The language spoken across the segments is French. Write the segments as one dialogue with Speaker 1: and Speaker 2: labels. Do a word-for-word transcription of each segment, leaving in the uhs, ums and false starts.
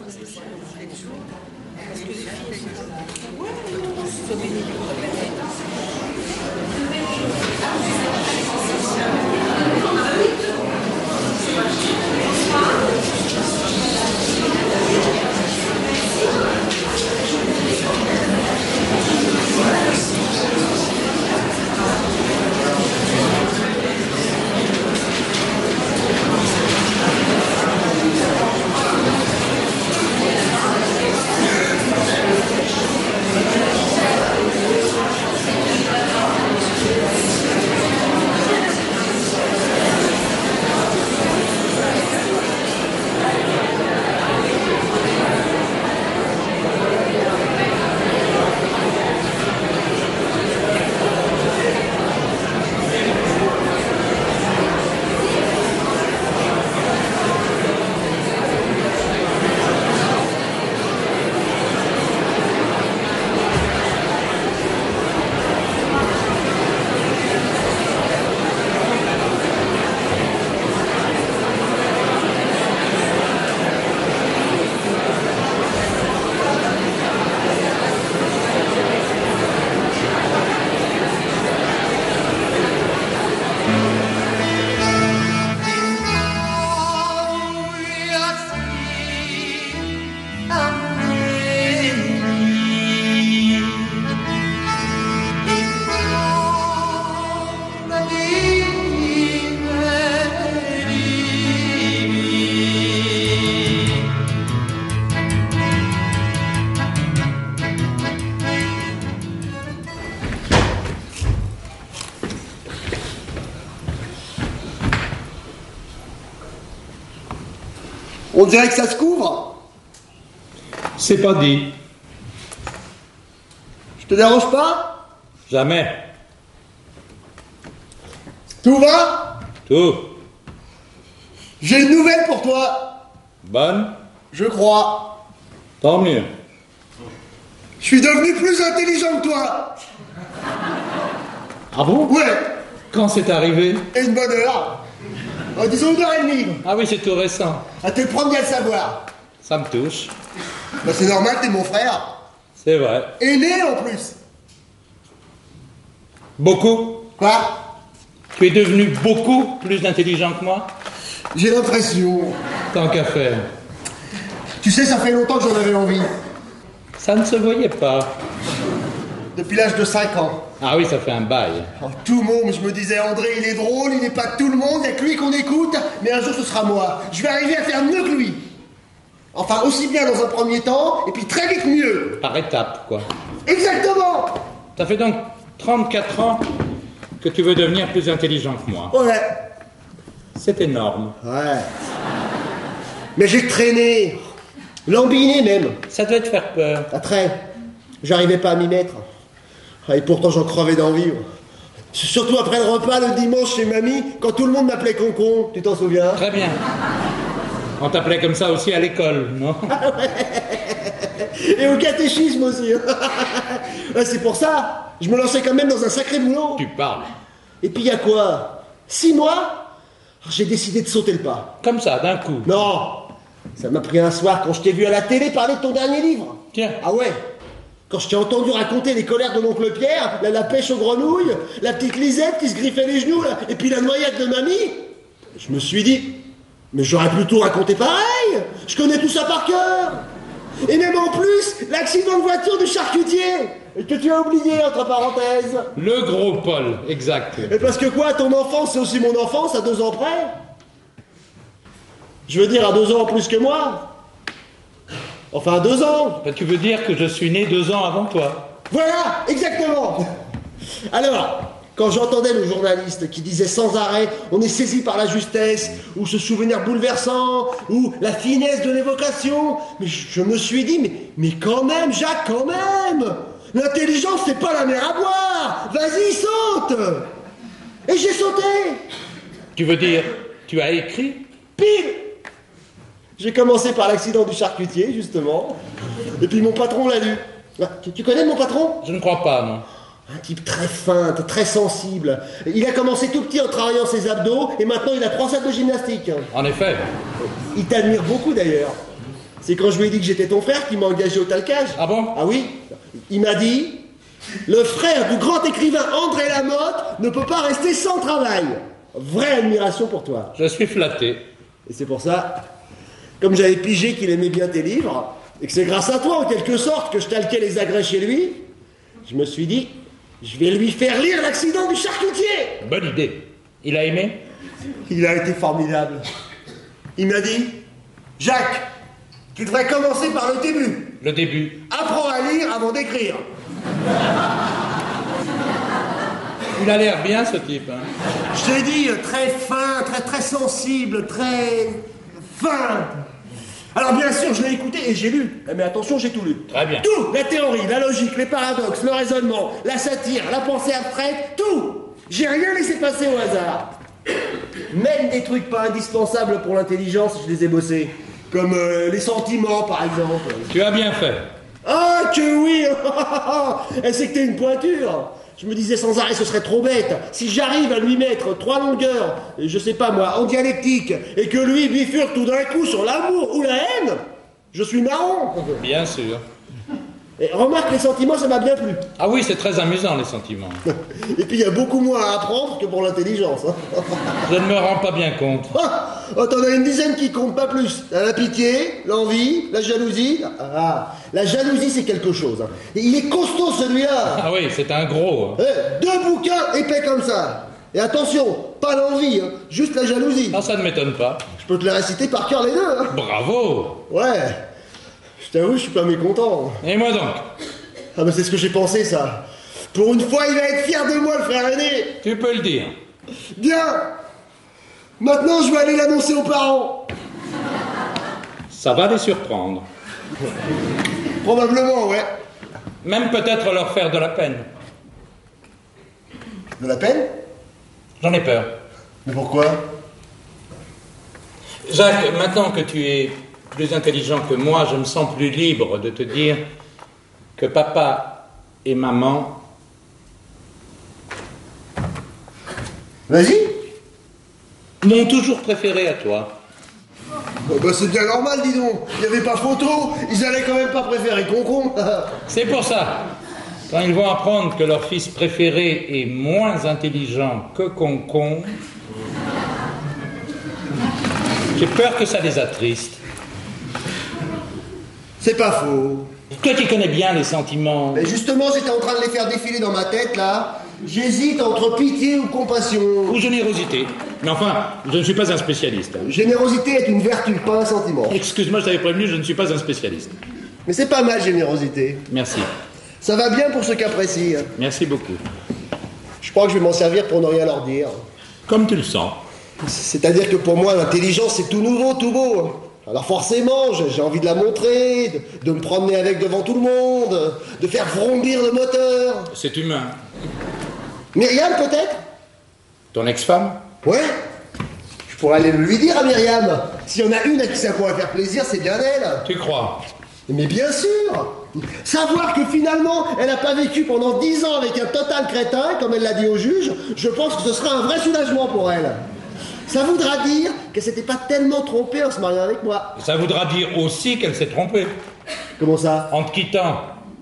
Speaker 1: On dirait que ça se couvre.
Speaker 2: C'est pas dit.
Speaker 1: Je te dérange pas?
Speaker 2: Jamais.
Speaker 1: Tout va?
Speaker 2: Tout.
Speaker 1: J'ai une nouvelle pour toi.
Speaker 2: Bonne?
Speaker 1: Je crois.
Speaker 2: Tant mieux.
Speaker 1: Je suis devenu plus intelligent que toi.
Speaker 2: Ah bon?
Speaker 1: Ouais.
Speaker 2: Quand c'est arrivé?
Speaker 1: Et une bonne heure. Oh, disons une heure et demie.
Speaker 2: Ah oui, c'est tout récent.
Speaker 1: À te le prendre bien le savoir.
Speaker 2: Ça me touche.
Speaker 1: Bah c'est normal, t'es mon frère.
Speaker 2: C'est vrai.
Speaker 1: Aîné en plus.
Speaker 2: Beaucoup?
Speaker 1: Quoi?
Speaker 2: Tu es devenu beaucoup plus intelligent que moi?
Speaker 1: J'ai l'impression.
Speaker 2: Tant qu'à faire.
Speaker 1: Tu sais, ça fait longtemps que j'en avais envie.
Speaker 2: Ça ne se voyait pas.
Speaker 1: Depuis l'âge de cinq ans.
Speaker 2: Ah oui, ça fait un bail.
Speaker 1: Oh, tout le monde, je me disais, André, il est drôle, il n'est pas de tout le monde, il n'y a que lui qu'on écoute, mais un jour ce sera moi. Je vais arriver à faire mieux que lui. Enfin, aussi bien dans un premier temps, et puis très vite mieux.
Speaker 2: Par étapes, quoi.
Speaker 1: Exactement.
Speaker 2: Ça fait donc trente-quatre ans que tu veux devenir plus intelligent que moi.
Speaker 1: Ouais.
Speaker 2: C'est énorme.
Speaker 1: Ouais. Mais j'ai traîné. Lambiné même.
Speaker 2: Ça devait te faire peur.
Speaker 1: À très. J'arrivais pas à m'y mettre. Et pourtant j'en crevais d'envie. Surtout après le repas le dimanche chez mamie, quand tout le monde m'appelait Concon, tu t'en souviens?
Speaker 2: Très bien. On t'appelait comme ça aussi à l'école, non?
Speaker 1: Et au catéchisme aussi. Ouais, c'est pour ça, je me lançais quand même dans un sacré boulot.
Speaker 2: Tu parles.
Speaker 1: Et puis il y a quoi? Six mois? J'ai décidé de sauter le pas.
Speaker 2: Comme ça, d'un coup.
Speaker 1: Non. Ça m'a pris un soir quand je t'ai vu à la télé parler de ton dernier livre.
Speaker 2: Tiens.
Speaker 1: Ah ouais. Quand je t'ai entendu raconter les colères de l'oncle Pierre, la, la pêche aux grenouilles, la petite Lisette qui se griffait les genoux, là, et puis la noyade de mamie, je me suis dit, mais j'aurais plutôt raconté pareil. Je connais tout ça par cœur. Et même en plus, l'accident de voiture du charcutier, que tu as oublié, entre parenthèses.
Speaker 2: Le gros Paul, exact.
Speaker 1: Et parce que quoi, ton enfance, c'est aussi mon enfance, à deux ans près. Je veux dire, à deux ans en plus que moi. Enfin, à deux ans.
Speaker 2: Ben, tu veux dire que je suis né deux ans avant toi?
Speaker 1: Voilà, exactement. Alors, quand j'entendais le journaliste qui disait sans arrêt « on est saisi par la justesse » ou ce souvenir bouleversant ou la finesse de l'évocation, mais je, je me suis dit « mais mais quand même, Jacques, quand même, l'intelligence c'est pas la mer à boire. Vas-y, saute !» Et j'ai sauté.
Speaker 2: Tu veux dire, tu as écrit?
Speaker 1: Pile. J'ai commencé par l'accident du charcutier, justement. Et puis mon patron l'a lu. Tu, tu connais mon patron?
Speaker 2: Je ne crois pas, non.
Speaker 1: Un type très fin, très sensible. Il a commencé tout petit en travaillant ses abdos, et maintenant il a trois salles de gymnastique.
Speaker 2: En effet.
Speaker 1: Il t'admire beaucoup d'ailleurs. C'est quand je lui ai dit que j'étais ton frère qu'il m'a engagé au talcage.
Speaker 2: Ah bon?
Speaker 1: Ah oui. Il m'a dit, le frère du grand écrivain André Lamotte ne peut pas rester sans travail. Vraie admiration pour toi.
Speaker 2: Je suis flatté.
Speaker 1: Et c'est pour ça, comme j'avais pigé qu'il aimait bien tes livres, et que c'est grâce à toi, en quelque sorte, que je talquais les agrès chez lui, je me suis dit, je vais lui faire lire l'accident du charcutier.
Speaker 2: Bonne idée. Il a aimé?
Speaker 1: Il a été formidable. Il m'a dit, Jacques, tu devrais commencer par le début.
Speaker 2: Le début.
Speaker 1: Apprends à lire avant d'écrire.
Speaker 2: Il a l'air bien, ce type. Hein.
Speaker 1: Je t'ai dit, très fin, très très sensible, très fin. Alors bien sûr, je l'ai écouté et j'ai lu. Mais attention, j'ai tout lu.
Speaker 2: Très bien.
Speaker 1: Tout, la théorie, la logique, les paradoxes, le raisonnement, la satire, la pensée abstraite, tout. J'ai rien laissé passer au hasard. Même des trucs pas indispensables pour l'intelligence, je les ai bossés. Comme euh, les sentiments, par exemple.
Speaker 2: Tu as bien fait.
Speaker 1: Ah, que oui. Elle sait que t'es une pointure. Je me disais sans arrêt, ce serait trop bête. Si j'arrive à lui mettre trois longueurs, je sais pas moi, en dialectique, et que lui bifurque tout d'un coup sur l'amour ou la haine, je suis marrant.
Speaker 2: Bien sûr.
Speaker 1: Et remarque, les sentiments, ça m'a bien plu.
Speaker 2: Ah oui, c'est très amusant, les sentiments.
Speaker 1: Et puis, il y a beaucoup moins à apprendre que pour l'intelligence. Hein.
Speaker 2: Je ne me rends pas bien compte.
Speaker 1: Ah, oh, t'en as une dizaine qui comptent, pas plus. T'as la pitié, l'envie, la jalousie. Ah, la jalousie, c'est quelque chose. Hein. Et il est costaud, celui-là.
Speaker 2: Ah oui, c'est un gros.
Speaker 1: Eh, deux bouquins épais comme ça. Et attention, pas l'envie, hein, juste la jalousie.
Speaker 2: Ah, ça ne m'étonne pas.
Speaker 1: Je peux te les réciter par cœur les deux. Hein.
Speaker 2: Bravo.
Speaker 1: Ouais. Je t'avoue, je suis pas mécontent.
Speaker 2: Et moi donc?
Speaker 1: Ah, mais c'est ce que j'ai pensé, ça. Pour une fois, il va être fier de moi, le frère aîné.
Speaker 2: Tu peux le dire.
Speaker 1: Bien. Maintenant, je vais aller l'annoncer aux parents.
Speaker 2: Ça va les surprendre.
Speaker 1: Probablement, ouais.
Speaker 2: Même peut-être leur faire de la peine.
Speaker 1: De la peine?
Speaker 2: J'en ai peur.
Speaker 1: Mais pourquoi?
Speaker 2: Jacques, maintenant que tu es plus intelligent que moi, je me sens plus libre de te dire que papa et maman...
Speaker 1: Vas-y.
Speaker 2: M'ont toujours préféré à toi.
Speaker 1: Oh bah c'est bien normal, dis donc. Il n'y avait pas photo, ils allaient quand même pas préférer Concon.
Speaker 2: C'est pour ça. Quand ils vont apprendre que leur fils préféré est moins intelligent que Concon, j'ai peur que ça les attriste.
Speaker 1: C'est pas faux.
Speaker 2: Toi qui connais bien les sentiments...
Speaker 1: Mais justement, j'étais en train de les faire défiler dans ma tête, là. J'hésite entre pitié ou compassion.
Speaker 2: Ou générosité. Mais enfin, je ne suis pas un spécialiste.
Speaker 1: Générosité est une vertu, pas un sentiment.
Speaker 2: Excuse-moi, je t'avais prévenu, je ne suis pas un spécialiste.
Speaker 1: Mais c'est pas mal, générosité.
Speaker 2: Merci.
Speaker 1: Ça va bien pour ce cas précis.
Speaker 2: Merci beaucoup.
Speaker 1: Je crois que je vais m'en servir pour ne rien leur dire.
Speaker 2: Comme tu le sens.
Speaker 1: C'est-à-dire que pour moi, l'intelligence, c'est tout nouveau, tout beau. Alors forcément, j'ai envie de la montrer, de, de me promener avec devant tout le monde, de faire vrombir le moteur.
Speaker 2: C'est humain.
Speaker 1: Myriam, peut-être?
Speaker 2: Ton ex-femme?
Speaker 1: Ouais. Je pourrais aller le lui dire à Myriam. S'il y en a une à qui ça pourrait faire plaisir, c'est bien elle.
Speaker 2: Tu crois?
Speaker 1: Mais bien sûr. Savoir que finalement, elle n'a pas vécu pendant dix ans avec un total crétin, comme elle l'a dit au juge, je pense que ce sera un vrai soulagement pour elle. Ça voudra dire qu'elle s'était pas tellement trompée en se mariant avec moi.
Speaker 2: Ça voudra dire aussi qu'elle s'est trompée.
Speaker 1: Comment ça?
Speaker 2: En te quittant.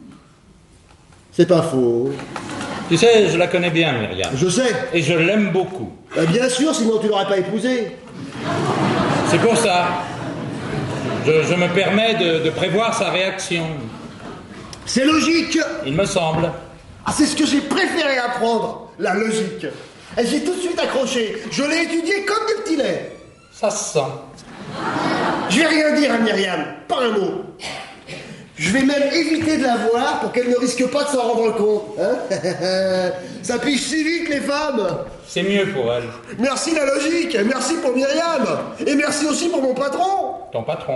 Speaker 1: C'est pas faux.
Speaker 2: Tu sais, je la connais bien, Myriam.
Speaker 1: Je sais.
Speaker 2: Et je l'aime beaucoup.
Speaker 1: Bah bien sûr, sinon tu l'aurais pas épousée.
Speaker 2: C'est pour ça. Je, je me permets de, de prévoir sa réaction.
Speaker 1: C'est logique.
Speaker 2: Il me semble.
Speaker 1: Ah, c'est ce que j'ai préféré apprendre, la logique. Et j'ai tout de suite accroché. Je l'ai étudié comme du petit lait.
Speaker 2: Ça se sent.
Speaker 1: Je vais rien dire à Myriam, pas un mot. Je vais même éviter de la voir pour qu'elle ne risque pas de s'en rendre compte. Hein. Ça piche si vite, les femmes.
Speaker 2: C'est mieux pour elle.
Speaker 1: Merci la logique, merci pour Myriam. Et merci aussi pour mon patron.
Speaker 2: Ton patron.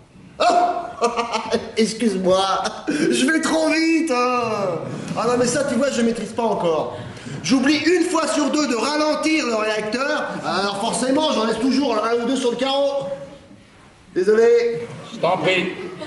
Speaker 1: Oh excuse-moi, je vais trop vite. Hein. Ah non, mais ça, tu vois, je maîtrise pas encore. J'oublie une fois sur deux de ralentir le réacteur, alors forcément, j'en laisse toujours un ou deux sur le carreau. Désolé.
Speaker 2: Je t'en prie.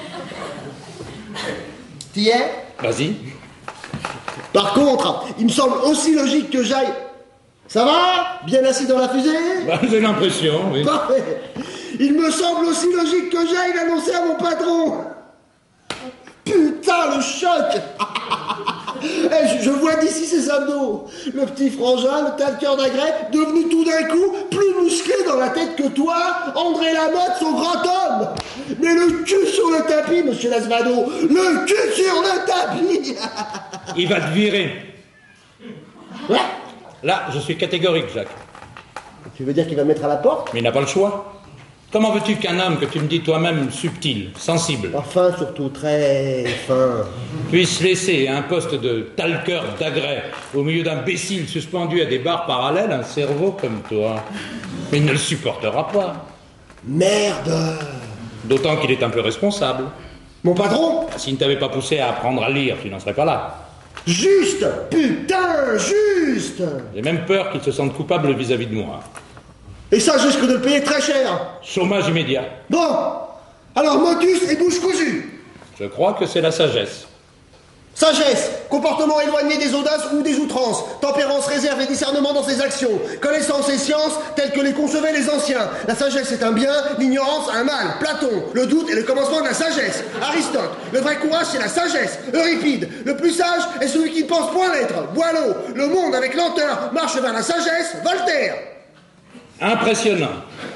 Speaker 1: T'y es?
Speaker 2: Vas-y.
Speaker 1: Par contre, il me semble aussi logique que j'aille... Ça va? Bien assis dans la fusée?
Speaker 2: Bah, j'ai l'impression, oui.
Speaker 1: Parfait. Il me semble aussi logique que j'aille l'annoncer à mon patron. Putain, le choc. Eh, je, je vois d'ici ses abdos. Le petit frangin, le tas de cœur d'agret, devenu tout d'un coup plus musclé dans la tête que toi, André Lamotte, son grand homme. Mais le cul sur le tapis, monsieur Lasvado. Le cul sur le tapis.
Speaker 2: Il va te virer.
Speaker 1: Ouais.
Speaker 2: Là, je suis catégorique, Jacques.
Speaker 1: Tu veux dire qu'il va me mettre à la porte?
Speaker 2: Mais il n'a pas le choix. Comment veux-tu qu'un homme que tu me dis toi-même subtil, sensible,
Speaker 1: Enfin, surtout très fin,
Speaker 2: puisse laisser un poste de talqueur d'agret au milieu d'imbéciles suspendus à des barres parallèles un cerveau comme toi? Mais il ne le supportera pas.
Speaker 1: Merde.
Speaker 2: D'autant qu'il est un peu responsable.
Speaker 1: Mon patron?
Speaker 2: S'il ne t'avait pas poussé à apprendre à lire, tu n'en serais pas là.
Speaker 1: Juste. Putain, juste.
Speaker 2: J'ai même peur qu'il se sente coupable vis-à-vis de moi.
Speaker 1: Et ça, je risque de le payer très cher.
Speaker 2: Chômage immédiat.
Speaker 1: Bon, alors motus et bouche cousue.
Speaker 2: Je crois que c'est la sagesse.
Speaker 1: Sagesse, comportement éloigné des audaces ou des outrances, tempérance, réserve et discernement dans ses actions, connaissance et science telles que les concevaient les anciens. La sagesse est un bien, l'ignorance un mal. Platon, le doute est le commencement de la sagesse. Aristote, le vrai courage c'est la sagesse. Euripide, le plus sage est celui qui ne pense point l'être. Boileau, le monde avec lenteur marche vers la sagesse. Voltaire.
Speaker 2: Impressionnant.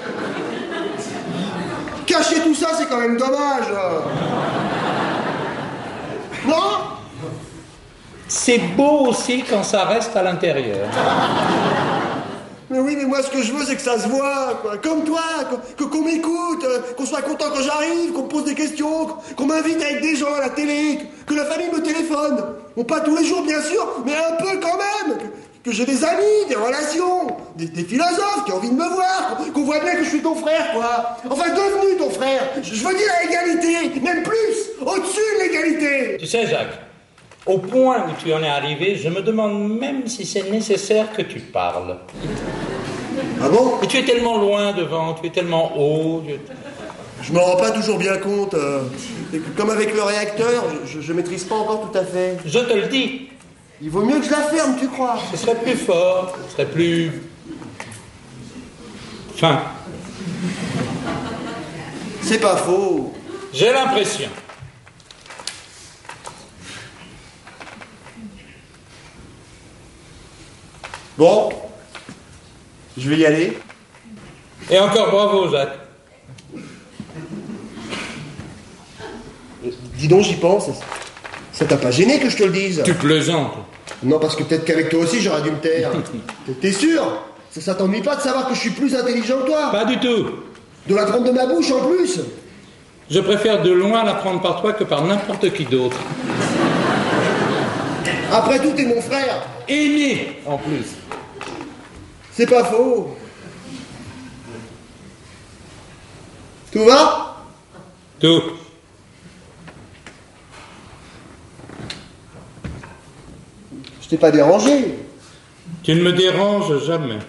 Speaker 1: Cacher tout ça, c'est quand même dommage. Non?
Speaker 2: C'est beau aussi quand ça reste à l'intérieur.
Speaker 1: Mais oui, mais moi, ce que je veux, c'est que ça se voit, quoi. Comme toi, que, qu'on m'écoute, qu'on soit content quand j'arrive, qu'on me pose des questions, qu'on m'invite avec des gens à la télé, que la famille me téléphone. Bon, pas tous les jours, bien sûr, mais un peu quand même. Que, que j'ai des amis, des relations, des, des philosophes qui ont envie de me voir, qu'on voit bien que je suis ton frère, quoi. Enfin, devenu ton frère. Je, je veux dire à égalité, même plus, au-dessus de l'égalité.
Speaker 2: Tu sais, Jacques, au point où tu en es arrivé, je me demande même si c'est nécessaire que tu parles.
Speaker 1: Ah bon?
Speaker 2: Mais tu es tellement loin devant, tu es tellement haut. Tu...
Speaker 1: Je m'en rends pas toujours bien compte. Euh, comme avec le réacteur, je, je, je maîtrise pas encore tout à fait.
Speaker 2: Je te le dis.
Speaker 1: Il vaut mieux que je la ferme, tu crois?
Speaker 2: Ce serait plus fort, ce serait plus... fin.
Speaker 1: C'est pas faux.
Speaker 2: J'ai l'impression.
Speaker 1: Bon, je vais y aller.
Speaker 2: Et encore bravo, Jacques.
Speaker 1: Dis donc, j'y pense. Ça t'a pas gêné que je te le dise?
Speaker 2: Tu plaisantes.
Speaker 1: Non, parce que peut-être qu'avec toi aussi, j'aurais dû me taire. T'es sûr? Ça, ça t'ennuie pas de savoir que je suis plus intelligent que toi?
Speaker 2: Pas du tout.
Speaker 1: De la trompe de ma bouche, en plus?
Speaker 2: Je préfère de loin l'apprendre par toi que par n'importe qui d'autre.
Speaker 1: Après tout, t'es mon frère.
Speaker 2: Aimé, en plus.
Speaker 1: C'est pas faux. Tout va?
Speaker 2: Tout.
Speaker 1: Je t'ai pas dérangé.
Speaker 2: Tu ne me déranges jamais.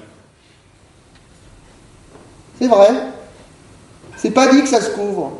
Speaker 1: C'est vrai. C'est pas dit que ça se couvre.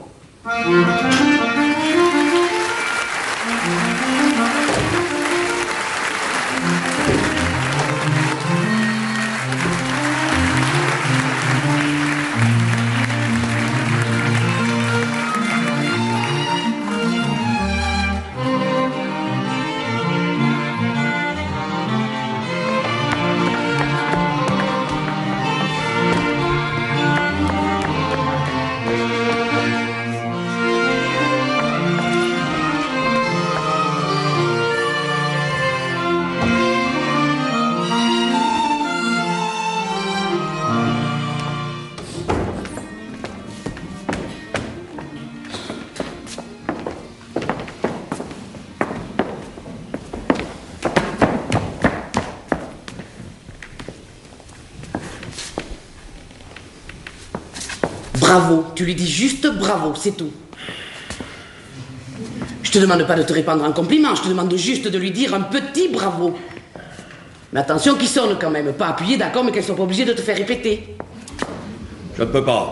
Speaker 3: Bravo, tu lui dis juste bravo, c'est tout. Je te demande pas de te répandre un compliment, je te demande juste de lui dire un petit bravo. Mais attention qu'il sonne quand même, pas appuyé, d'accord, mais qu'elle soit pas obligée de te faire répéter.
Speaker 4: Je ne peux pas.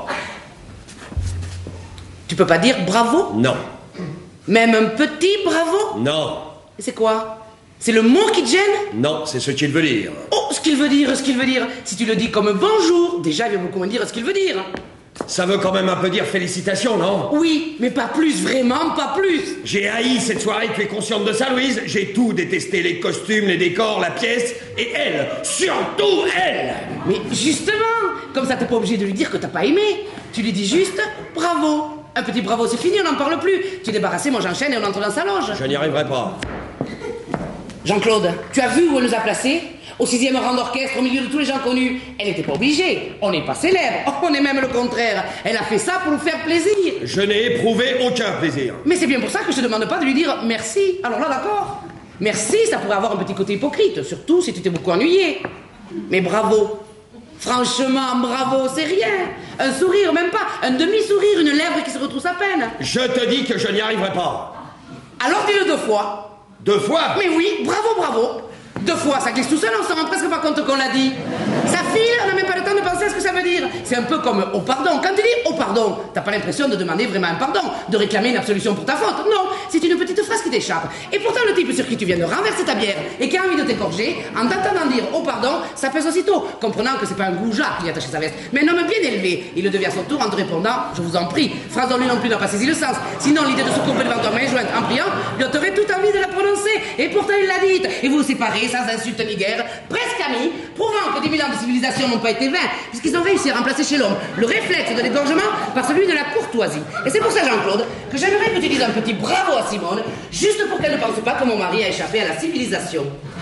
Speaker 3: Tu peux pas dire bravo?
Speaker 4: Non.
Speaker 3: Même un petit bravo?
Speaker 4: Non.
Speaker 3: C'est quoi? C'est le mot qui te gêne?
Speaker 4: Non, c'est ce qu'il veut dire.
Speaker 3: Oh, ce qu'il veut dire, ce qu'il veut dire. Si tu le dis comme bonjour, déjà il va beaucoup moins dire ce qu'il veut dire.
Speaker 4: Ça veut quand même un peu dire félicitations, non?
Speaker 3: Oui, mais pas plus, vraiment pas plus.
Speaker 4: J'ai haï cette soirée, tu es consciente de ça, Louise? J'ai tout détesté, les costumes, les décors, la pièce, et elle, surtout elle.
Speaker 3: Mais justement, comme ça t'es pas obligé de lui dire que t'as pas aimé. Tu lui dis juste bravo. Un petit bravo, c'est fini, on n'en parle plus. Tu es débarrassé, moi j'enchaîne et on entre dans sa loge.
Speaker 4: Je n'y arriverai pas.
Speaker 3: Jean-Claude, tu as vu où elle nous a placés? Au sixième rang d'orchestre, au milieu de tous les gens connus. Elle n'était pas obligée. On n'est pas célèbre. On est même le contraire. Elle a fait ça pour nous faire plaisir.
Speaker 4: Je n'ai éprouvé aucun plaisir.
Speaker 3: Mais c'est bien pour ça que je te demande pas de lui dire merci. Alors là, d'accord. Merci, ça pourrait avoir un petit côté hypocrite, surtout si tu t'es beaucoup ennuyé. Mais bravo. Franchement, bravo, c'est rien. Un sourire, même pas. Un demi-sourire, une lèvre qui se retrousse à peine.
Speaker 4: Je te dis que je n'y arriverai pas.
Speaker 3: Alors dis-le deux fois.
Speaker 4: Deux fois?
Speaker 3: Mais oui, bravo, bravo. Deux fois, ça glisse tout seul, on se rend presque pas compte qu'on l'a dit. Ça file, on n'a même pas le temps de penser à ce que ça veut dire. C'est un peu comme oh pardon. Quand tu dis oh pardon, t'as pas l'impression de demander vraiment un pardon, de réclamer une absolution pour ta faute. Non, c'est une petite phrase qui t'échappe. Et pourtant, le type sur qui tu viens de renverser ta bière et qui a envie de t'égorger, en t'entendant dire oh pardon, ça pèse aussitôt, comprenant que c'est pas un goujat qui lui a attaché sa veste, mais un homme bien élevé. Il le devient à son tour en te répondant je vous en prie. Phrase dont lui non plus n'a pas saisi le sens. Sinon, l'idée de se couper devant ta main jointe en priant lui aurait tout envie de la prononcer. Et pourtant, il l'a dite. Et vous vous séparez sans insulte ni guerre, presque amis, prouvant que dix mille ans de civilisation n'ont pas été vains, puisqu'ils ont réussi à remplacer chez l'homme le réflexe de l'égorgement par celui de la courtoisie. Et c'est pour ça, Jean-Claude, que j'aimerais que tu dises un petit bravo à Simone, juste pour qu'elle ne pense pas que mon mari a échappé à la civilisation.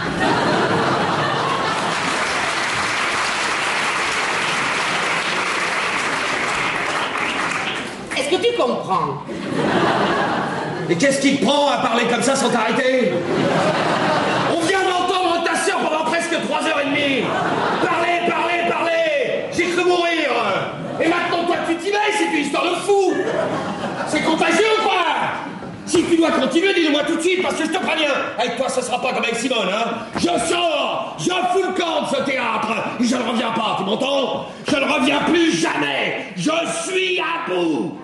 Speaker 3: Est-ce que tu comprends?
Speaker 4: Et qu'est-ce qui te prend à parler comme ça sans t'arrêter? On vient d'entendre ta sœur pendant presque trois heures et demie. Parlez, parlez, parlez. J'ai cru mourir. Et maintenant, toi, tu t'y mets, c'est une histoire de fou. C'est contagieux ou quoi? Si tu dois continuer, dis-le-moi tout de suite, parce que je te préviens. Avec toi, ce sera pas comme avec Simone, hein. Je sors, je fous le camp de ce théâtre. Et je ne reviens pas, tu m'entends? Je ne reviens plus jamais. Je suis à bout.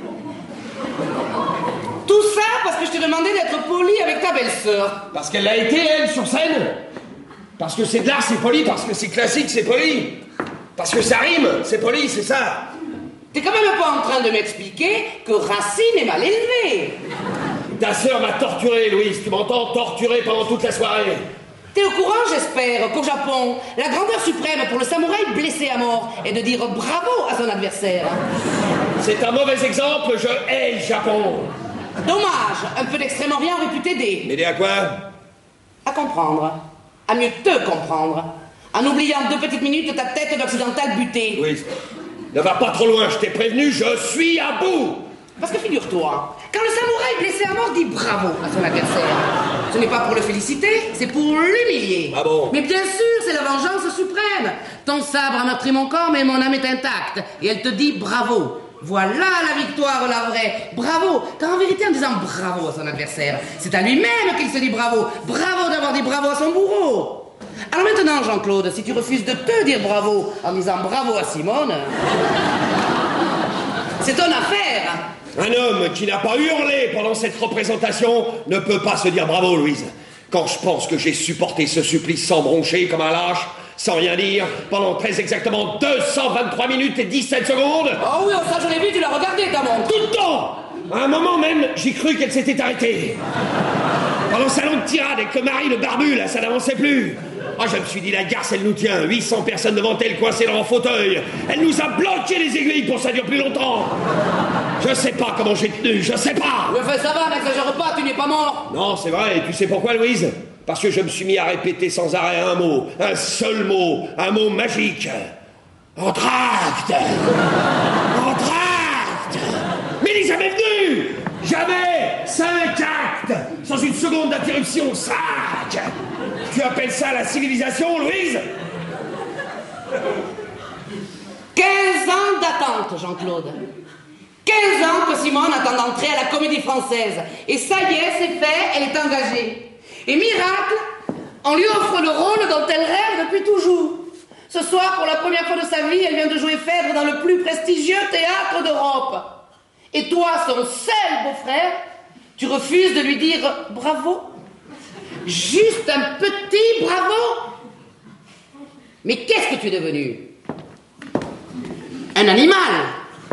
Speaker 3: Tout ça parce que je t'ai demandé d'être poli avec ta belle-sœur.
Speaker 4: Parce qu'elle l'a été, elle, sur scène. Parce que c'est de l'art, c'est poli. Parce que c'est classique, c'est poli. Parce que ça rime, c'est poli, c'est ça.
Speaker 3: T'es quand même pas en train de m'expliquer que Racine est mal élevé.
Speaker 4: Ta sœur m'a torturé, Louise, tu m'entends? Torturé pendant toute la soirée.
Speaker 3: T'es au courant, j'espère, qu'au Japon, la grandeur suprême pour le samouraï blessé à mort est de dire bravo à son adversaire.
Speaker 4: C'est un mauvais exemple, je hais le Japon.
Speaker 3: Dommage, un peu d'Extrême-Orient aurait pu t'aider.
Speaker 4: M'aider à quoi?
Speaker 3: À comprendre. À mieux te comprendre. En oubliant deux petites minutes ta tête d'occidental butée.
Speaker 4: Louise, ne va pas trop loin, je t'ai prévenu, je suis à bout.
Speaker 3: Parce que figure-toi, quand le samouraï blessé à mort dit bravo à son adversaire, ce n'est pas pour le féliciter, c'est pour l'humilier.
Speaker 4: Ah bon?
Speaker 3: Mais bien sûr, c'est la vengeance suprême. Ton sabre a meurtri mon corps, mais mon âme est intacte. Et elle te dit bravo. Voilà la victoire, la vraie. Bravo. Car en vérité, en disant bravo à son adversaire, c'est à lui-même qu'il se dit bravo. Bravo d'avoir dit bravo à son bourreau. Alors maintenant, Jean-Claude, si tu refuses de te dire bravo en disant bravo à Simone, c'est ton affaire.
Speaker 4: Un homme qui n'a pas hurlé pendant cette représentation ne peut pas se dire bravo, Louise. Quand je pense que j'ai supporté ce supplice sans broncher comme un lâche, sans rien dire, pendant très exactement deux cent vingt-trois minutes et dix-sept secondes.
Speaker 3: Oh oui, ça je l'ai vu, tu l'as regardé ta montre.
Speaker 4: Tout le temps. À un moment même, j'ai cru qu'elle s'était arrêtée. Pendant sa longue tirade avec le mari, le barbu, là, ça n'avançait plus. Ah, je me suis dit, la garce, elle nous tient. huit cents personnes devant elle, coincées dans un fauteuil. Elle nous a bloqué les aiguilles pour que ça dure plus longtemps. Je sais pas comment j'ai tenu, je sais pas.
Speaker 3: Mais ça va, n'exagère pas, tu n'es pas mort.
Speaker 4: Non, c'est vrai, et tu sais pourquoi, Louise? Parce que je me suis mis à répéter sans arrêt un mot, un seul mot, un mot magique. Entracte. Entracte. Mais il n'est jamais venu. Jamais. Cinq actes. Sans une seconde d'interruption. Cinq. Tu appelles ça la civilisation, Louise?
Speaker 3: quinze ans d'attente, Jean-Claude. quinze ans que Simone attend d'entrer à la Comédie Française. Et ça y est, c'est fait, elle est engagée. Et miracle, on lui offre le rôle dont elle rêve depuis toujours. Ce soir, pour la première fois de sa vie, elle vient de jouer Phèdre dans le plus prestigieux théâtre d'Europe. Et toi, son seul beau-frère, tu refuses de lui dire bravo? Juste un petit bravo? Mais qu'est-ce que tu es devenu? Un animal?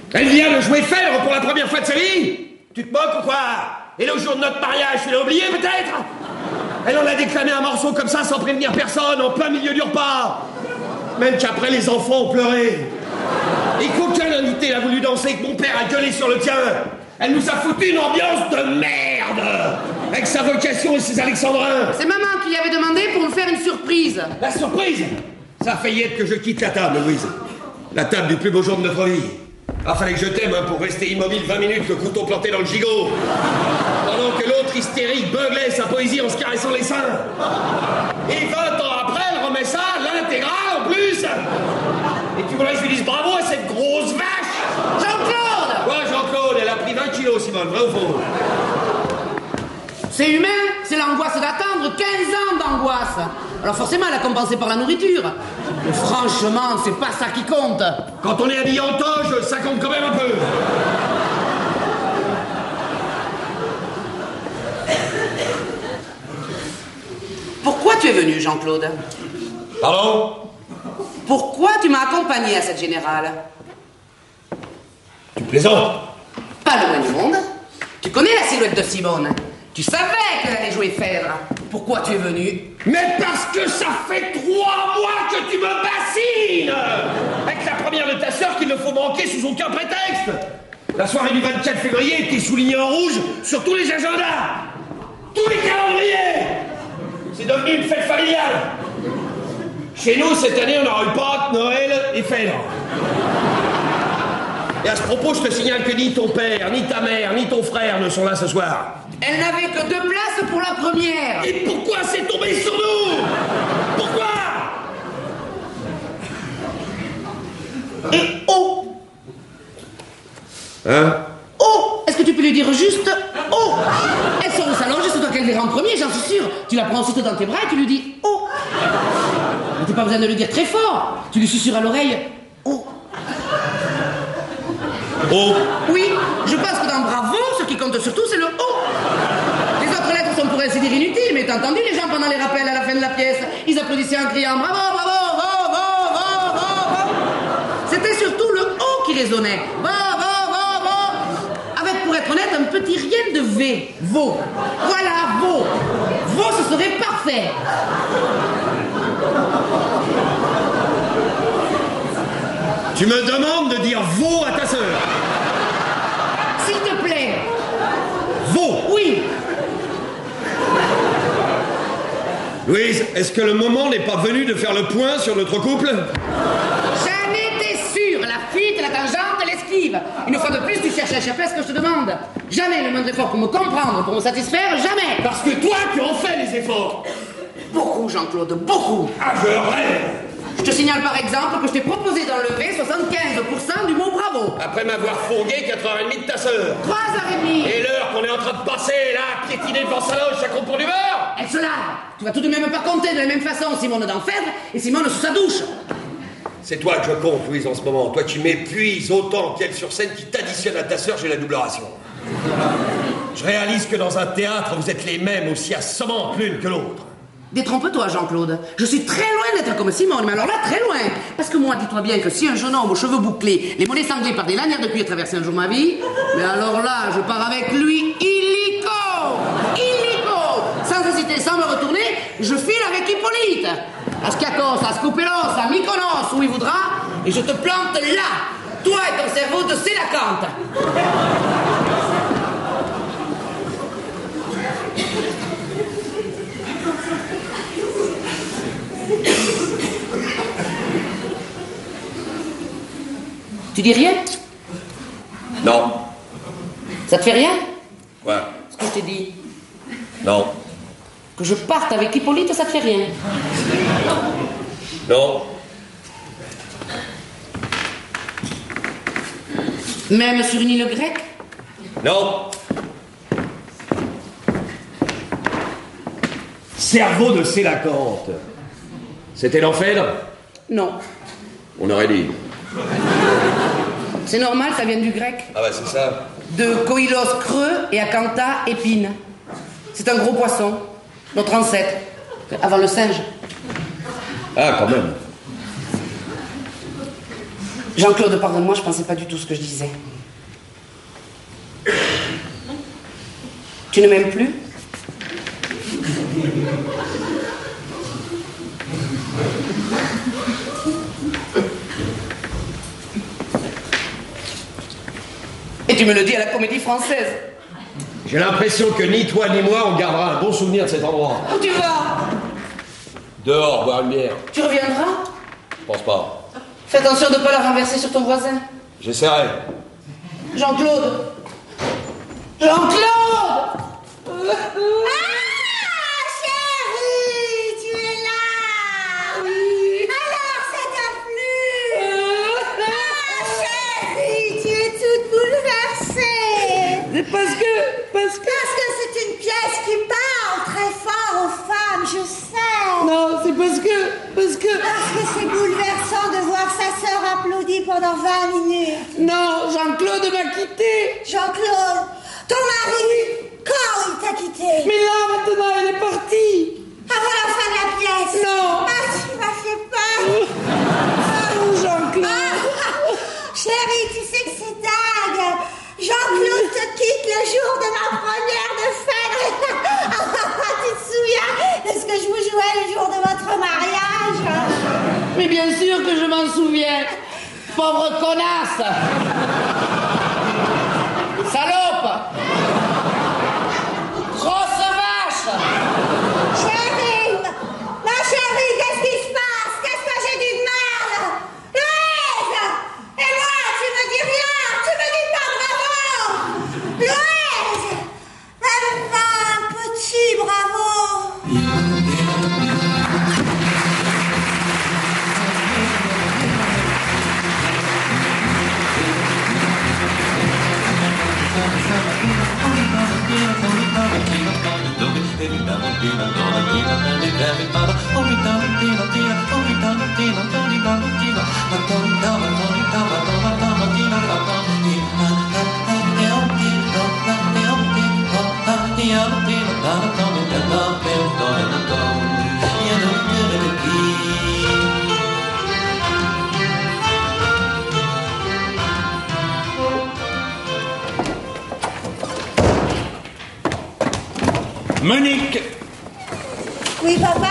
Speaker 4: Elle vient de jouer Phèdre pour la première fois de sa vie. Tu te moques ou quoi? Et le jour de notre mariage, tu l'as oublié peut-être? Elle en a déclamé un morceau comme ça sans prévenir personne, en plein milieu du repas. Même qu'après, les enfants ont pleuré. Et qu'aucun invité n'a voulu danser, que mon père a gueulé sur le tien. Elle nous a foutu une ambiance de merde. Avec sa vocation et ses alexandrins.
Speaker 3: C'est maman qui avait demandé pour nous faire une surprise.
Speaker 4: La surprise? Ça a failli être que je quitte la table, Louise. La table du plus beau jour de notre vie. Ah, fallait que je t'aime hein, pour rester immobile vingt minutes, le couteau planté dans le gigot. Pendant que l'autre hystérique beuglait sa poésie en se caressant les seins. Et vingt ans après, elle remet ça, l'intégral en plus. Et tu voudrais que je lui dise bravo à cette grosse vache?
Speaker 3: Jean-Claude!
Speaker 4: Ouais, Jean-Claude, elle a pris vingt kilos, Simone, vrai ou faux?
Speaker 3: C'est humain, c'est l'angoisse d'attendre, quinze ans d'angoisse. Alors forcément, elle a compensé par la nourriture. Mais franchement, c'est pas ça qui compte.
Speaker 4: Quand on est habillé en toge, ça compte quand même un peu.
Speaker 3: Pourquoi tu es venu, Jean-Claude?
Speaker 4: Pardon?
Speaker 3: Pourquoi tu m'as accompagné à cette générale?
Speaker 4: Tu plaisantes?
Speaker 3: Pas le moins du monde. Tu connais la silhouette de Simone. Tu savais qu'elle allait jouer Phèdre. Pourquoi tu es venu?
Speaker 4: Mais parce que ça fait trois mois que tu me bassines! Avec la première de ta sœur qu'il ne faut manquer sous aucun prétexte! La soirée du vingt-quatre février était soulignée en rouge sur tous les agendas! Tous les calendriers! C'est devenu une fête familiale! Chez nous, cette année, on aura eu Pâques, Noël et Phèdre. Et à ce propos, je te signale que ni ton père, ni ta mère, ni ton frère ne sont là ce soir.
Speaker 3: Elle n'avait que deux places pour la première.
Speaker 4: Et pourquoi c'est tombé sur nous? Pourquoi?
Speaker 3: Et oh!
Speaker 4: Hein?
Speaker 3: Oh! Est-ce que tu peux lui dire juste oh? Elle sort de sa loge, c'est toi qu'elle verra en premier, j'en suis sûr. Tu la prends aussitôt dans tes bras et tu lui dis oh! Mais t'as pas besoin de lui dire très fort. Tu lui susurres à l'oreille oh!
Speaker 4: Oh!
Speaker 3: Oui, je pense que dans Bravo, ce qui compte surtout, c'est le oh! Les autres lettres sont pour ainsi dire inutiles, mais t'as entendu les gens pendant les rappels à la fin de la pièce? Ils applaudissaient en criant bravo, bravo, bravo, bravo, bravo. C'était surtout le oh qui résonnait. Bravo, bravo. Avec, pour être honnête, un petit rien de V. Vaux. Voilà, Vaux. Vaux, ce serait parfait.
Speaker 4: Tu me demandes de dire veau à ta sœur.
Speaker 3: S'il te plaît.
Speaker 4: Veau.
Speaker 3: Oui.
Speaker 4: Louise, est-ce que le moment n'est pas venu de faire le point sur notre couple?
Speaker 3: J'en étais sûre. La fuite, la tangente, l'esquive. Une fois de plus, tu cherches à échapper à ce que je te demande. Jamais le moindre effort pour me comprendre, pour me satisfaire, jamais.
Speaker 4: Parce que toi, tu en fais les efforts.
Speaker 3: Beaucoup, Jean-Claude, beaucoup.
Speaker 4: Ah, je rêve.
Speaker 3: Je te signale par exemple que je t'ai proposé d'enlever soixante-quinze pour cent du mot bravo.
Speaker 4: Après m'avoir fourgué quatre heures trente de ta sœur.
Speaker 3: Trois heures et demie.
Speaker 4: Et l'heure qu'on est en train de passer, là, piétiner devant sa loge, ça compte pour du beurre?
Speaker 3: Elle se lave. Tu vas tout de même pas compter de la même façon Simone dans Phèdre et Simone sous sa douche.
Speaker 4: C'est toi que je compte, Louise, en ce moment. Toi, tu m'épuises autant qu'elle sur scène qui t'additionne à ta sœur, j'ai la double ration. Je réalise que dans un théâtre, vous êtes les mêmes, aussi assommants l'une que l'autre.
Speaker 3: Détrompe-toi, Jean-Claude. Je suis très loin d'être comme Simone, mais alors là, très loin. Parce que moi, dis-toi bien que si un jeune homme aux cheveux bouclés, les mollets sanglés par des lanières de cuir traversait un jour ma vie, mais alors là, je pars avec lui illico. Illico. Sans hésiter, sans me retourner, je file avec Hippolyte. À Skiakos, à Skoupelos, à Mykonos, où il voudra, et je te plante là. Toi et ton cerveau de Sélacanthe. Tu dis rien?
Speaker 4: Non.
Speaker 3: Ça te fait rien?
Speaker 4: Quoi?
Speaker 3: Ce que je t'ai dit.
Speaker 4: Non.
Speaker 3: Que je parte avec Hippolyte, ça te fait rien?
Speaker 4: Non.
Speaker 3: Même sur une île grecque?
Speaker 4: Non. Cerveau de Sélacanthe. C'était dans Phèdre?
Speaker 3: Non.
Speaker 4: On aurait dit.
Speaker 3: C'est normal, ça vient du grec.
Speaker 4: Ah bah c'est ça.
Speaker 3: De koilos creux et acantha épine. C'est un gros poisson. Notre ancêtre. Avant le singe.
Speaker 4: Ah, quand même.
Speaker 3: Jean-Claude, pardonne-moi, je pensais pas du tout ce que je disais. Tu ne m'aimes plus? Et tu me le dis à la Comédie Française.
Speaker 4: J'ai l'impression que ni toi ni moi on gardera un bon souvenir de cet endroit.
Speaker 3: Où tu vas?
Speaker 4: Dehors, boire une bière.
Speaker 3: Tu reviendras?
Speaker 4: Je pense pas.
Speaker 3: Fais attention de ne pas la renverser sur ton voisin.
Speaker 4: J'essaierai.
Speaker 3: Jean-Claude! Jean-Claude!
Speaker 5: Ah, chérie, tu es là.
Speaker 3: Oui.
Speaker 5: Alors, ça t'a plu? Ah, chérie, tu es toute bouleversée.
Speaker 3: C'est parce que... Parce que...
Speaker 5: Parce que c'est une pièce qui parle très fort aux femmes, je sais.
Speaker 3: Non, c'est parce que... Parce que...
Speaker 5: Parce que c'est bouleversant de voir sa sœur applaudie pendant vingt minutes.
Speaker 3: Non, Jean-Claude m'a quitté.
Speaker 5: Jean-Claude, ton mari, quand il t'a quitté?
Speaker 3: Mais là, maintenant, elle est partie.
Speaker 5: Avant la fin de la pièce?
Speaker 3: Non.
Speaker 5: Ah, tu m'as fait peur.
Speaker 3: Oh, Jean-Claude.
Speaker 5: Ah, chérie, tu sais que c'est dingue. Jean-Claude te quitte le jour de ma première de fête. Tu te souviens de ce que je vous jouais le jour de votre mariage?
Speaker 3: Mais bien sûr que je m'en souviens. Pauvre connasse. Salope. Grosse vache.
Speaker 5: Chérie, ma chérie, qu'est-ce qui se passe? Qu'est-ce que j'ai dit de mal? Louise! Et moi, tu me dis rien, tu me dis pas bravo! Louise! Même pas un petit bravo!
Speaker 2: Monique!
Speaker 5: Oui, papa?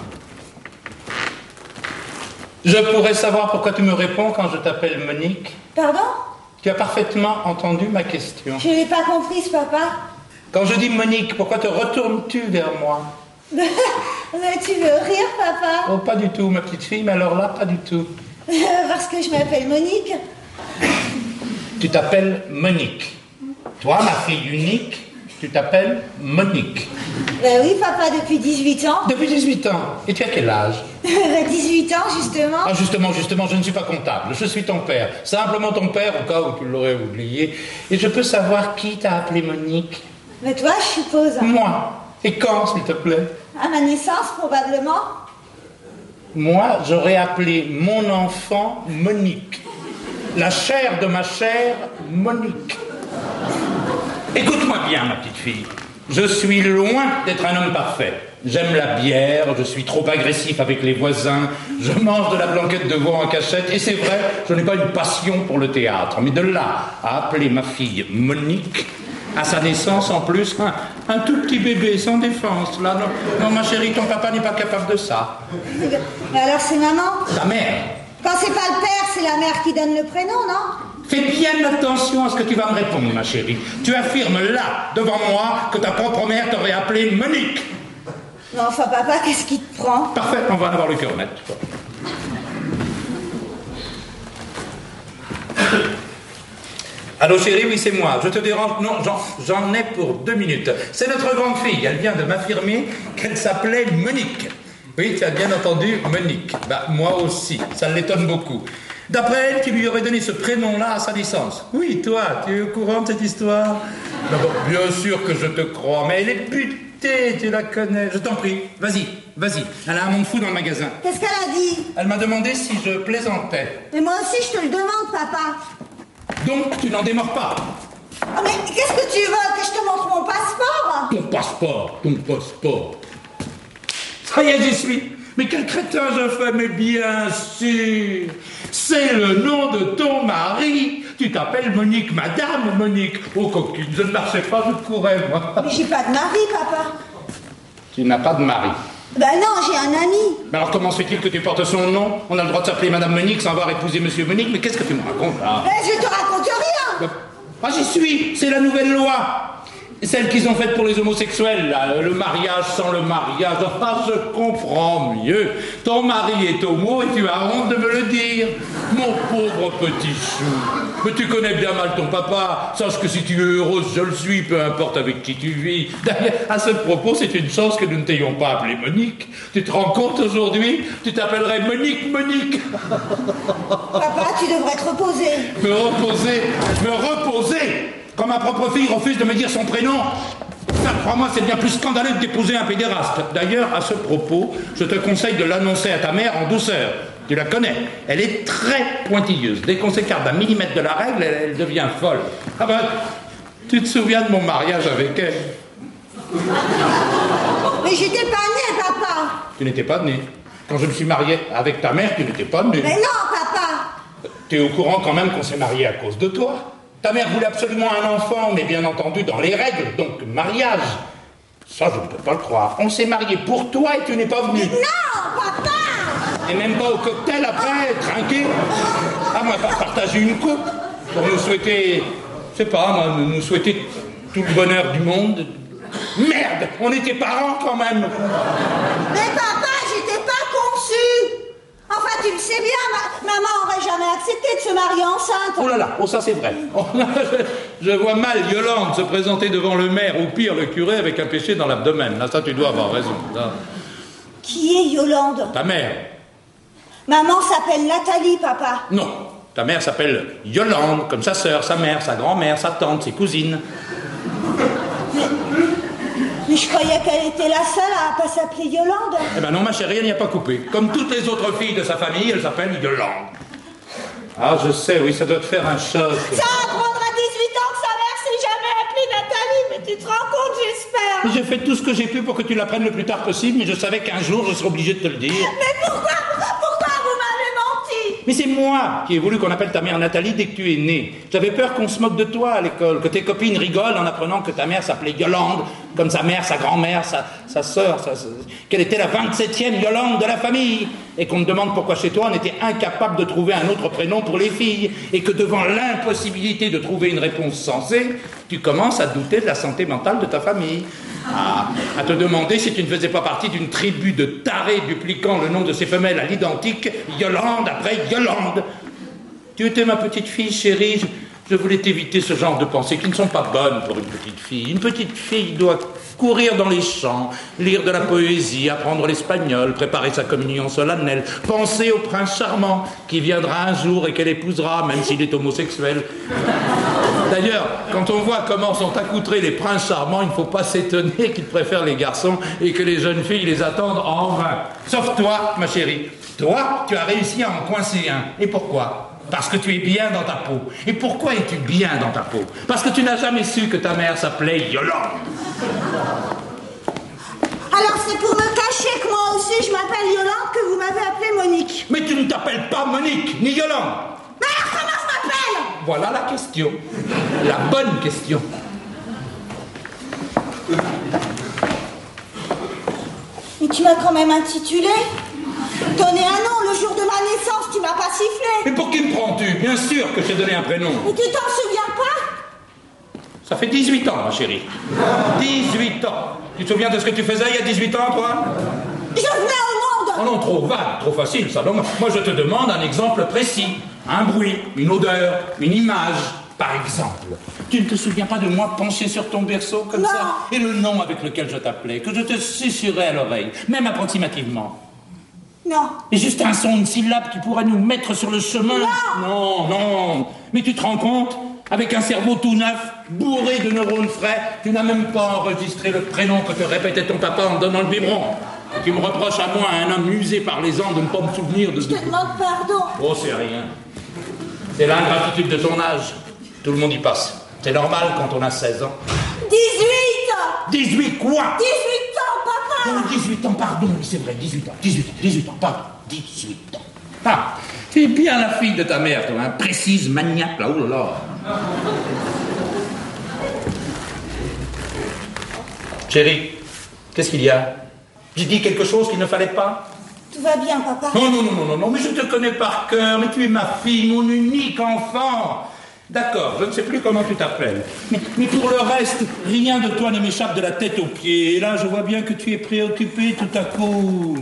Speaker 2: Je pourrais savoir pourquoi tu me réponds quand je t'appelle Monique?
Speaker 5: Pardon?
Speaker 2: Tu as parfaitement entendu ma question.
Speaker 5: Je n'ai pas compris, papa.
Speaker 2: Quand je dis Monique, pourquoi te retournes-tu vers moi?
Speaker 5: Mais tu veux rire, papa?
Speaker 2: Oh, pas du tout, ma petite fille, mais alors là, pas du tout.
Speaker 5: Parce que je m'appelle Monique.
Speaker 2: Tu t'appelles Monique. Toi, ma fille unique, tu t'appelles Monique.
Speaker 5: Ben oui, papa, depuis dix-huit ans.
Speaker 2: Depuis dix-huit ans. Et tu as quel âge?
Speaker 5: Ben dix-huit ans, justement.
Speaker 2: Ah, justement, justement, je ne suis pas comptable. Je suis ton père. Simplement ton père, au cas où tu l'aurais oublié. Et je peux savoir qui t'a appelé Monique?
Speaker 5: Mais toi, je suppose.
Speaker 2: Moi. Et quand, s'il te plaît?
Speaker 5: À ma naissance, probablement.
Speaker 2: Moi, j'aurais appelé mon enfant Monique. La chair de ma chair, Monique. Écoute-moi bien, ma petite fille. Je suis loin d'être un homme parfait. J'aime la bière, je suis trop agressif avec les voisins, je mange de la blanquette de veau en cachette, et c'est vrai, je n'ai pas une passion pour le théâtre. Mais de là à appeler ma fille Monique, à sa naissance en plus, un, un tout petit bébé sans défense, là, non, non, ma chérie, ton papa n'est pas capable de ça.
Speaker 5: Mais alors, c'est maman?
Speaker 2: Ta mère.
Speaker 5: Quand c'est pas le père, c'est la mère qui donne le prénom, non?
Speaker 2: Fais bien attention à ce que tu vas me répondre, ma chérie. Tu affirmes là, devant moi, que ta propre mère t'aurait appelé Monique.
Speaker 5: Non, enfin, papa, qu'est-ce qui te prend?
Speaker 2: Parfait, on va en avoir le cœur net. Allô, chérie, oui, c'est moi. Je te dérange? Non, j'en, j'en ai pour deux minutes. C'est notre grande fille. Elle vient de m'affirmer qu'elle s'appelait Monique. Oui, tu as bien entendu, Monique. Bah, moi aussi. Ça l'étonne beaucoup. D'après elle, tu lui aurais donné ce prénom-là à sa naissance. Oui, toi, tu es au courant de cette histoire? D'abord, bien sûr que je te crois, mais elle est butée, tu la connais. Je t'en prie, vas-y, vas-y. Elle a un monde fou dans le magasin.
Speaker 5: Qu'est-ce qu'elle a dit?
Speaker 2: Elle m'a demandé si je plaisantais.
Speaker 5: Mais moi aussi, je te le demande, papa.
Speaker 2: Donc, tu n'en démords pas?
Speaker 5: Oh, mais qu'est-ce que tu veux? Que je te montre mon passeport?
Speaker 2: Ton passeport, ton passeport. Ça y est, j'y suis. Mais quel crétin je fais, mais bien sûr. C'est le nom de ton mari. Tu t'appelles Monique, Madame Monique. Oh coquine, je ne marchais pas, je courais, moi.
Speaker 5: Mais j'ai pas de mari, papa.
Speaker 2: Tu n'as pas de mari.
Speaker 5: Ben non, j'ai un ami.
Speaker 2: Mais alors comment se fait-il que tu portes son nom? On a le droit de s'appeler Madame Monique sans avoir épousé Monsieur Monique, mais qu'est-ce que tu me racontes là?
Speaker 5: Ben je te raconte rien.
Speaker 2: Ah j'y suis, c'est la nouvelle loi. Celle qu'ils ont faite pour les homosexuels, là, le mariage sans le mariage. Ah, je comprends mieux. Ton mari est homo et tu as honte de me le dire. Mon pauvre petit chou. Mais tu connais bien mal ton papa. Sache que si tu es heureuse, je le suis, peu importe avec qui tu vis. D'ailleurs, à ce propos, c'est une chance que nous ne t'ayons pas appelé Monique. Tu te rends compte aujourd'hui? Tu t'appellerais Monique Monique.
Speaker 5: Papa, tu devrais te reposer.
Speaker 2: Me reposer, me reposer. Quand ma propre fille refuse de me dire son prénom, ça, crois-moi, c'est bien plus scandaleux que d'épouser un pédéraste. D'ailleurs, à ce propos, je te conseille de l'annoncer à ta mère en douceur. Tu la connais. Elle est très pointilleuse. Dès qu'on s'écarte d'un millimètre de la règle, elle, elle devient folle. Ah ben, tu te souviens de mon mariage avec elle?
Speaker 5: Mais j'étais pas née, papa.
Speaker 2: Tu n'étais pas née. Quand je me suis marié avec ta mère, tu n'étais pas née.
Speaker 5: Mais non, papa.
Speaker 2: Tu es au courant quand même qu'on s'est marié à cause de toi? Ta mère voulait absolument un enfant, mais bien entendu dans les règles, donc mariage. Ça, je ne peux pas le croire. On s'est marié pour toi et tu n'es pas venu.
Speaker 5: Non, papa.
Speaker 2: Et même pas au cocktail après, trinquer. À moins pas partager une coupe pour nous souhaiter, je sais pas, moi, nous souhaiter tout le bonheur du monde. Merde, on était parents quand même.
Speaker 5: Mais papa, j'étais pas conçue. Enfin, tu le sais bien, ma- maman aurait jamais accepté de se marier enceinte.
Speaker 2: Oh là là, oh ça c'est vrai. Oh, je, je vois mal Yolande se présenter devant le maire ou pire le curé avec un péché dans l'abdomen. Là, ça tu dois avoir raison. Là.
Speaker 5: Qui est Yolande?
Speaker 2: Ta mère.
Speaker 5: Maman s'appelle Nathalie, papa.
Speaker 2: Non, ta mère s'appelle Yolande, comme sa sœur, sa mère, sa grand-mère, sa tante, ses cousines.
Speaker 5: Mais je croyais qu'elle était la seule à pas s'appeler Yolande.
Speaker 2: Eh ben non, ma chérie, elle n'y a pas coupé. Comme toutes les autres filles de sa famille, elle s'appelle Yolande. Ah, je sais, oui, ça doit te faire un choc.
Speaker 5: Ça prendra dix-huit ans que sa mère s'est jamais appelée Nathalie, mais tu te rends compte, j'espère.
Speaker 2: J'ai fait tout ce que j'ai pu pour que tu l'apprennes le plus tard possible, mais je savais qu'un jour, je serais obligé de te le dire.
Speaker 5: Mais pourquoi Pourquoi vous m'avez menti?
Speaker 2: Mais c'est moi qui ai voulu qu'on appelle ta mère Nathalie dès que tu es née. J'avais peur qu'on se moque de toi à l'école, que tes copines rigolent en apprenant que ta mère s'appelait Yolande, comme sa mère, sa grand-mère, sa, sa sœur, sa, sa, qu'elle était la vingt-septième Yolande de la famille, et qu'on me demande pourquoi chez toi on était incapable de trouver un autre prénom pour les filles, et que devant l'impossibilité de trouver une réponse sensée, tu commences à douter de la santé mentale de ta famille. À, à te demander si tu ne faisais pas partie d'une tribu de tarés dupliquant le nom de ces femelles à l'identique, Yolande après Yolande. Tu étais ma petite fille chérie, je, je voulais t'éviter ce genre de pensées qui ne sont pas bonnes pour une petite fille. Une petite fille doit courir dans les champs, lire de la poésie, apprendre l'espagnol, préparer sa communion solennelle, penser au prince charmant qui viendra un jour et qu'elle épousera, même s'il est homosexuel. D'ailleurs, quand on voit comment sont accoutrés les princes charmants, il ne faut pas s'étonner qu'ils préfèrent les garçons et que les jeunes filles les attendent en vain. Sauf toi, ma chérie. Toi, tu as réussi à en coincer un. Et pourquoi? Parce que tu es bien dans ta peau. Et pourquoi es-tu bien dans ta peau? Parce que tu n'as jamais su que ta mère s'appelait Yolande.
Speaker 5: Alors c'est pour me cacher que moi aussi je m'appelle Yolande que vous m'avez appelée Monique.
Speaker 2: Mais tu ne t'appelles pas Monique, ni Yolande.
Speaker 5: Mais alors comment je m'appelle?
Speaker 2: Voilà la question. La bonne question.
Speaker 5: Mais tu m'as quand même intitulé. Donner un nom le jour de ma naissance, tu m'as pas sifflé.
Speaker 2: Mais pour qui me prends-tu? Bien sûr que je t'ai donné un prénom.
Speaker 5: Mais tu t'en souviens pas?
Speaker 2: Ça fait dix-huit ans, ma chérie. dix-huit ans. Tu te souviens de ce que tu faisais il y a dix-huit ans, toi?
Speaker 5: Je venais au monde.
Speaker 2: Oh non, trop vague, trop facile, ça. Non, moi, je te demande un exemple précis. Un bruit, une odeur, une image, par exemple. Tu ne te souviens pas de moi penché sur ton berceau comme
Speaker 5: non.
Speaker 2: ça? Et le nom avec lequel je t'appelais, que je te susurrais à l'oreille, même approximativement?
Speaker 5: Non.
Speaker 2: Et juste un son, une syllabe qui pourrait nous mettre sur le chemin?
Speaker 5: Non.
Speaker 2: Non, non. Mais tu te rends compte? Avec un cerveau tout neuf, bourré de neurones frais, tu n'as même pas enregistré le prénom que te répétait ton papa en donnant le biberon. Tu me reproches à moi, un homme usé par les ans, de ne pas me souvenir de...
Speaker 5: Je te demande pardon.
Speaker 2: Oh, c'est rien. C'est l'ingratitude de ton âge. Tout le monde y passe. C'est normal quand on a seize ans.
Speaker 5: dix-huit.
Speaker 2: dix-huit quoi?
Speaker 5: dix-huit ans, papa.
Speaker 2: Oh, dix-huit ans, pardon, oui, c'est vrai, dix-huit ans, dix-huit ans, dix-huit ans, pardon, dix-huit ans. Ah, tu es bien la fille de ta mère, toi, hein, précise, maniaque, là, oh là là. Chérie, qu'est-ce qu'il y a? J'ai dit quelque chose qu'il ne fallait pas?
Speaker 5: Tout va bien, papa.
Speaker 2: Non, non, non, non, non, non, mais je te connais par cœur, mais tu es ma fille, mon unique enfant. D'accord, je ne sais plus comment tu t'appelles. Mais, mais pour le reste, rien de toi ne m'échappe de la tête aux pieds. Et là, je vois bien que tu es préoccupé tout à coup.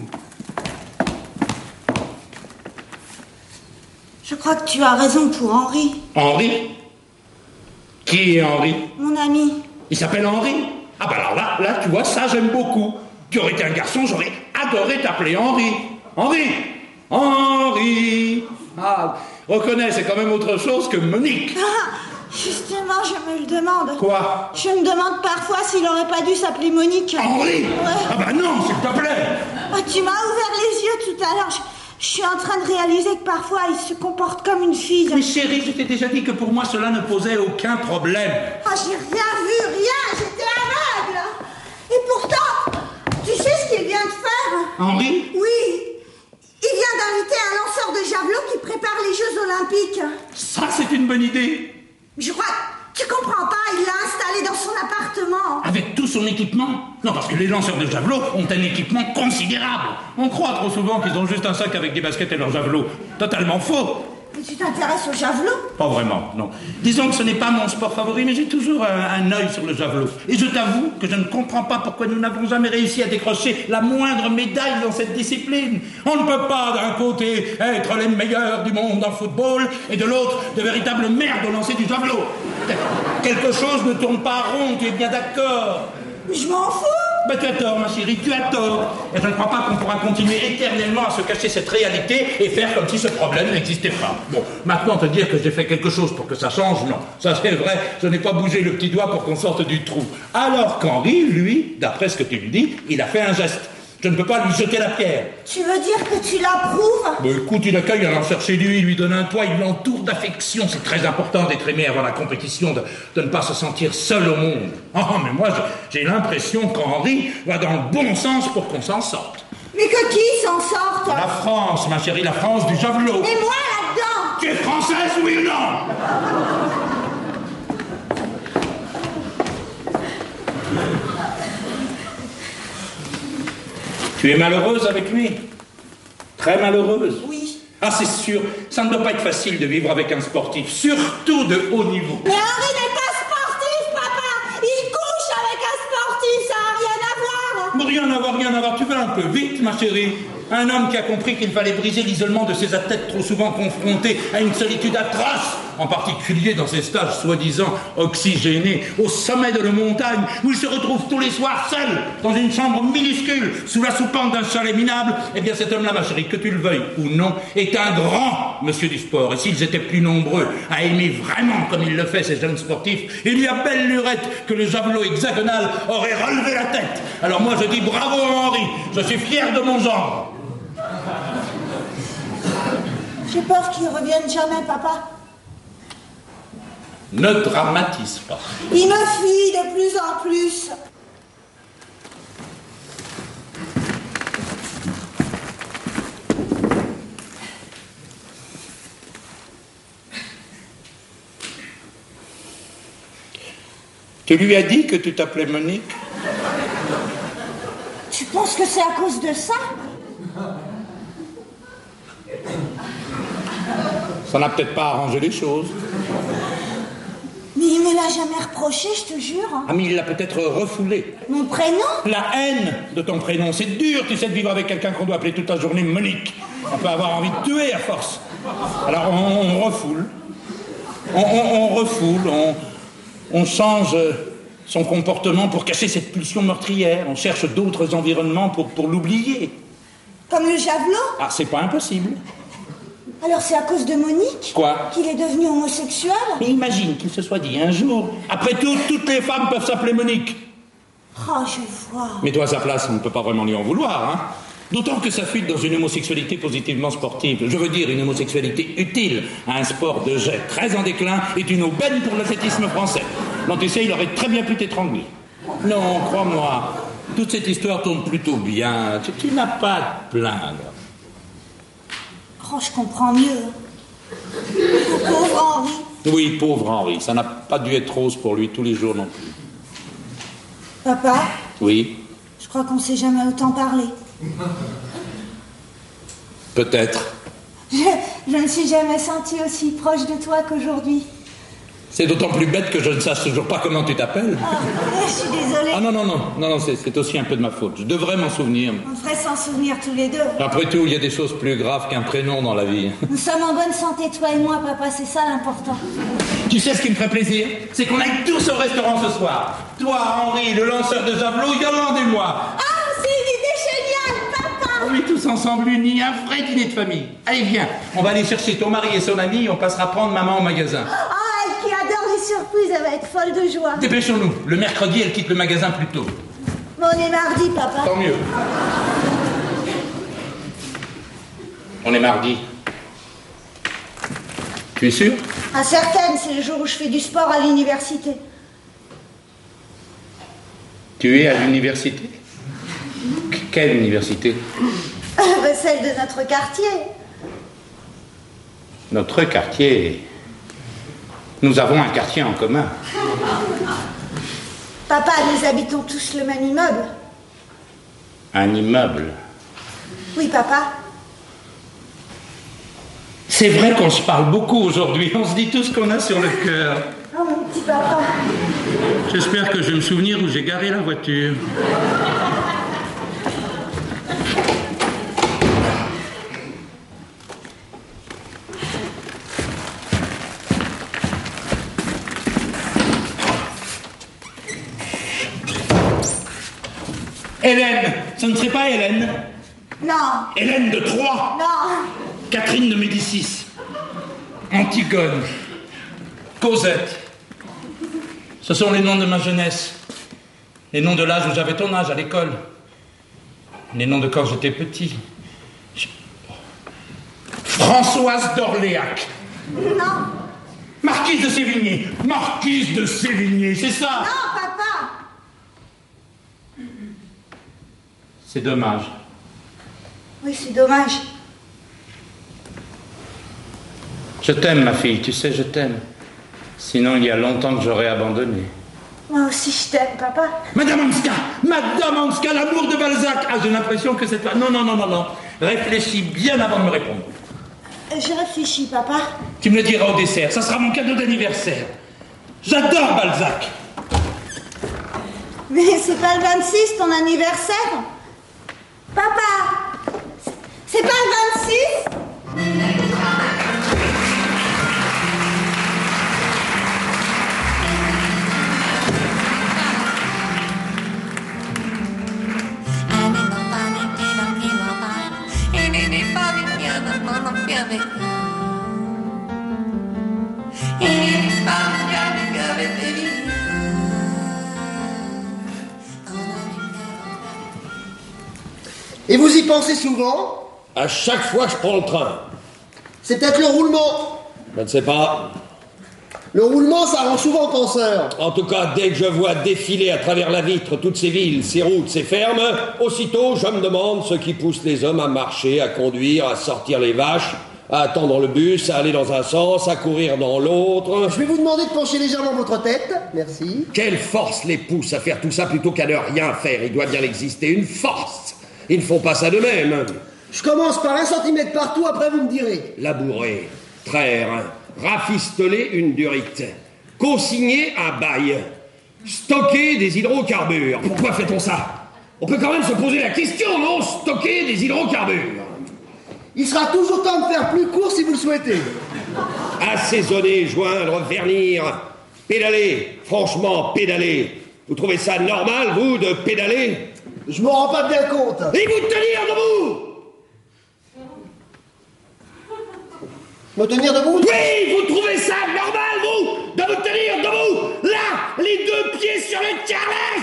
Speaker 5: Je crois que tu as raison pour Henri.
Speaker 2: Henri? Qui est Henri?
Speaker 5: Mon ami.
Speaker 2: Il s'appelle Henri? Ah bah alors là, là, tu vois, ça j'aime beaucoup. Tu aurais été un garçon, j'aurais adoré t'appeler Henri. Henri! Henri! Ah, reconnais, c'est quand même autre chose que Monique.
Speaker 5: Ah, justement, je me le demande.
Speaker 2: Quoi?
Speaker 5: Je me demande parfois s'il aurait pas dû s'appeler Monique.
Speaker 2: Henri?
Speaker 5: Ouais.
Speaker 2: Ah bah non, s'il te plaît.
Speaker 5: Ah, tu m'as ouvert les yeux tout à l'heure. Je, je suis en train de réaliser que parfois il se comporte comme une fille.
Speaker 2: Mais chérie, je t'ai déjà dit que pour moi cela ne posait aucun problème.
Speaker 5: Ah, j'ai rien vu, rien, j'étais aveugle. Et pourtant, tu sais ce qu'il vient de faire?
Speaker 2: Henri?
Speaker 5: Oui. Il vient d'inviter un lanceur de javelot qui prépare les Jeux Olympiques.
Speaker 2: Ça, c'est une bonne idée.
Speaker 5: Je crois, tu comprends pas, il l'a installé dans son appartement.
Speaker 2: Avec tout son équipement? Non, parce que les lanceurs de javelot ont un équipement considérable. On croit trop souvent qu'ils ont juste un sac avec des baskets et leurs javelots. Totalement faux.
Speaker 5: Mais tu t'intéresses au javelot?
Speaker 2: Pas vraiment, non. Disons que ce n'est pas mon sport favori, mais j'ai toujours un, un œil sur le javelot. Et je t'avoue que je ne comprends pas pourquoi nous n'avons jamais réussi à décrocher la moindre médaille dans cette discipline. On ne peut pas, d'un côté, être les meilleurs du monde en football, et de l'autre, de véritables merdes au lancer du javelot. Quelque chose ne tourne pas rond, tu es bien d'accord?
Speaker 5: Je m'en fous.
Speaker 2: Ben, tu as tort, ma chérie, tu as tort. Et je ne crois pas qu'on pourra continuer éternellement à se cacher cette réalité et faire comme si ce problème n'existait pas. Bon, maintenant te dire que j'ai fait quelque chose pour que ça change, non. Ça c'est vrai, je n'ai pas bougé le petit doigt pour qu'on sorte du trou. Alors qu'Henri, lui, d'après ce que tu lui dis, il a fait un geste. Je ne peux pas lui jeter la pierre.
Speaker 5: Tu veux dire que tu l'approuves?
Speaker 2: Bon, écoute, il accueille un lanceur chez lui, il lui donne un toit, il l'entoure d'affection. C'est très important d'être aimé avant la compétition, de, de ne pas se sentir seul au monde. Oh, mais moi, j'ai l'impression qu'Henri va dans le bon sens pour qu'on s'en sorte.
Speaker 5: Mais que qui s'en sorte?
Speaker 2: La France, ma chérie, la France du javelot.
Speaker 5: Et moi là-dedans?
Speaker 2: Tu es française, oui ou non? Tu es malheureuse avec lui? Très malheureuse?
Speaker 5: Oui.
Speaker 2: Ah, c'est sûr, ça ne doit pas être facile de vivre avec un sportif, surtout de haut niveau.
Speaker 5: Mais Henri n'est pas sportif, papa. Il couche avec un sportif, ça n'a rien à voir.
Speaker 2: Mais rien à voir, rien à voir, tu vas un peu vite, ma chérie. Un homme qui a compris qu'il fallait briser l'isolement de ses athlètes trop souvent confrontés à une solitude atroce, en particulier dans ces stages soi-disant oxygénés au sommet de la montagne, où il se retrouve tous les soirs seul, dans une chambre minuscule, sous la soupente d'un chalet minable. Eh bien cet homme-là, ma chérie, que tu le veuilles ou non, est un grand monsieur du sport. Et s'ils étaient plus nombreux à aimer vraiment comme il le fait ces jeunes sportifs, il y a belle lurette que le javelot hexagonal aurait relevé la tête. Alors moi je dis bravo Henri, je suis fier de mon genre.
Speaker 5: J'ai peur qu'il revienne jamais, papa.
Speaker 2: Ne dramatise pas.
Speaker 5: Il me fuit de plus en plus.
Speaker 2: Tu lui as dit que tu t'appelais Monique?
Speaker 5: Tu penses que c'est à cause de ça?
Speaker 2: Ça n'a peut-être pas arrangé les choses.
Speaker 5: Mais il me l'a jamais reproché, je te jure.
Speaker 2: Ah, mais il l'a peut-être refoulé.
Speaker 5: Mon prénom?
Speaker 2: La haine de ton prénom, c'est dur, tu sais, de vivre avec quelqu'un qu'on doit appeler toute la journée Monique. On peut avoir envie de tuer à force. Alors on, on refoule. On, on, on refoule, on, on change son comportement pour cacher cette pulsion meurtrière. On cherche d'autres environnements pour, pour l'oublier.
Speaker 5: Comme le javelot?
Speaker 2: Ah, c'est pas impossible.
Speaker 5: Alors c'est à cause de Monique?
Speaker 2: Quoi?
Speaker 5: Qu'il est devenu homosexuel?
Speaker 2: Mais imagine qu'il se soit dit un jour, après tout, toutes les femmes peuvent s'appeler Monique.
Speaker 5: Oh, je vois.
Speaker 2: Mais toi, à sa place, on ne peut pas vraiment lui en vouloir, hein. D'autant que ça fuite dans une homosexualité positivement sportive. Je veux dire une homosexualité utile à un sport de jet très en déclin est une aubaine pour l'athlétisme français. Non, tu sais, il aurait très bien pu t'étrangler. Non, crois-moi, Toute cette histoire tourne plutôt bien. Tu, tu n'as pas à te plaindre.
Speaker 5: Oh, je comprends mieux. Le pauvre Henri.
Speaker 2: Oui, pauvre Henri. Ça n'a pas dû être rose pour lui tous les jours non plus.
Speaker 5: Papa,
Speaker 2: Oui,
Speaker 5: je crois qu'on s'est jamais autant parlé.
Speaker 2: peut-être.
Speaker 5: Je, je ne me suis jamais sentie aussi proche de toi qu'aujourd'hui.
Speaker 2: C'est d'autant plus bête que je ne sache toujours pas comment tu t'appelles.
Speaker 5: Oh, je suis désolée.
Speaker 2: Ah non, non, non, non, non c'est, c'est aussi un peu de ma faute. Je devrais m'en souvenir.
Speaker 5: On devrait s'en souvenir tous les deux.
Speaker 2: Après tout, il y a des choses plus graves qu'un prénom dans la vie.
Speaker 5: Nous sommes en bonne santé, toi et moi, papa, c'est ça l'important.
Speaker 2: Tu sais ce qui me ferait plaisir? C'est qu'on aille tous au restaurant ce soir. Toi, Henri, le lanceur de javelot, Yolande et moi.
Speaker 5: Ah, c'est une idée géniale, papa.
Speaker 2: Oui, tous ensemble unis, un vrai dîner de famille. Allez, viens, on va aller chercher ton mari et son ami, on passera prendre maman au magasin.
Speaker 5: Ah, elle qui adore les surprises, elle va être folle de joie.
Speaker 2: Dépêchons-nous, le mercredi, elle quitte le magasin plus tôt.
Speaker 5: Mais on est mardi, papa.
Speaker 2: Tant mieux. On est mardi. Tu es sûr?
Speaker 5: À certaines, c'est le jour où je fais du sport à l'université.
Speaker 2: Tu es à l'université? Quelle université?
Speaker 5: Ah, ben, celle de notre quartier.
Speaker 2: Notre quartier. Nous avons un quartier en commun.
Speaker 5: Papa, nous habitons tous le même immeuble.
Speaker 2: Un immeuble.
Speaker 5: Oui, papa.
Speaker 2: C'est vrai qu'on se parle beaucoup aujourd'hui. On se dit tout ce qu'on a sur le cœur.
Speaker 5: Oh, mon petit papa.
Speaker 2: J'espère que je vais me souvenir où j'ai garé la voiture. Hélène, ce ne serait pas Hélène?
Speaker 5: Non.
Speaker 2: Hélène de Troie.
Speaker 5: Non.
Speaker 2: Catherine de Médicis. Antigone. Cosette. Ce sont les noms de ma jeunesse. Les noms de l'âge où j'avais ton âge à l'école. Les noms de quand j'étais petit. Je... Françoise d'Orléac.
Speaker 5: Non.
Speaker 2: Marquise de Sévigné. Marquise de Sévigné, c'est ça?
Speaker 5: Non, papa.
Speaker 2: C'est dommage.
Speaker 5: Oui, c'est dommage.
Speaker 2: Je t'aime, ma fille, tu sais, je t'aime. Sinon, il y a longtemps que j'aurais abandonné.
Speaker 5: Moi aussi, je t'aime, papa.
Speaker 2: Madame Hanska, Madame Hanska, l'amour de Balzac. Ah, j'ai l'impression que c'est... Non, non, non, non, non. Réfléchis bien avant de me répondre.
Speaker 5: Je réfléchis, papa.
Speaker 2: Tu me le diras au dessert, ça sera mon cadeau d'anniversaire. J'adore Balzac.
Speaker 5: Mais c'est pas le vingt-six, ton anniversaire? Papa, c'est pas le vingt-six?
Speaker 1: Et vous y pensez souvent?
Speaker 6: À chaque fois que je prends le train.
Speaker 1: C'est peut-être le roulement.
Speaker 6: Je ne sais pas.
Speaker 1: Le roulement, ça rend souvent penseur.
Speaker 6: En tout cas, dès que je vois défiler à travers la vitre toutes ces villes, ces routes, ces fermes, aussitôt je me demande ce qui pousse les hommes à marcher, à conduire, à sortir les vaches, à attendre le bus, à aller dans un sens, à courir dans l'autre.
Speaker 1: Je vais vous demander de pencher légèrement votre tête. Merci.
Speaker 6: Quelle force les pousse à faire tout ça plutôt qu'à ne rien faire? Il doit bien exister une force. Ils ne font pas ça d'eux-mêmes.
Speaker 1: Je commence par un centimètre partout, après vous me direz.
Speaker 6: Labourer, traire, rafistoler une durite, consigner un bail, stocker des hydrocarbures. Pourquoi fait-on ça? On peut quand même se poser la question, non? Stocker des hydrocarbures.
Speaker 1: Il sera toujours temps de faire plus court si vous le souhaitez.
Speaker 6: Assaisonner, joindre, vernir, pédaler. Franchement, pédaler. Vous trouvez ça normal, vous, de pédaler?
Speaker 1: Je m'en rends pas bien compte.
Speaker 6: Et vous tenir debout?
Speaker 1: Me tenir debout?
Speaker 6: Oui, vous trouvez ça normal, vous, de vous tenir debout? Là, les deux pieds sur le carrelage?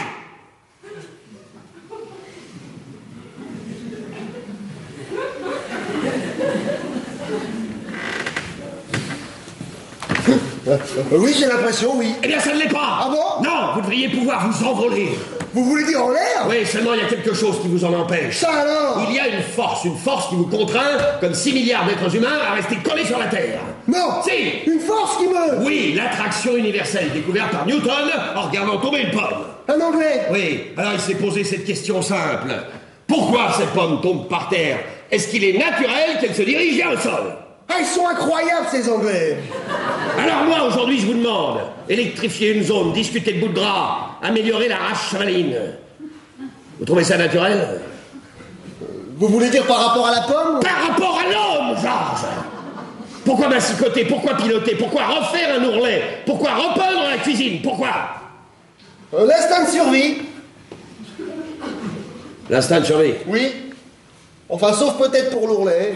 Speaker 1: Oui, j'ai l'impression, oui.
Speaker 6: Eh bien, ça ne l'est pas.
Speaker 1: Ah bon?
Speaker 6: Non, vous devriez pouvoir vous envoler.
Speaker 1: Vous voulez dire en l'air?
Speaker 6: Oui, seulement il y a quelque chose qui vous en empêche.
Speaker 1: Ça alors?
Speaker 6: Il y a une force, une force qui vous contraint, comme six milliards d'êtres humains, à rester collés sur la Terre.
Speaker 1: Non!
Speaker 6: Si!
Speaker 1: Une force qui me...
Speaker 6: Oui, l'attraction universelle découverte par Newton en regardant tomber une pomme.
Speaker 1: Un anglais?
Speaker 6: Oui, alors il s'est posé cette question simple. Pourquoi cette pomme tombe par terre? Est-ce qu'il est naturel qu'elle se dirige vers le sol?
Speaker 1: Ah, ils sont incroyables, ces anglais!
Speaker 6: Alors moi, aujourd'hui, je vous demande, électrifier une zone, discuter de bout de gras, améliorer la race chevaline. Vous trouvez ça naturel?
Speaker 1: Vous voulez dire par rapport à la pomme?
Speaker 6: Par rapport à l'homme, Georges! Pourquoi massicoter? Pourquoi piloter? Pourquoi refaire un ourlet? Pourquoi repeindre la cuisine? Pourquoi?
Speaker 1: Euh, L'instinct de survie.
Speaker 6: L'instinct de survie?
Speaker 1: Oui. Enfin, sauf peut-être pour l'ourlet.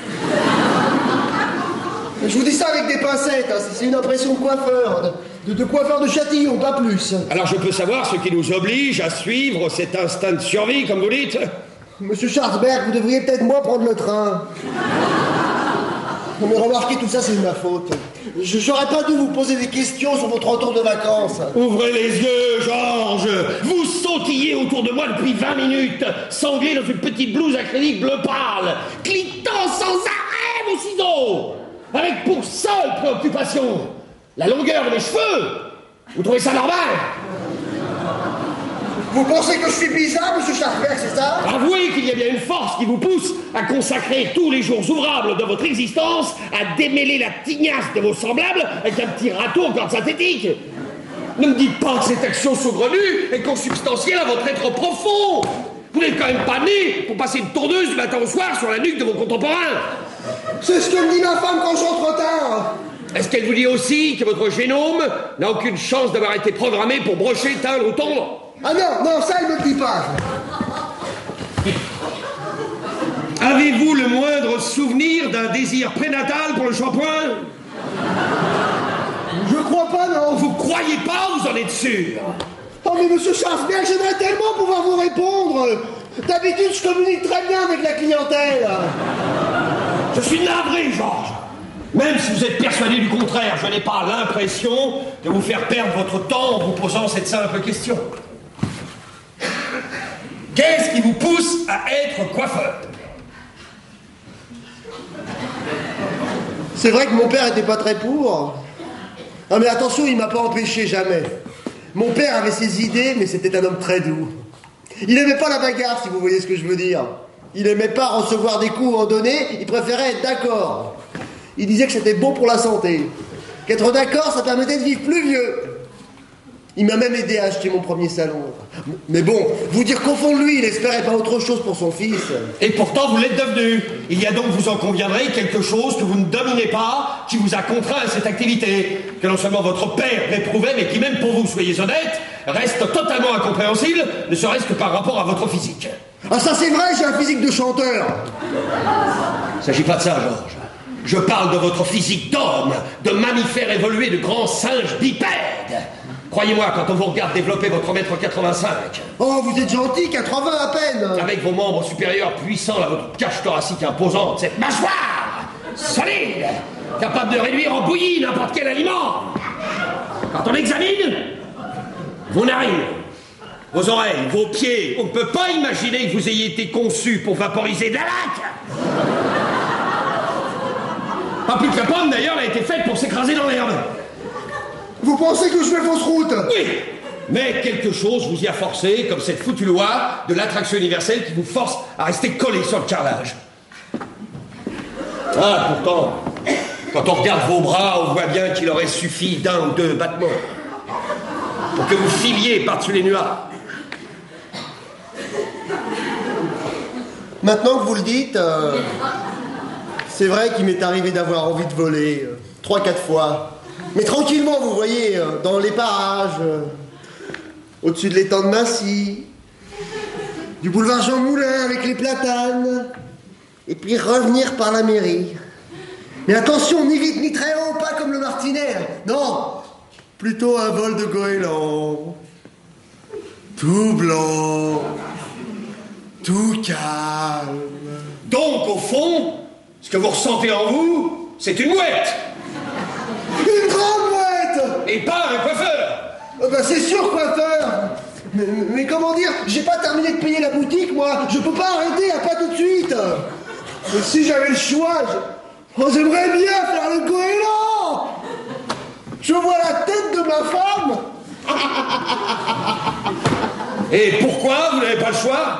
Speaker 1: Je vous dis ça avec des pincettes, hein. C'est une impression de coiffeur, de, de coiffeur de Châtillon, pas plus.
Speaker 6: Alors je peux savoir ce qui nous oblige à suivre cet instinct de survie, comme vous dites?
Speaker 1: Monsieur Schwarzberg, vous devriez peut-être moi prendre le train. Non mais remarquez, tout ça c'est de ma faute. Je n'aurais pas dû vous poser des questions sur votre retour de vacances.
Speaker 6: Ouvrez les yeux, Georges! Vous sautillez autour de moi depuis vingt minutes, sanglé dans une petite blouse acrylique bleu pâle, cliquant sans arrêt vos ciseaux, avec pour seule préoccupation la longueur de mes cheveux. Vous trouvez ça normal?
Speaker 1: Vous pensez que je suis bizarre, monsieur Schwarzberg, c'est ça?
Speaker 6: Avouez qu'il y a bien une force qui vous pousse à consacrer tous les jours ouvrables de votre existence à démêler la tignasse de vos semblables avec un petit râteau en corde synthétique. Ne me dites pas que cette action saugrenue est consubstantielle à votre être profond. Vous n'êtes quand même pas né pour passer une tourneuse du matin au soir sur la nuque de vos contemporains.
Speaker 1: C'est ce que me dit ma femme quand je rentre tard.
Speaker 6: Est-ce qu'elle vous dit aussi que votre génome n'a aucune chance d'avoir été programmé pour brocher, teindre ou tondre?
Speaker 1: Ah non, non, ça elle me le dit pas.
Speaker 6: Avez-vous le moindre souvenir d'un désir prénatal pour le shampoing?
Speaker 1: Je crois pas, non.
Speaker 6: Vous croyez pas, vous en êtes sûr?
Speaker 1: Oh mais monsieur Schwarzberg, j'aimerais tellement pouvoir vous répondre. D'habitude, je communique très bien avec la clientèle.
Speaker 6: Je suis navré, Georges. Même si vous êtes persuadé du contraire, je n'ai pas l'impression de vous faire perdre votre temps en vous posant cette simple question. Qu'est-ce qui vous pousse à être coiffeur?
Speaker 1: C'est vrai que mon père était pas très pour. Ah mais attention, il m'a pas empêché, jamais. Mon père avait ses idées, mais c'était un homme très doux. Il aimait pas la bagarre, si vous voyez ce que je veux dire. Il aimait pas recevoir des coups en donné, il préférait être d'accord. Il disait que c'était bon pour la santé. Qu'être d'accord, ça permettait de vivre plus vieux. Il m'a même aidé à acheter mon premier salon. Mais bon, vous dire qu'au fond de lui, il espérait pas autre chose pour son fils.
Speaker 6: Et pourtant, vous l'êtes devenu. Il y a donc, vous en conviendrez, quelque chose que vous ne dominez pas, qui vous a contraint à cette activité. Que non seulement votre père réprouvait, mais qui, même pour vous, soyez honnête, reste totalement incompréhensible, ne serait-ce que par rapport à votre physique.
Speaker 1: Ah ça c'est vrai, j'ai un physique de chanteur.
Speaker 6: Il ne s'agit pas de ça, Georges. Je parle de votre physique d'homme, de mammifère évolué, de grand singe bipède. Croyez-moi, quand on vous regarde développer votre mètre quatre-vingt-cinq...
Speaker 1: Oh, vous êtes gentil, quatre-vingts à peine.
Speaker 6: Avec vos membres supérieurs puissants, là, votre cage thoracique imposante, cette mâchoire solide, capable de réduire en bouillie n'importe quel aliment. Quand on examine vos narines, vos oreilles, vos pieds, on ne peut pas imaginer que vous ayez été conçu pour vaporiser de la laque. Pas plus que la pomme, d'ailleurs, elle a été faite pour s'écraser dans l'herbe.
Speaker 1: Vous pensez que je fais fausse route?
Speaker 6: Oui, mais quelque chose vous y a forcé, comme cette foutue loi de l'attraction universelle qui vous force à rester collé sur le carrelage. Ah, pourtant, quand on regarde vos bras, on voit bien qu'il aurait suffi d'un ou deux battements pour que vous filiez par-dessus les nuages.
Speaker 1: Maintenant que vous le dites, euh, c'est vrai qu'il m'est arrivé d'avoir envie de voler, euh, trois, quatre fois. Mais tranquillement, vous voyez, euh, dans les parages, euh, au-dessus de l'étang de Massy, du boulevard Jean Moulin avec les platanes, et puis revenir par la mairie. Mais attention, ni vite ni très haut, pas comme le Martinet. Non, plutôt un vol de goéland, tout blanc, tout calme.
Speaker 6: Donc, au fond, ce que vous ressentez en vous, c'est une mouette.
Speaker 1: Une grande mouette.
Speaker 6: Et pas un coiffeur.
Speaker 1: Oh ben c'est sûr, coiffeur. Mais, mais comment dire, j'ai pas terminé de payer la boutique, moi. Je peux pas arrêter, à pas tout de suite. Mais si j'avais le choix, je... oh, j'aimerais bien faire le goéland. Je vois la tête de ma femme.
Speaker 6: Et pourquoi vous n'avez pas le choix?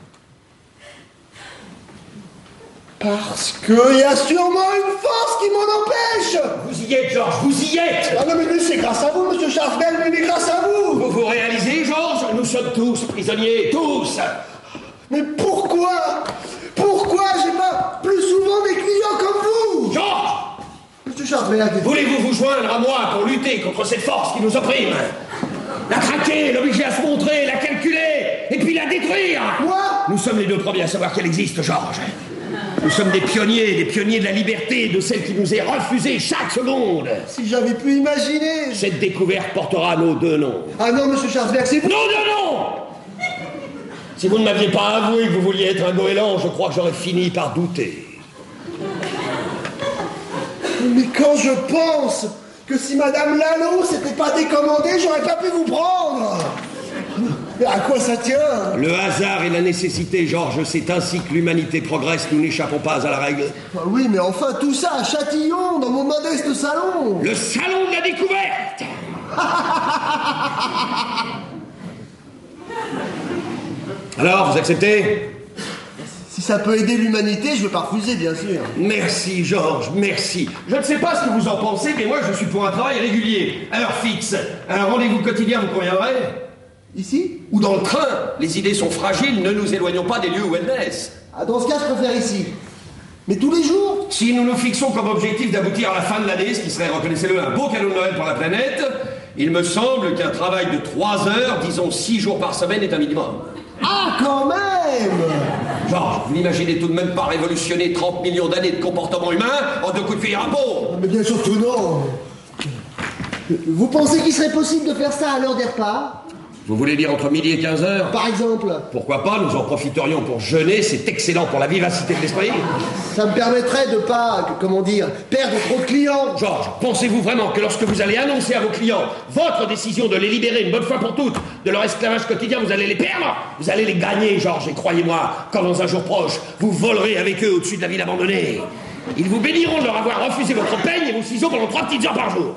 Speaker 1: Parce qu'il y a sûrement une force qui m'en empêche.
Speaker 6: Vous y êtes, Georges, vous y êtes.
Speaker 1: Ah non, mais c'est grâce à vous, monsieur Schwarzberg, mais grâce à vous.
Speaker 6: Vous vous réalisez, Georges? Nous sommes tous prisonniers, tous.
Speaker 1: Mais pourquoi? Pourquoi j'ai pas plus souvent des clients comme vous?
Speaker 6: Georges!
Speaker 1: Monsieur Schwarzberg.
Speaker 6: Voulez-vous vous joindre à moi pour lutter contre cette force qui nous opprime? La traquer, l'obliger à se montrer, la calculer, et puis la détruire.
Speaker 1: Moi?
Speaker 6: Nous sommes les deux premiers à savoir qu'elle existe, Georges. Nous sommes des pionniers, des pionniers de la liberté, de celle qui nous est refusée chaque seconde.
Speaker 1: Si j'avais pu imaginer.
Speaker 6: Cette découverte portera nos deux noms.
Speaker 1: Ah non, monsieur Schwarzberg, c'est...
Speaker 6: Non, non, non! Si vous ne m'aviez pas avoué que vous vouliez être un goéland, je crois que j'aurais fini par douter.
Speaker 1: Mais quand je pense que si Madame Lalo s'était pas décommandée, j'aurais pas pu vous prendre. Mais à quoi ça tient?
Speaker 6: Le hasard et la nécessité, Georges, c'est ainsi que l'humanité progresse, nous n'échappons pas à la règle.
Speaker 1: Ah oui, mais enfin, tout ça à Châtillon, dans mon modeste salon.
Speaker 6: Le salon de la découverte. Alors, vous acceptez?
Speaker 1: Si ça peut aider l'humanité, je veux pas refuser, bien sûr.
Speaker 6: Merci, Georges, merci. Je ne sais pas ce que vous en pensez, mais moi, je suis pour un travail régulier, à heure fixe. Un rendez-vous quotidien vous conviendrait?
Speaker 1: Ici?
Speaker 6: Ou dans le train. Les idées sont fragiles, ne nous éloignons pas des lieux où elles naissent.
Speaker 1: Ah, dans ce cas, je préfère ici. Mais tous les jours?
Speaker 6: Si nous nous fixons comme objectif d'aboutir à la fin de l'année, ce qui serait, reconnaissez-le, un beau cadeau de Noël pour la planète, il me semble qu'un travail de trois heures, disons six jours par semaine, est un minimum.
Speaker 1: Ah, quand même!
Speaker 6: Georges, vous n'imaginez tout de même pas révolutionner trente millions d'années de comportement humain en deux coups de cuillère à peau?
Speaker 1: Mais bien sûr que non. Vous pensez qu'il serait possible de faire ça à l'heure des repas?
Speaker 6: Vous voulez dire entre midi et quinze heures?
Speaker 1: Par exemple?
Speaker 6: Pourquoi pas, nous en profiterions pour jeûner, c'est excellent pour la vivacité de l'esprit.
Speaker 1: Ça me permettrait de pas, comment dire, perdre trop de clients.
Speaker 6: Georges, pensez-vous vraiment que lorsque vous allez annoncer à vos clients votre décision de les libérer une bonne fois pour toutes de leur esclavage quotidien, vous allez les perdre? Vous allez les gagner, Georges, et croyez-moi, quand dans un jour proche, vous volerez avec eux au-dessus de la ville abandonnée. Ils vous béniront de leur avoir refusé votre peigne et vos ciseaux pendant trois petites heures par jour.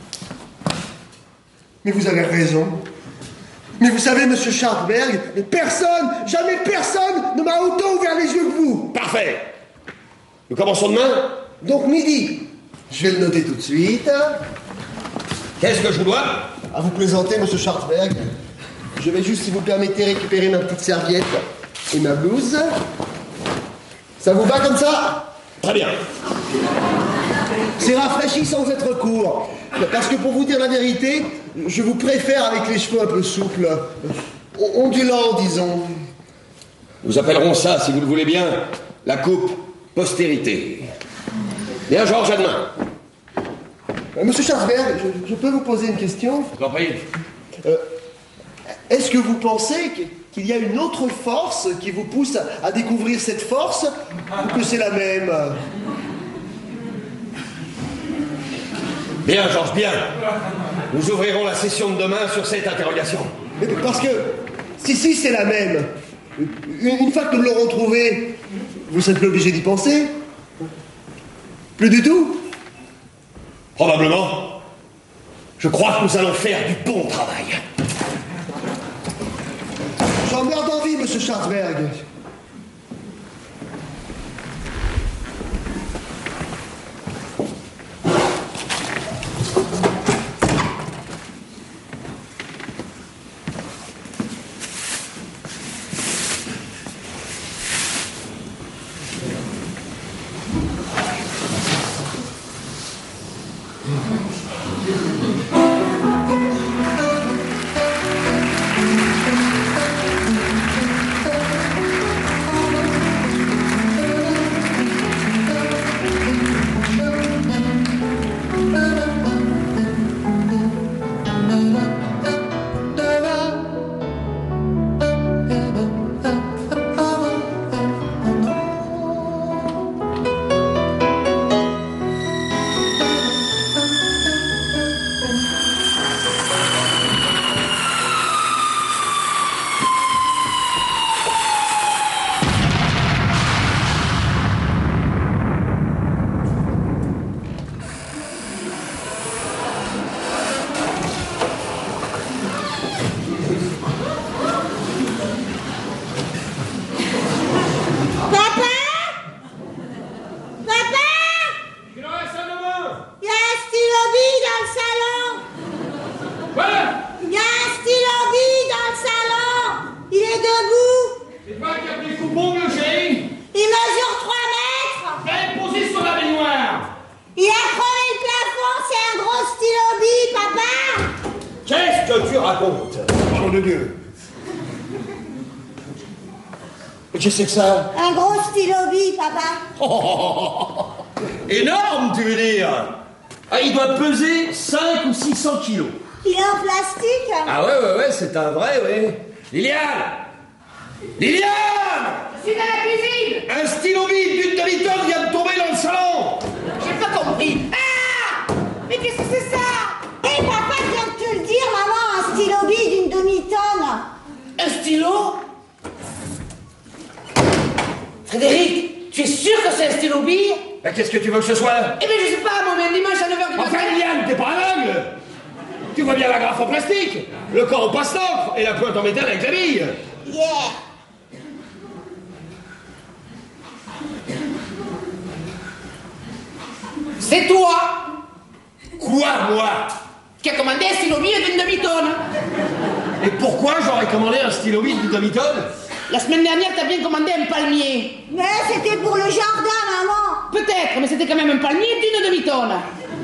Speaker 1: Mais vous avez raison. Mais vous savez, monsieur Schwarzberg, mais personne, jamais personne ne m'a autant ouvert les yeux que vous.
Speaker 6: Parfait. Nous commençons demain?
Speaker 1: Donc midi. Je vais le noter tout de suite.
Speaker 6: Qu'est-ce que je vous dois?
Speaker 1: À vous présenter, monsieur Schwarzberg. Je vais juste, si vous permettez, récupérer ma petite serviette et ma blouse. Ça vous va comme ça?
Speaker 6: Très bien.
Speaker 1: C'est rafraîchissant d'être court. Parce que pour vous dire la vérité, je vous préfère avec les cheveux un peu souples. Ondulants, disons.
Speaker 6: Nous appellerons ça, si vous le voulez bien, la coupe postérité. Bien, Georges, à demain.
Speaker 1: Euh, Monsieur Schwarzberg, je, je peux vous poser une question?
Speaker 6: Je vous en prie.
Speaker 1: Euh, Est-ce que vous pensez qu'il y a une autre force qui vous pousse à, à découvrir cette force, ou que c'est la même?
Speaker 6: Bien, Georges, bien. Nous ouvrirons la session de demain sur cette interrogation.
Speaker 1: Mais parce que, si, si, c'est la même. Une, une fois que nous l'aurons trouvée, vous serez plus obligé d'y penser? Plus du tout?
Speaker 6: Probablement. Je crois que nous allons faire du bon travail.
Speaker 1: J'en meurs d'envie, monsieur Schwarzberg.
Speaker 4: tout bon, le chéri?
Speaker 5: Il mesure trois mètres.
Speaker 4: Elle est posée sur la baignoire.
Speaker 5: Il a crevé le plafond, c'est un gros stylo bille, papa.
Speaker 6: Qu'est-ce que tu racontes?
Speaker 1: Oh de Dieu. Mais qu'est-ce que c'est que ça?
Speaker 5: Un gros stylo bille, papa.
Speaker 6: Oh, oh, oh, oh. Énorme, tu veux dire? Ah, il doit peser cinq ou six cents kilos.
Speaker 5: Il est en plastique.
Speaker 6: Ah ouais, ouais, ouais, c'est un vrai, ouais. Liliane! Liliane!
Speaker 3: Je suis dans la cuisine.
Speaker 6: Un stylo vide d'une demi-tonne vient de tomber dans le salon!
Speaker 3: J'ai pas compris. Ah! Mais qu'est-ce que c'est ça?
Speaker 5: Hé, papa vient de te le dire, maman, un stylo bille d'une demi-tonne.
Speaker 3: Un stylo? Frédéric, tu es sûr que c'est un stylo bille?
Speaker 6: Bah, qu'est-ce que tu veux que ce soit?
Speaker 3: Eh bien, je sais pas, moi, mais dimanche à neuf heures du matin.
Speaker 6: Enfin, Liliane, t'es pas aveugle! Tu vois bien la graffe en plastique, le corps en passe d'encre et la pointe en métal avec la bille.
Speaker 5: Yeah.
Speaker 3: C'est toi
Speaker 6: Quoi, moi?
Speaker 3: qui as commandé un stylo bille d'une demi-tonne.
Speaker 6: Et pourquoi j'aurais commandé un stylo vide d'une demi-tonne?
Speaker 3: La semaine dernière, t'as bien commandé un palmier.
Speaker 5: Mais c'était pour le jardin, maman.
Speaker 3: Peut-être, mais c'était quand même un palmier d'une demi-tonne.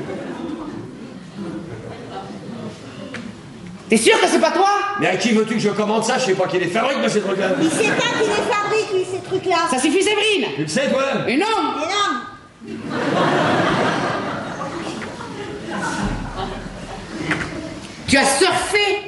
Speaker 3: T'es sûr que c'est pas toi?
Speaker 6: Mais à qui veux-tu que je commande ça? Je sais pas qui les fabrique, moi, ces trucs-là.
Speaker 5: Il sait pas qui les fabrique, lui, ces trucs-là.
Speaker 3: Ça suffit, Séverine.
Speaker 6: Tu le sais, toi?
Speaker 3: Et non.
Speaker 5: Mais non.
Speaker 3: Tu as surfé.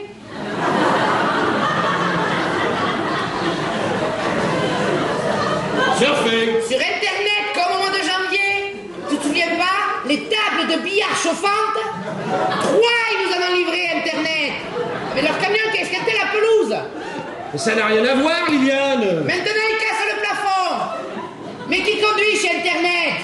Speaker 6: Surfé.
Speaker 3: Sur Internet, comme au mois de janvier. Tu te souviens pas? Les tables de billard chauffantes. Trois, ils nous en ont livré Internet. Mais leur camion qui a esquinté la pelouse.
Speaker 6: Mais ça n'a rien à voir, Liliane.
Speaker 3: Maintenant, ils cassent le plafond. Mais qui conduit chez Internet?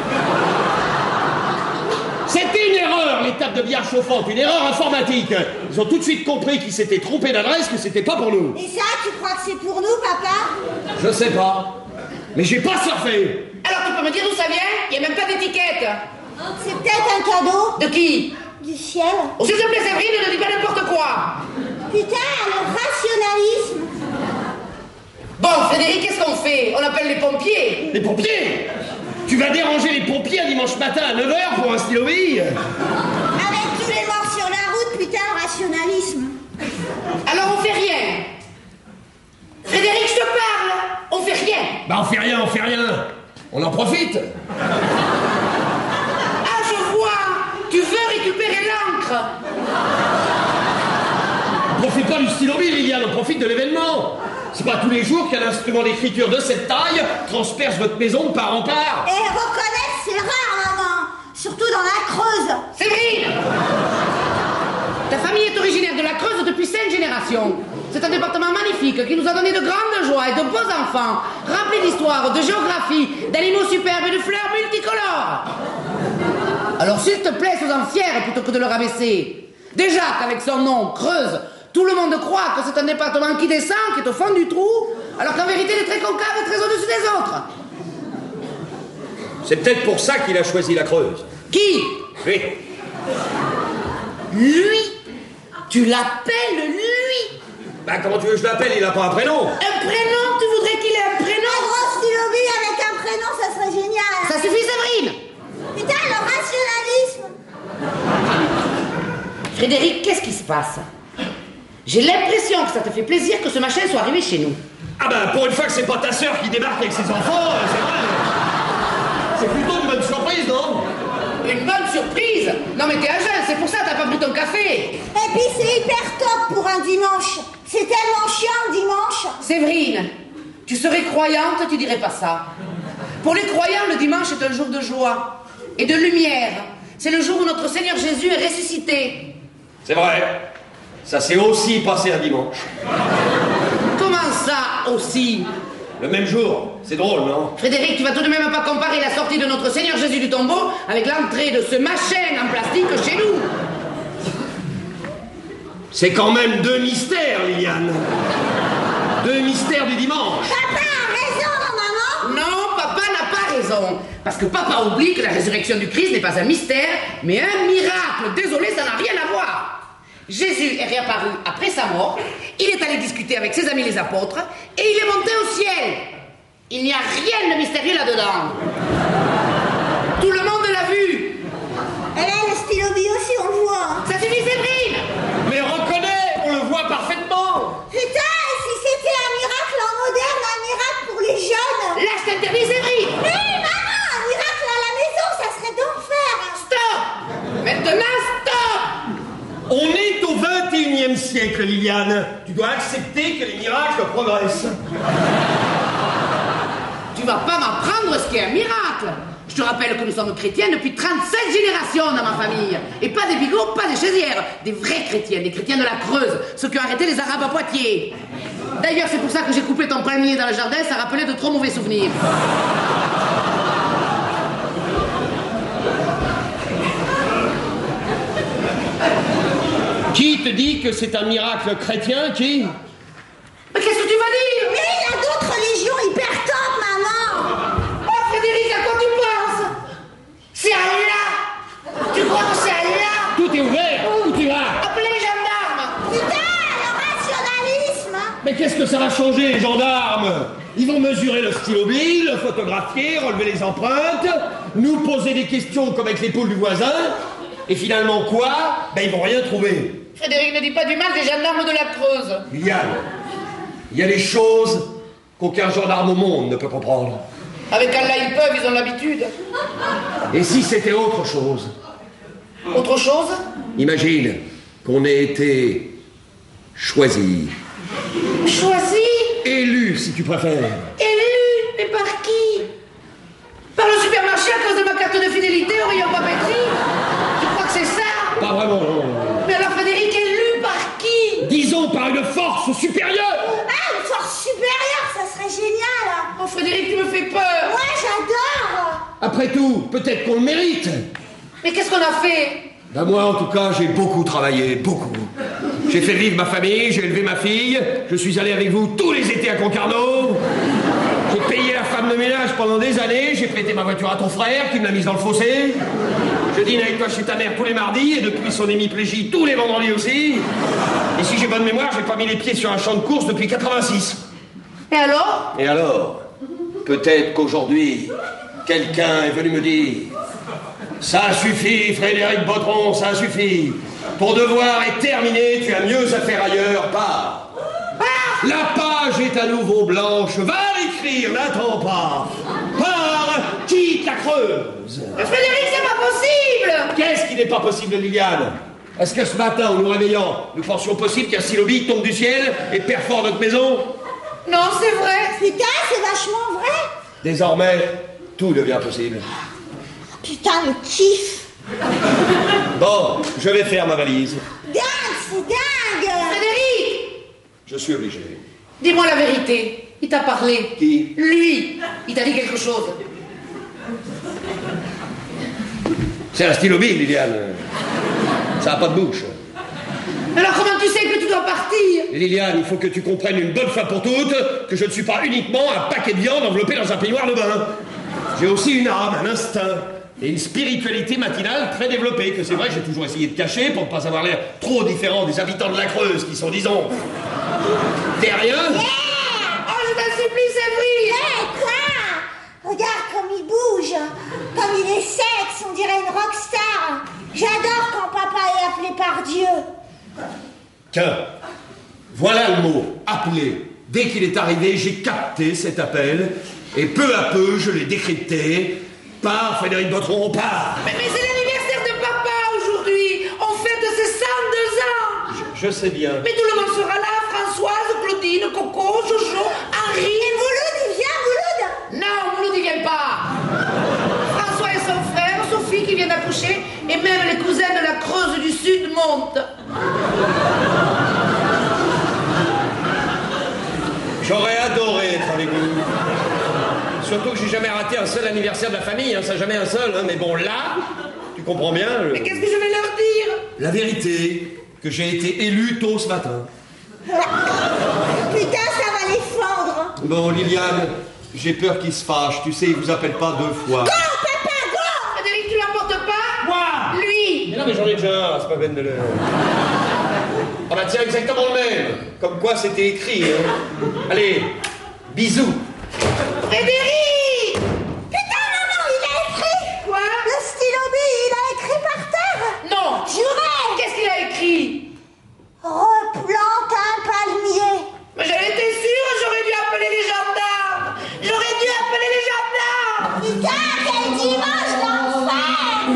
Speaker 6: C'était une erreur, les tables de billard chauffantes, une erreur informatique. Ils ont tout de suite compris qu'ils s'étaient trompés d'adresse, que c'était pas pour nous.
Speaker 5: Et ça, tu crois que c'est pour nous, papa?
Speaker 6: Je sais pas. Mais j'ai pas surfé.
Speaker 3: Alors, tu peux me dire d'où ça vient? Il n'y a même pas d'étiquette.
Speaker 5: C'est peut-être un cadeau
Speaker 3: De qui?
Speaker 5: du ciel.
Speaker 3: Oh, s'il te plaît, Séverine, ne dis pas n'importe quoi.
Speaker 5: Putain, le rationalisme.
Speaker 3: Bon, Frédéric, qu'est-ce qu'on fait? On appelle les pompiers.
Speaker 6: Les pompiers? Tu vas déranger les pompiers un dimanche matin à neuf heures pour un stylo bille?
Speaker 5: Avec tous les morts sur la route, putain, le rationalisme.
Speaker 3: Alors, on fait rien. Frédéric, je te parle. On fait rien.
Speaker 6: Bah on fait rien, on fait rien. On en profite.
Speaker 3: Ah, je vois. Tu veux récupérer l'encre.
Speaker 6: On profite pas du stylo bille, Liliane, on profite de l'événement. C'est pas tous les jours qu'un instrument d'écriture de cette taille transperce votre maison de part en part.
Speaker 5: Et reconnaître, c'est rare, maman. Surtout dans la Creuse.
Speaker 3: Séverine, ta famille est originaire de la Creuse depuis cinq générations. C'est un département magnifique qui nous a donné de grandes joies et de beaux enfants, remplis d'histoire, de géographie, d'animaux superbes et de fleurs multicolores. Alors s'il te plaît, sois-en fier plutôt que de le rabaisser. Déjà qu'avec son nom, Creuse, tout le monde croit que c'est un département qui descend, qui est au fond du trou, alors qu'en vérité, il est très concave et très au-dessus des autres.
Speaker 6: C'est peut-être pour ça qu'il a choisi la Creuse.
Speaker 3: Qui?
Speaker 6: Oui.
Speaker 3: Lui? Tu l'appelles lui?
Speaker 6: Bah comment tu veux que je l'appelle? Il a pas un prénom.
Speaker 3: Un prénom? Tu voudrais qu'il ait un
Speaker 5: Un
Speaker 3: prénom?
Speaker 5: gros stylo bille avec un prénom, ça serait génial.
Speaker 3: Ça suffit, Séverine.
Speaker 5: Putain, le rationalisme.
Speaker 3: Frédéric, qu'est-ce qui se passe? J'ai l'impression que ça te fait plaisir que ce machin soit arrivé chez nous.
Speaker 6: Ah bah pour une fois que c'est pas ta sœur qui débarque avec ses enfants, euh, c'est vrai. C'est plutôt une bonne surprise, non?
Speaker 3: Une bonne surprise? Non mais t'es à jeun, c'est pour ça que t'as pas pris ton café.
Speaker 5: Et puis c'est hyper top pour un dimanche. C'est tellement chiant le dimanche.
Speaker 3: Séverine, tu serais croyante, tu dirais pas ça. Pour les croyants, le dimanche est un jour de joie et de lumière. C'est le jour où notre Seigneur Jésus est ressuscité.
Speaker 6: C'est vrai. Ça s'est aussi passé un dimanche.
Speaker 3: Comment ça, aussi?
Speaker 6: Le même jour. C'est drôle, non?
Speaker 3: Frédéric, tu vas tout de même pas comparer la sortie de notre Seigneur Jésus du tombeau avec l'entrée de ce machin en plastique chez nous.
Speaker 6: C'est quand même deux mystères, Liliane. Deux mystères du dimanche.
Speaker 5: Papa a raison, maman.
Speaker 3: Non, papa n'a pas raison. Parce que papa oublie que la résurrection du Christ n'est pas un mystère, mais un miracle. Désolé, ça n'a rien à voir. Jésus est réapparu après sa mort, il est allé discuter avec ses amis les apôtres, et il est monté au ciel. Il n'y a rien de mystérieux là-dedans. Tout le monde l'a vu.
Speaker 5: Elle a le stylo bio aussi, on le voit.
Speaker 3: Ça suffit, Séverine.
Speaker 6: Mais reconnais, on le voit parfaitement.
Speaker 5: Putain, et si c'était un miracle en moderne, un miracle pour les jeunes.
Speaker 3: Là, je t'interdis, Séverine.
Speaker 5: Oui, maman, un miracle à la maison, ça serait d'enfer.
Speaker 3: Stop. Maintenant, stop.
Speaker 6: On est au vingt et unième siècle, Liliane. Tu dois accepter que les miracles progressent.
Speaker 3: Tu vas pas m'apprendre ce qu'est un miracle. Je te rappelle que nous sommes chrétiens depuis trente-sept générations dans ma famille. Et pas des bigots, pas des chaisières. Des vrais chrétiens, des chrétiens de la Creuse. Ceux qui ont arrêté les Arabes à Poitiers. D'ailleurs, c'est pour ça que j'ai coupé ton palmier dans le jardin, ça rappelait de trop mauvais souvenirs.
Speaker 6: Qui te dit que c'est un miracle chrétien, qui?
Speaker 3: Mais qu'est-ce que tu vas dire?
Speaker 5: Mais il y a d'autres religions hyper top, maman.
Speaker 3: Oh, Frédéric, à quoi tu penses? C'est Allah. Tu crois que c'est Allah?
Speaker 6: Tout est ouvert. Où tu vas?
Speaker 3: Appelez les gendarmes.
Speaker 5: Putain, le rationalisme.
Speaker 6: Mais qu'est-ce que ça va changer, les gendarmes? Ils vont mesurer le stylo bille, le photographier, relever les empreintes, nous poser des questions comme avec les poules du voisin, et finalement quoi? Ben ils vont rien trouver.
Speaker 3: Frédéric, ne dis pas du mal des gendarmes de la Creuse.
Speaker 6: Liliane, il y a des choses qu'aucun gendarme au monde ne peut comprendre.
Speaker 3: Avec Allah, ils peuvent, ils ont l'habitude.
Speaker 6: Et si c'était autre chose?
Speaker 3: Autre chose?
Speaker 6: Imagine qu'on ait été choisi,
Speaker 3: Choisi?
Speaker 6: élu si tu préfères.
Speaker 3: Élu? Mais par qui? Par le supermarché à cause de ma carte de fidélité au rayon papeterie? Tu crois que c'est ça?
Speaker 6: Pas vraiment, non.
Speaker 3: Mais alors Frédéric, élu par qui?
Speaker 6: Disons par une force supérieure.
Speaker 5: Ah, une force supérieure, ça serait génial.
Speaker 3: Oh Frédéric, tu me fais peur.
Speaker 5: Ouais, j'adore.
Speaker 6: Après tout, peut-être qu'on le mérite.
Speaker 3: Mais qu'est-ce qu'on a fait?
Speaker 6: Ben moi, en tout cas, j'ai beaucoup travaillé, beaucoup. J'ai fait vivre ma famille, j'ai élevé ma fille, je suis allé avec vous tous les étés à Concarneau, j'ai payé la femme de ménage pendant des années, j'ai prêté ma voiture à ton frère qui me l'a mise dans le fossé, je dîne avec toi chez ta mère tous les mardis et depuis son hémiplégie tous les vendredis aussi. Et si j'ai bonne mémoire, j'ai pas mis les pieds sur un champ de course depuis quatre-vingt-six.
Speaker 3: Et alors?
Speaker 6: Et alors, peut-être qu'aujourd'hui, quelqu'un est venu me dire... Ça suffit, Frédéric Bautron, ça suffit. Ton devoir est terminé, tu as mieux à faire ailleurs, pars. La page est à nouveau blanche, va l'écrire, n'attends pas. Pars, quitte la Creuse.
Speaker 3: Mais Frédéric, c'est pas possible!
Speaker 6: Qu'est-ce qui n'est pas possible, Liliane? Est-ce que ce matin, en nous réveillant, nous pensions possible qu'un stylo-bille tombe du ciel et perfore notre maison?
Speaker 3: Non, c'est vrai.
Speaker 5: Putain, c'est vachement vrai.
Speaker 6: Désormais, tout devient possible.
Speaker 5: Putain, le kiff.
Speaker 6: Bon, je vais faire ma valise.
Speaker 5: Dingue, c'est dingue.
Speaker 3: Frédéric!
Speaker 6: Je suis obligé.
Speaker 3: Dis-moi la vérité. Il t'a parlé.
Speaker 6: Qui?
Speaker 3: Lui. Il t'a dit quelque chose.
Speaker 6: C'est un stylo-bille, Liliane. Ça n'a pas de bouche.
Speaker 3: Alors comment tu sais que tu dois partir?
Speaker 6: Liliane, il faut que tu comprennes une bonne fois pour toutes que je ne suis pas uniquement un paquet de viande enveloppé dans un peignoir de bain. J'ai aussi une âme, un instinct et une spiritualité matinale très développée, que c'est vrai que j'ai toujours essayé de cacher pour ne pas avoir l'air trop différent des habitants de la Creuse qui sont, disons, terriens.
Speaker 5: Yeah.
Speaker 3: Oh, je t'en supplie, Séverine!
Speaker 5: Hé, quoi? Regarde comme il bouge, comme il est sexe, on dirait une rockstar. J'adore quand papa est appelé par Dieu.
Speaker 6: Tiens, voilà le mot, appelé. Dès qu'il est arrivé, j'ai capté cet appel, et peu à peu, je l'ai décrypté. Par Frédéric Bautron, part.
Speaker 3: Mais, mais c'est l'anniversaire de papa aujourd'hui. On fête ses cent deux ans.
Speaker 6: Je, je sais bien.
Speaker 3: Mais tout le monde sera là. Françoise, Claudine, Coco, Jojo, Henri.
Speaker 5: Et Mouloud, il vient, Mouloud?
Speaker 3: Non, Mouloud, il vient pas. François et son frère, Sophie qui vient d'accoucher, et même les cousins de la Creuse du Sud montent.
Speaker 6: J'aurais adoré être avec vous. Surtout que j'ai jamais raté un seul anniversaire de la famille, hein, ça jamais un seul, hein, mais bon là, tu comprends bien. Le...
Speaker 3: Mais qu'est-ce que je vais leur dire?
Speaker 6: La vérité, que j'ai été élu tôt ce matin.
Speaker 5: Putain, ça va les fendre.
Speaker 6: Bon, Liliane, j'ai peur qu'il se fâche, tu sais, il vous appelle pas deux fois.
Speaker 5: Go, papa, go.
Speaker 3: Frédéric, tu l'emportes pas?
Speaker 6: Moi?
Speaker 3: Lui.
Speaker 6: Mais non, mais j'en ai déjà un, c'est pas peine de le... Ah bah tiens, exactement le même. Comme quoi c'était écrit, hein. Allez, bisous.
Speaker 3: Frédéric!
Speaker 5: Putain, maman, il a écrit.
Speaker 3: Quoi?
Speaker 5: Le stylo bille, il a écrit par terre.
Speaker 3: Non!
Speaker 5: Juré.
Speaker 3: Qu'est-ce qu'il a écrit?
Speaker 5: Replante un palmier.
Speaker 3: Mais j'en étais sûre, j'aurais dû appeler les gendarmes! J'aurais dû appeler les gendarmes!
Speaker 5: Putain, quel dimanche d'enfer.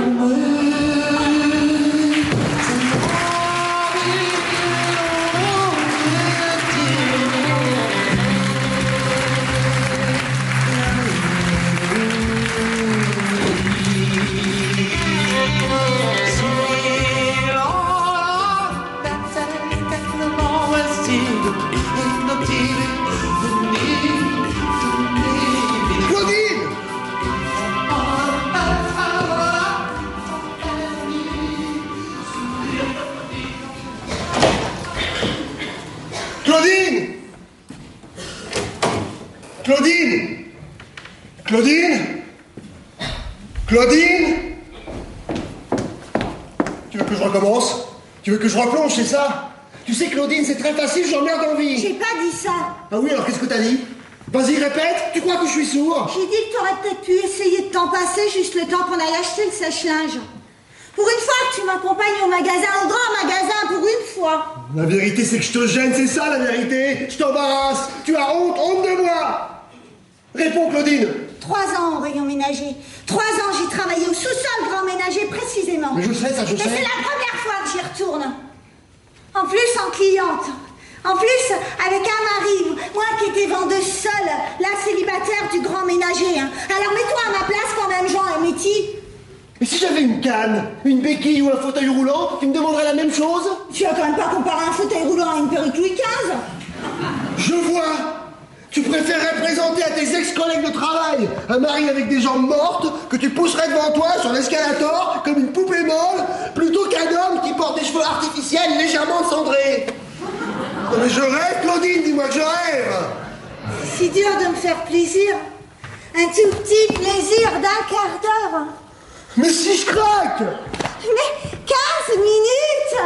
Speaker 1: Claudine! Claudine! Claudine! Claudine! Claudine! Tu veux que je recommence? Tu veux que je replonge, c'est ça? Tu sais, Claudine, c'est très facile, j'emmerde en vie.
Speaker 5: J'ai pas dit ça.
Speaker 1: Ah oui, alors qu'est-ce que t'as dit? Vas-y, répète, tu crois que je suis sourd?
Speaker 5: J'ai dit que t'aurais peut-être pu essayer de t'en passer juste le temps qu'on aille acheter le sèche-linge. Pour une fois que tu m'accompagnes au magasin, au grand magasin, pour une fois.
Speaker 1: La vérité, c'est que je te gêne, c'est ça la vérité. Je t'embarrasse. Tu as honte, honte de moi. Réponds, Claudine.
Speaker 5: Trois ans au rayon ménager. Trois ans, j'ai travaillé au sous-sol grand ménager précisément.
Speaker 1: Mais je sais, ça, je
Speaker 5: Mais
Speaker 1: sais.
Speaker 5: c'est la première fois que j'y retourne. En plus, en cliente. En plus, avec un mari, moi qui étais vendeuse seule, la célibataire du grand ménager. Hein. Alors mets-toi à ma place quand même, Jean et Métis.
Speaker 1: Et si j'avais une canne, une béquille ou un fauteuil roulant, tu me demanderais la même chose?
Speaker 5: Tu vas quand même pas comparer un fauteuil roulant à une perruque Louis quinze.
Speaker 1: Je vois. Tu préférerais présenter à tes ex-collègues de travail un mari avec des jambes mortes que tu pousserais devant toi sur l'escalator comme une poupée molle, plutôt qu'un homme qui porte des cheveux artificiels légèrement cendrés. Non mais je rêve, Claudine, dis-moi que je rêve.
Speaker 5: C'est si dur de me faire plaisir. Un tout petit plaisir d'un quart d'heure.
Speaker 1: Mais si je craque!
Speaker 5: Mais quinze minutes!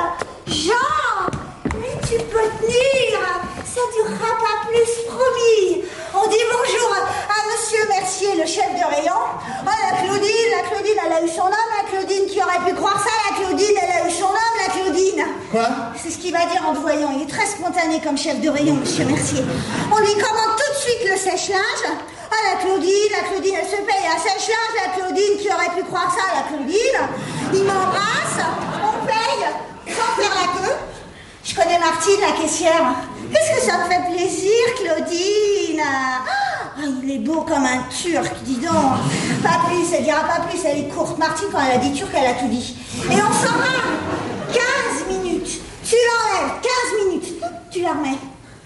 Speaker 5: Jean! Mais tu peux tenir! Ça durera pas plus, promis! On dit bonjour à Monsieur Mercier, le chef de rayon. Oh, la Claudine, la Claudine, elle a eu son homme, la Claudine, qui aurait pu croire ça, la Claudine, elle a eu son homme, la Claudine.
Speaker 1: Quoi?
Speaker 5: C'est ce qu'il va dire en te voyant. Il est très spontané comme chef de rayon, Monsieur Mercier. On lui commande tout de suite le sèche-linge. Ah, la Claudine, la Claudine, elle se paye un sèche-linge, la Claudine, qui aurait pu croire ça, la Claudine. Il m'embrasse, on paye, sans faire la queue. Je connais Martine, la caissière. Qu'est-ce que ça me fait plaisir, Claudine. Ah, il est beau comme un turc, dis donc. Pas plus, elle dira pas plus, elle est courte. Martine, quand elle a dit turc, elle a tout dit. Et on s'en va. quinze minutes. Tu l'enlèves, quinze minutes. Tu la remets.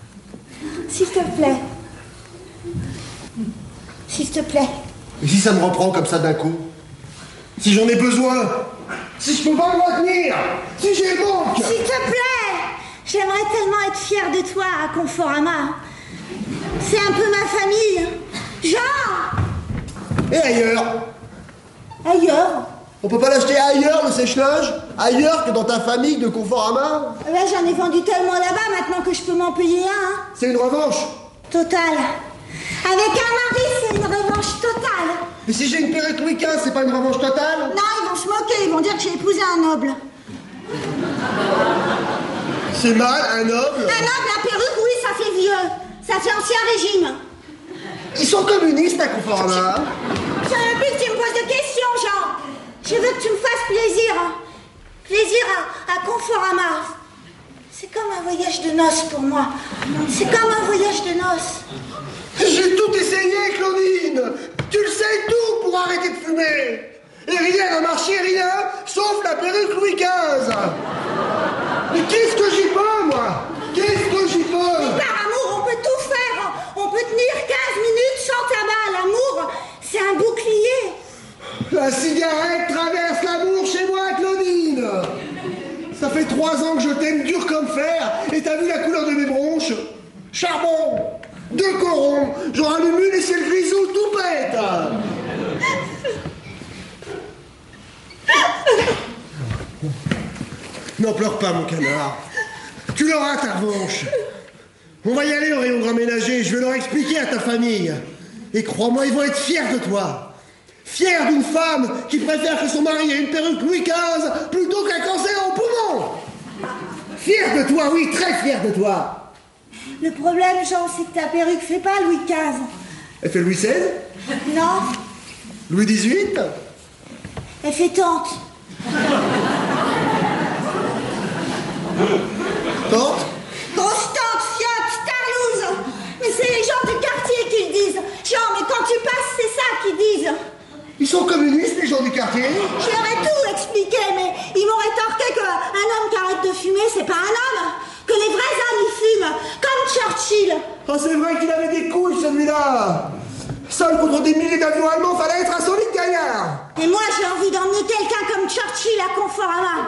Speaker 5: S'il te plaît. S'il te plaît.
Speaker 1: Et si ça me reprend comme ça d'un coup? Si j'en ai besoin? Si je peux pas me retenir? Si j'ai manque?
Speaker 5: S'il te plaît. J'aimerais tellement être fière de toi à Conforama. C'est un peu ma famille. Jean!
Speaker 1: Et ailleurs?
Speaker 5: Ailleurs?
Speaker 1: On peut pas l'acheter ailleurs, le sèche-linge? Ailleurs que dans ta famille de Conforama?
Speaker 5: Là, j'en ai vendu tellement là-bas maintenant que je peux m'en payer un. Hein.
Speaker 1: C'est une revanche.
Speaker 5: Total. Avec un mari, c'est une revanche totale.
Speaker 1: Mais si j'ai une perruque Louis quinze, c'est pas une revanche totale?
Speaker 5: Non, ils vont se moquer, ils vont dire que j'ai épousé un noble.
Speaker 1: C'est mal, un noble?
Speaker 5: Un noble, la perruque, oui, ça fait vieux. Ça fait ancien régime.
Speaker 1: Ils sont communistes à Conforama.
Speaker 5: Je veux plus que tu me poses de questions, Jean. Je veux que tu me fasses plaisir. Plaisir à, à Conforama. C'est comme un voyage de noces pour moi. C'est comme un voyage de noces.
Speaker 1: J'ai tout essayé, Claudine. Tu le sais tout pour arrêter de fumer. Et rien n'a marché, rien, sauf la perruque Louis quinze. Mais qu'est-ce que j'y peux, moi? Qu'est-ce que j'y peux?
Speaker 5: Par amour, on peut tout faire. On peut tenir quinze minutes sans tabac. L'amour, c'est un bouclier.
Speaker 1: La cigarette traverse l'amour chez moi, Claudine. Ça fait trois ans que je t'aime dur comme fer, et t'as vu la couleur de mes bronches? Charbon, deux corons, j'aurai le mule et c'est le grisou tout bête. N'en pleure pas, mon canard. Tu l'auras, ta revanche. On va y aller au rayon grand ménager, je vais leur expliquer à ta famille. Et crois-moi, ils vont être fiers de toi. Fiers d'une femme qui préfère que son mari ait une perruque Louis quinze plutôt qu'un cancer au poumon. Fiers de toi, oui, très fiers de toi.
Speaker 5: Le problème, Jean, c'est que ta perruque fait pas Louis quinze.
Speaker 1: Elle fait Louis seize?
Speaker 5: Non,
Speaker 1: Louis dix-huit?
Speaker 5: elle fait tante.
Speaker 1: Tante?
Speaker 5: Grosse tante, fiotte, tarlouse. Mais c'est les gens du quartier qui le disent. Jean, mais quand tu passes, c'est ça qu'ils disent.
Speaker 1: Ils sont communistes, les gens du quartier?
Speaker 5: Je leur ai tout expliqué, mais ils m'ont rétorqué qu'un homme qui arrête de fumer, c'est pas un homme. Que les vrais hommes, ils fument, comme Churchill.
Speaker 1: Oh, c'est vrai qu'il avait des couilles, celui-là. Seul contre des milliers d'avions allemands, fallait être un solide gaillard.
Speaker 5: Et moi, j'ai envie d'emmener quelqu'un comme Churchill à Conforama.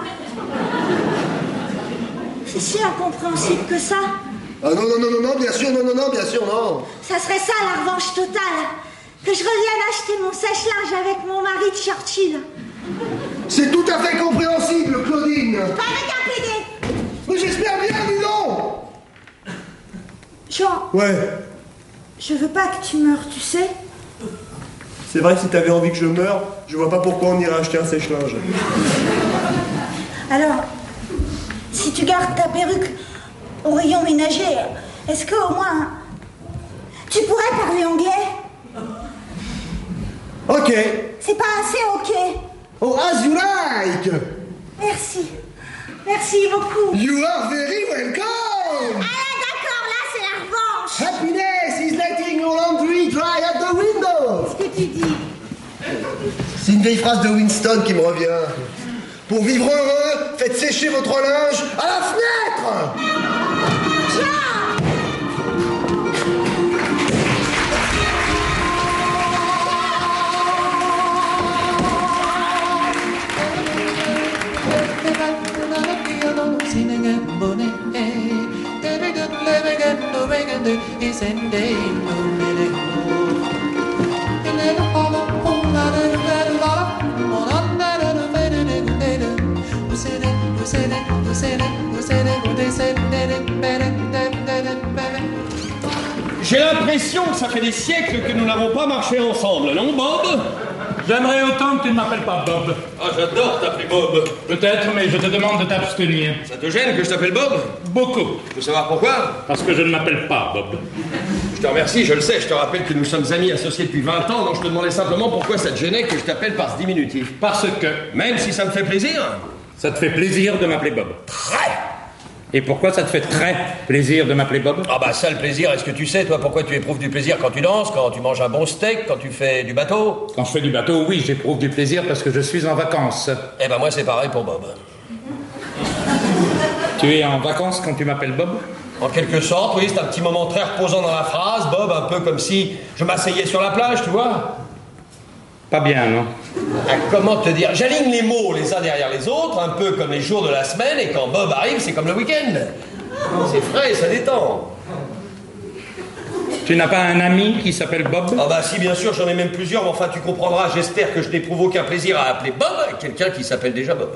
Speaker 5: C'est si incompréhensible que ça.
Speaker 1: Ah non, non, non, non, non, bien sûr, non, non, non, bien sûr, non.
Speaker 5: Ça serait ça, la revanche totale. Que je revienne acheter mon sèche-linge avec mon mari Churchill.
Speaker 1: C'est tout à fait compréhensible, Claudine.
Speaker 5: Pas avec un P D.
Speaker 1: Mais j'espère bien, dis donc.
Speaker 5: Jean,
Speaker 1: Ouais.
Speaker 5: je veux pas que tu meurs, tu sais.
Speaker 1: C'est vrai que si t'avais envie que je meure, je vois pas pourquoi on irait acheter un sèche-linge.
Speaker 5: Alors, si tu gardes ta perruque au rayon ménager, est-ce qu'au moins tu pourrais parler anglais?
Speaker 1: Ok.
Speaker 5: C'est pas assez ok.
Speaker 1: Oh, as you like.
Speaker 5: Merci. Merci beaucoup.
Speaker 1: You are very welcome.
Speaker 5: Ah d'accord, là c'est la revanche.
Speaker 1: Happiness is letting your laundry dry at the window.
Speaker 5: Qu'est-ce que tu dis?
Speaker 1: C'est une vieille phrase de Winston qui me revient. Pour vivre heureux, faites sécher votre linge à la fenêtre.
Speaker 5: Jean!
Speaker 6: J'ai l'impression que ça fait des siècles que nous n'avons pas marché ensemble, non, Bob?
Speaker 2: J'aimerais autant que tu ne m'appelles pas Bob.
Speaker 6: Ah, j'adore t'appeler Bob.
Speaker 2: Peut-être, mais je te demande de t'abstenir.
Speaker 6: Ça te gêne que je t'appelle Bob?
Speaker 2: Beaucoup.
Speaker 6: Tu veux savoir pourquoi?
Speaker 2: Parce que je ne m'appelle pas Bob.
Speaker 6: Je te remercie, je le sais, je te rappelle que nous sommes amis associés depuis vingt ans, donc je te demandais simplement pourquoi ça te gênait que je t'appelle par ce diminutif.
Speaker 2: Parce que...
Speaker 6: Même si ça me fait plaisir?
Speaker 2: Ça te fait plaisir de m'appeler Bob.
Speaker 6: Très!
Speaker 2: Et pourquoi ça te fait très plaisir de m'appeler Bob?
Speaker 6: Ah bah ça, le plaisir, est-ce que tu sais, toi, pourquoi tu éprouves du plaisir quand tu danses, quand tu manges un bon steak, quand tu fais du bateau?
Speaker 2: Quand je fais du bateau, oui, j'éprouve du plaisir parce que je suis en vacances.
Speaker 6: Eh ben moi, c'est pareil pour Bob.
Speaker 2: Tu es en vacances quand tu m'appelles Bob?
Speaker 6: En quelque sorte, oui, c'est un petit moment très reposant dans la phrase, Bob, un peu comme si je m'asseyais sur la plage, tu vois?
Speaker 2: Pas bien, non?
Speaker 6: Ah, comment te dire? J'aligne les mots les uns derrière les autres, un peu comme les jours de la semaine, et quand Bob arrive, c'est comme le week-end. C'est frais, ça détend.
Speaker 2: Tu n'as pas un ami qui s'appelle Bob?
Speaker 6: Ah bah si, bien sûr, j'en ai même plusieurs, mais enfin, tu comprendras, j'espère que je n'éprouve aucun plaisir à appeler Bob quelqu'un qui s'appelle déjà Bob.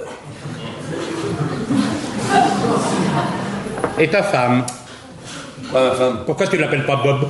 Speaker 2: Et ta femme?
Speaker 6: Pas ma femme.
Speaker 2: Pourquoi tu l'appelles pas Bob?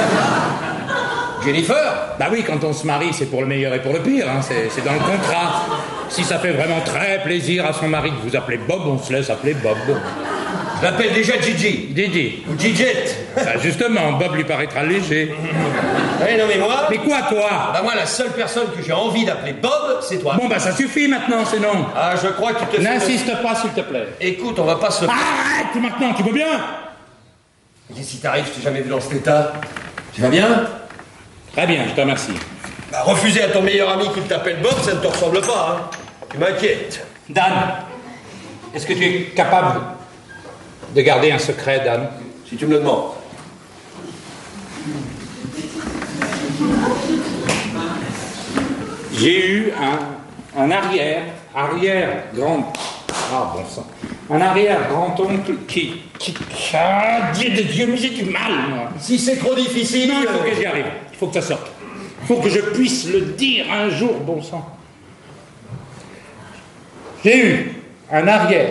Speaker 6: Jennifer?
Speaker 2: Bah oui, quand on se marie, c'est pour le meilleur et pour le pire, hein. c'est, c'est dans le contrat. Si ça fait vraiment très plaisir à son mari de vous appeler Bob, on se laisse appeler Bob.
Speaker 6: Je l'appelle déjà Gigi.
Speaker 2: Didi.
Speaker 6: Ou Giget.
Speaker 2: Bah justement, Bob lui paraîtra léger.
Speaker 6: Oui, non mais moi...
Speaker 2: Mais quoi, toi?
Speaker 6: Bah moi, la seule personne que j'ai envie d'appeler Bob, c'est toi.
Speaker 2: Bon, bah ça suffit maintenant, c'est non.
Speaker 6: Ah, je crois que tu te fais...
Speaker 2: N'insiste pas, s'il te plaît.
Speaker 6: Écoute, on va pas se...
Speaker 2: Arrête maintenant, tu veux bien?
Speaker 6: Et si t'arrives, je t'ai jamais vu dans cet état. Tu vas bien?
Speaker 2: Très bien, je te remercie.
Speaker 6: Bah, refuser à ton meilleur ami qui t'appelle Bob, ça ne te ressemble pas, hein. Tu m'inquiètes.
Speaker 2: Dan, est-ce que tu es capable de garder un secret, Dan?
Speaker 6: Si tu me le demandes.
Speaker 2: J'ai eu un, un arrière, arrière grand... Ah, bon sang. Un arrière grand-oncle qui... qui... Ah, Dieu de Dieu, mais j'ai du mal, moi.
Speaker 6: Si c'est trop difficile...
Speaker 2: Non, il faut que j'y arrive. Il faut que ça sorte. Il faut que je puisse le dire un jour, bon sang. J'ai eu un arrière,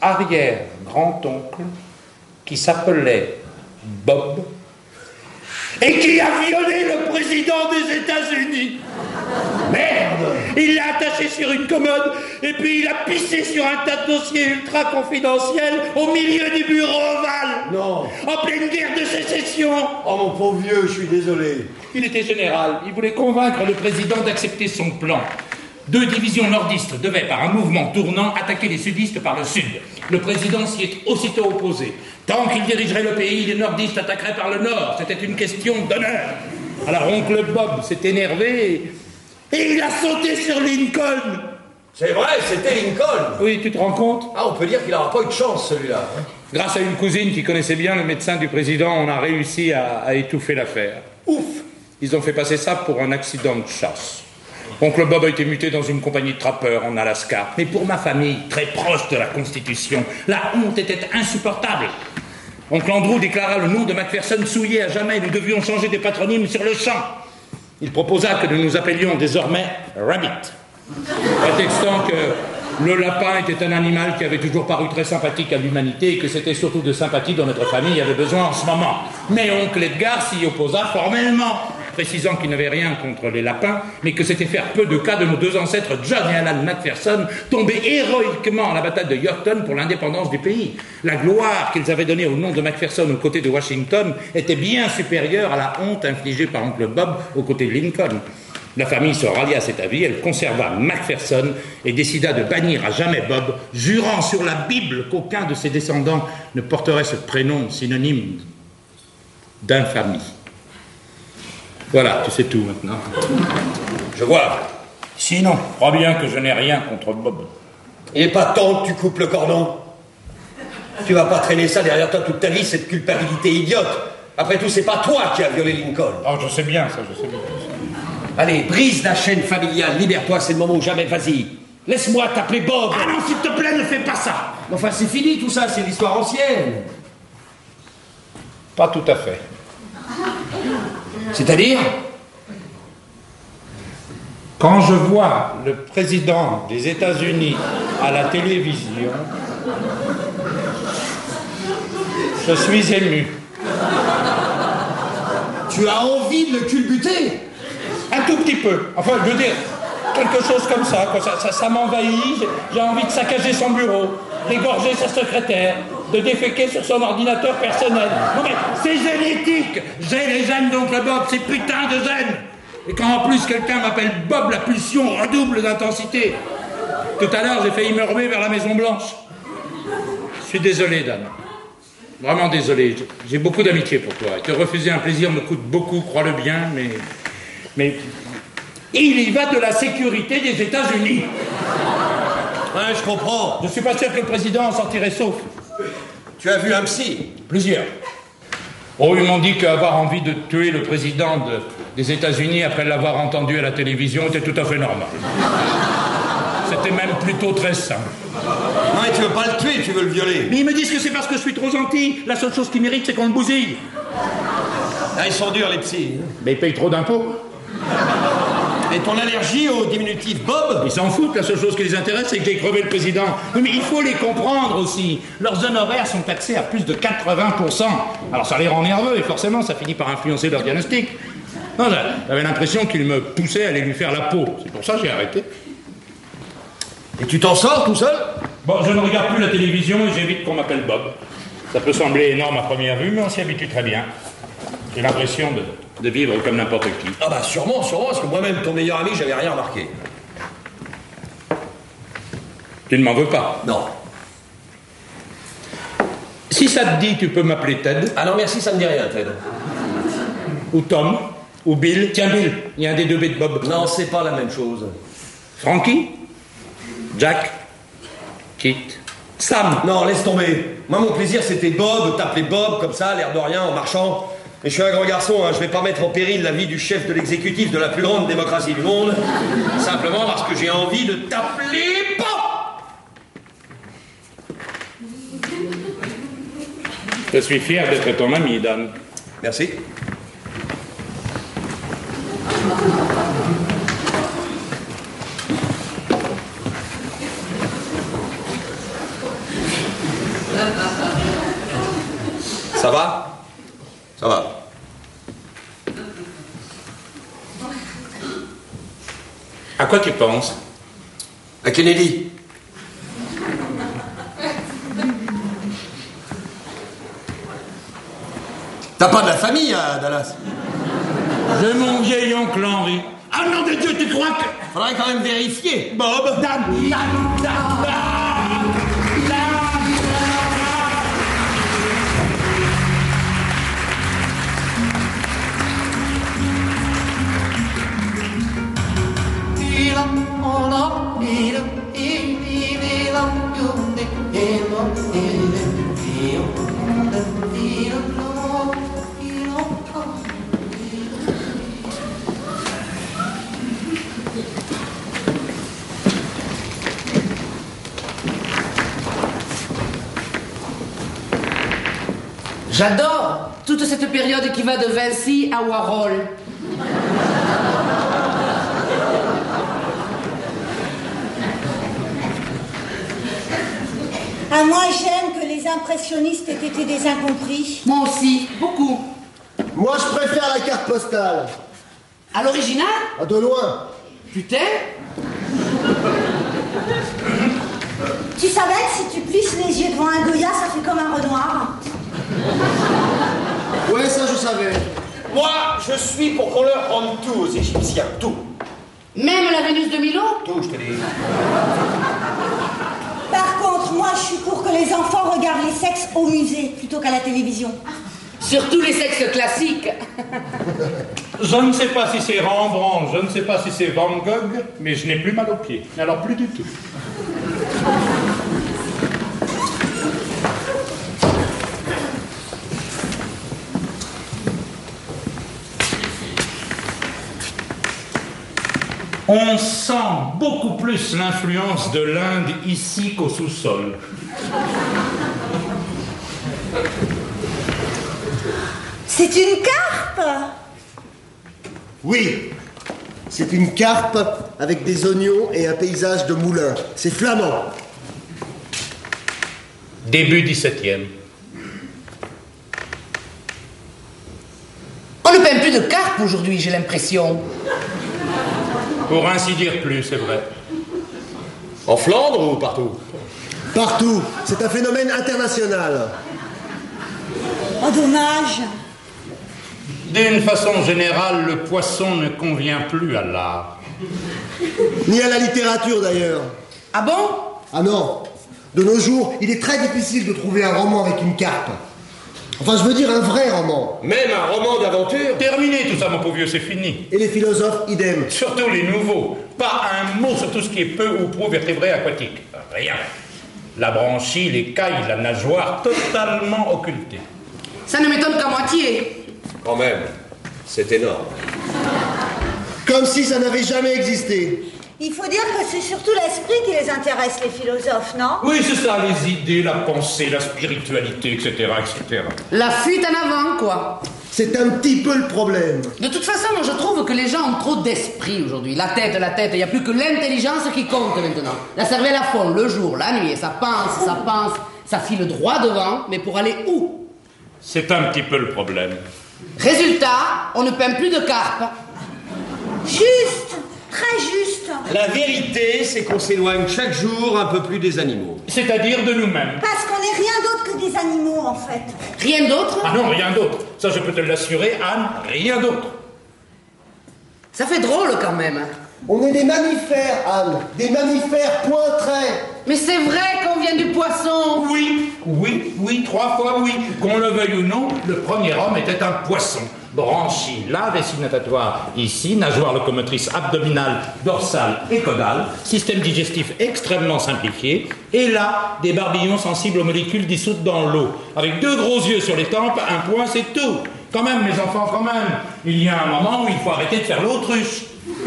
Speaker 2: arrière grand-oncle qui s'appelait Bob et qui a violé le président des États-Unis. Merde! Il l'a attaché sur une commode et puis il a pissé sur un tas de dossiers ultra confidentiels au milieu du bureau ovale.
Speaker 1: Non.
Speaker 2: En pleine guerre de sécession.
Speaker 1: Oh mon pauvre vieux, je suis désolé.
Speaker 2: Il était général. Il voulait convaincre le président d'accepter son plan. Deux divisions nordistes devaient, par un mouvement tournant, attaquer les sudistes par le sud. Le président s'y est aussitôt opposé. Tant qu'il dirigerait le pays, les nordistes attaqueraient par le nord. C'était une question d'honneur. Alors oncle Bob s'est énervé et il a sauté sur Lincoln.
Speaker 6: C'est vrai, c'était Lincoln.
Speaker 2: Oui, tu te rends compte?
Speaker 6: Ah, on peut dire qu'il n'aura pas eu de chance, celui-là. Hein.
Speaker 2: Grâce à une cousine qui connaissait bien le médecin du président, on a réussi à, à étouffer l'affaire. Ouf! Ils ont fait passer ça pour un accident de chasse. Oncle Bob a été muté dans une compagnie de trappeurs en Alaska. Mais pour ma famille, très proche de la Constitution, la honte était insupportable. Oncle Andrew déclara le nom de Macpherson souillé à jamais. Nous devions changer des patronymes sur le champ. Il proposa que nous nous appelions désormais Rabbit, prétextant que le lapin était un animal qui avait toujours paru très sympathique à l'humanité et que c'était surtout de sympathie dont notre famille avait besoin en ce moment. Mais oncle Edgar s'y opposa formellement, précisant qu'il n'avait rien contre les lapins, mais que c'était faire peu de cas de nos deux ancêtres John et Alan Macpherson, tombés héroïquement à la bataille de Yorktown pour l'indépendance du pays. La gloire qu'ils avaient donnée au nom de Macpherson aux côtés de Washington était bien supérieure à la honte infligée par oncle Bob aux côtés de Lincoln. La famille se rallia à cet avis, elle conserva Macpherson et décida de bannir à jamais Bob, jurant sur la Bible qu'aucun de ses descendants ne porterait ce prénom synonyme d'infamie. Voilà, tu sais tout maintenant.
Speaker 6: Je vois.
Speaker 2: Sinon, crois bien que je n'ai rien contre Bob.
Speaker 6: Il n'est pas temps que tu coupes le cordon. Tu vas pas traîner ça derrière toi toute ta vie, cette culpabilité idiote. Après tout, c'est pas toi qui as violé Lincoln.
Speaker 2: Oh, je sais bien ça, je sais bien.
Speaker 6: Allez, brise la chaîne familiale, libère-toi, c'est le moment ou jamais, vas-y. Laisse-moi t'appeler Bob.
Speaker 2: Ah non, s'il te plaît, ne fais pas ça.
Speaker 6: Enfin, c'est fini tout ça, c'est l'histoire ancienne.
Speaker 2: Pas tout à fait.
Speaker 6: C'est-à-dire?
Speaker 2: Quand je vois le président des États-Unis à la télévision, je suis ému.
Speaker 1: Tu as envie de le culbuter?
Speaker 2: Un tout petit peu. Enfin, je veux dire, quelque chose comme ça, quoi. Ça, ça, ça m'envahit. J'ai, j'ai envie de saccager son bureau, d'égorger sa secrétaire, de déféquer sur son ordinateur personnel. Non mais, c'est génétique. J'ai les gènes d'oncle Bob, c'est putain de gènes. Et quand en plus quelqu'un m'appelle Bob, la pulsion redouble d'intensité. Tout à l'heure, j'ai failli me remuer vers la Maison Blanche. Je suis désolé, Dan. Vraiment désolé. J'ai beaucoup d'amitié pour toi. Et te refuser un plaisir me coûte beaucoup, crois-le bien, mais... Mais il y va de la sécurité des États-Unis.
Speaker 6: Ouais, je comprends.
Speaker 2: Je suis pas sûr que le président en sortirait sauf.
Speaker 6: Tu as vu un psy?
Speaker 2: Plusieurs. Oh, ils m'ont dit qu'avoir envie de tuer le président de, des États-Unis après l'avoir entendu à la télévision était tout à fait normal. C'était même plutôt très sain.
Speaker 6: Non, et tu veux pas le tuer, tu veux le violer.
Speaker 2: Mais ils me disent que c'est parce que je suis trop gentil. La seule chose qui mérite, c'est qu'on le bousille.
Speaker 6: Ah, ils sont durs, les psys.
Speaker 2: Mais ils payent trop d'impôts.
Speaker 6: Et ton allergie au diminutif Bob?
Speaker 2: Ils s'en foutent, la seule chose qui les intéresse, c'est que j'ai crevé le président. Oui, mais il faut les comprendre aussi. Leurs honoraires sont taxés à plus de quatre-vingts pour cent. Alors ça les rend nerveux, et forcément, ça finit par influencer leur diagnostic. Non, j'avais l'impression qu'ils me poussaient à aller lui faire la peau. C'est pour ça que j'ai arrêté.
Speaker 6: Et tu t'en sors tout seul?
Speaker 2: Bon, je ne regarde plus la télévision et j'évite qu'on m'appelle Bob. Ça peut sembler énorme à première vue, mais on s'y habitue très bien. J'ai l'impression de... de vivre comme n'importe qui.
Speaker 6: Ah bah sûrement, sûrement, parce que moi-même, ton meilleur ami, j'avais rien remarqué.
Speaker 2: Tu ne m'en veux pas?
Speaker 6: Non.
Speaker 2: Si ça te dit, tu peux m'appeler Ted.
Speaker 6: Ah non, merci, ça me dit rien, Ted.
Speaker 2: Ou Tom. Ou Bill. Tiens, Bill, il y a un des deux B de Bob.
Speaker 6: Non, c'est pas la même chose.
Speaker 2: Frankie. Jack. Kit. Sam.
Speaker 6: Non, laisse tomber. Moi, mon plaisir, c'était Bob, t'appeler Bob, comme ça, l'air de rien, en marchant. Et je suis un grand garçon, hein, je vais pas mettre en péril la vie du chef de l'exécutif de la plus grande démocratie du monde, simplement parce que j'ai envie de t'appeler Bob.
Speaker 2: Je suis fier d'être ton ami, Dan.
Speaker 6: Merci. Ça va? Ça va.
Speaker 2: À quoi tu penses?
Speaker 6: À Kennedy. T'as pas de la famille à Dallas?
Speaker 2: J'ai mon vieil oncle Henri. Ah non de Dieu, tu crois que...
Speaker 6: Faudrait quand même vérifier.
Speaker 2: Bob. Da, da, da, da, da.
Speaker 3: J'adore toute cette période qui va de Vinci à Warhol.
Speaker 5: Ah, moi, j'aime que les impressionnistes aient été des incompris.
Speaker 3: Moi aussi, beaucoup.
Speaker 1: Moi, je préfère la carte postale.
Speaker 3: À l'original?
Speaker 1: À de loin.
Speaker 3: Putain.
Speaker 5: Tu savais que si tu plisses les yeux devant un Goya, ça fait comme un Renoir?
Speaker 1: Ouais, ça, je savais.
Speaker 6: Moi, je suis pour qu'on leur rende tout aux Égyptiens, tout.
Speaker 3: Même la Vénus de Milo?
Speaker 6: Tout, je te dis.
Speaker 5: Par contre, moi, je suis pour que les enfants regardent les sexes au musée plutôt qu'à la télévision.
Speaker 3: Surtout les sexes classiques.
Speaker 2: Je ne sais pas si c'est Rembrandt, je ne sais pas si c'est Van Gogh, mais je n'ai plus mal aux pieds. Alors plus du tout. On sent beaucoup plus l'influence de l'Inde ici qu'au sous-sol.
Speaker 5: C'est une carpe?
Speaker 1: Oui. C'est une carpe avec des oignons et un paysage de moulin. C'est flamand.
Speaker 2: Début dix-septième.
Speaker 3: On ne peint plus de carpe aujourd'hui, j'ai l'impression.
Speaker 2: Pour ainsi dire plus, c'est vrai.
Speaker 6: En Flandre ou partout?
Speaker 1: Partout. C'est un phénomène international.
Speaker 5: Oh, dommage.
Speaker 2: D'une façon générale, le poisson ne convient plus à l'art.
Speaker 1: Ni à la littérature, d'ailleurs.
Speaker 3: Ah bon?
Speaker 1: Ah non. De nos jours, il est très difficile de trouver un roman avec une carpe. Enfin, je veux dire un vrai roman.
Speaker 6: Même un roman d'aventure?
Speaker 2: Terminé tout ça, mon pauvre vieux, c'est fini.
Speaker 1: Et les philosophes, idem.
Speaker 2: Surtout les nouveaux. Pas un mot sur tout ce qui est peu ou pro vertébré aquatique. Rien. La branchie, l'écaille, la nageoire, totalement occultée.
Speaker 3: Ça ne m'étonne qu'à moitié.
Speaker 6: Quand même, c'est énorme.
Speaker 1: Comme si ça n'avait jamais existé.
Speaker 5: Il faut dire que c'est surtout l'esprit qui les intéresse, les philosophes, non?
Speaker 2: Oui, c'est ça, les idées, la pensée, la spiritualité, et cetera, et cetera.
Speaker 3: La fuite en avant, quoi.
Speaker 1: C'est un petit peu le problème.
Speaker 3: De toute façon, moi, je trouve que les gens ont trop d'esprit aujourd'hui. La tête, la tête, il n'y a plus que l'intelligence qui compte maintenant. La cervelle à fond, le jour, la nuit, et ça pense, ça pense, ça file droit devant, mais pour aller où?
Speaker 2: C'est un petit peu le problème.
Speaker 3: Résultat, on ne peint plus de carpe.
Speaker 5: Juste, très juste.
Speaker 6: La vérité, c'est qu'on s'éloigne chaque jour un peu plus des animaux.
Speaker 2: C'est-à-dire de nous-mêmes.
Speaker 5: Parce qu'on n'est rien d'autre que des animaux, en fait.
Speaker 3: Rien d'autre?
Speaker 2: Ah non, rien d'autre. Ça, je peux te l'assurer, Anne, rien d'autre.
Speaker 3: Ça fait drôle quand même.
Speaker 1: On est des mammifères, Anne. Des mammifères, point trait.
Speaker 3: Mais c'est vrai qu'on vient du poisson.
Speaker 2: Oui, oui, oui, trois fois oui. Qu'on le veuille ou non, le premier homme était un poisson. Branchie, là, vessie natatoire, ici, nageoire locomotrice abdominale, dorsale et caudale, système digestif extrêmement simplifié, et là, des barbillons sensibles aux molécules dissoutes dans l'eau. Avec deux gros yeux sur les tempes, un point, c'est tout. Quand même, mes enfants, quand même, il y a un moment où il faut arrêter de faire l'autruche.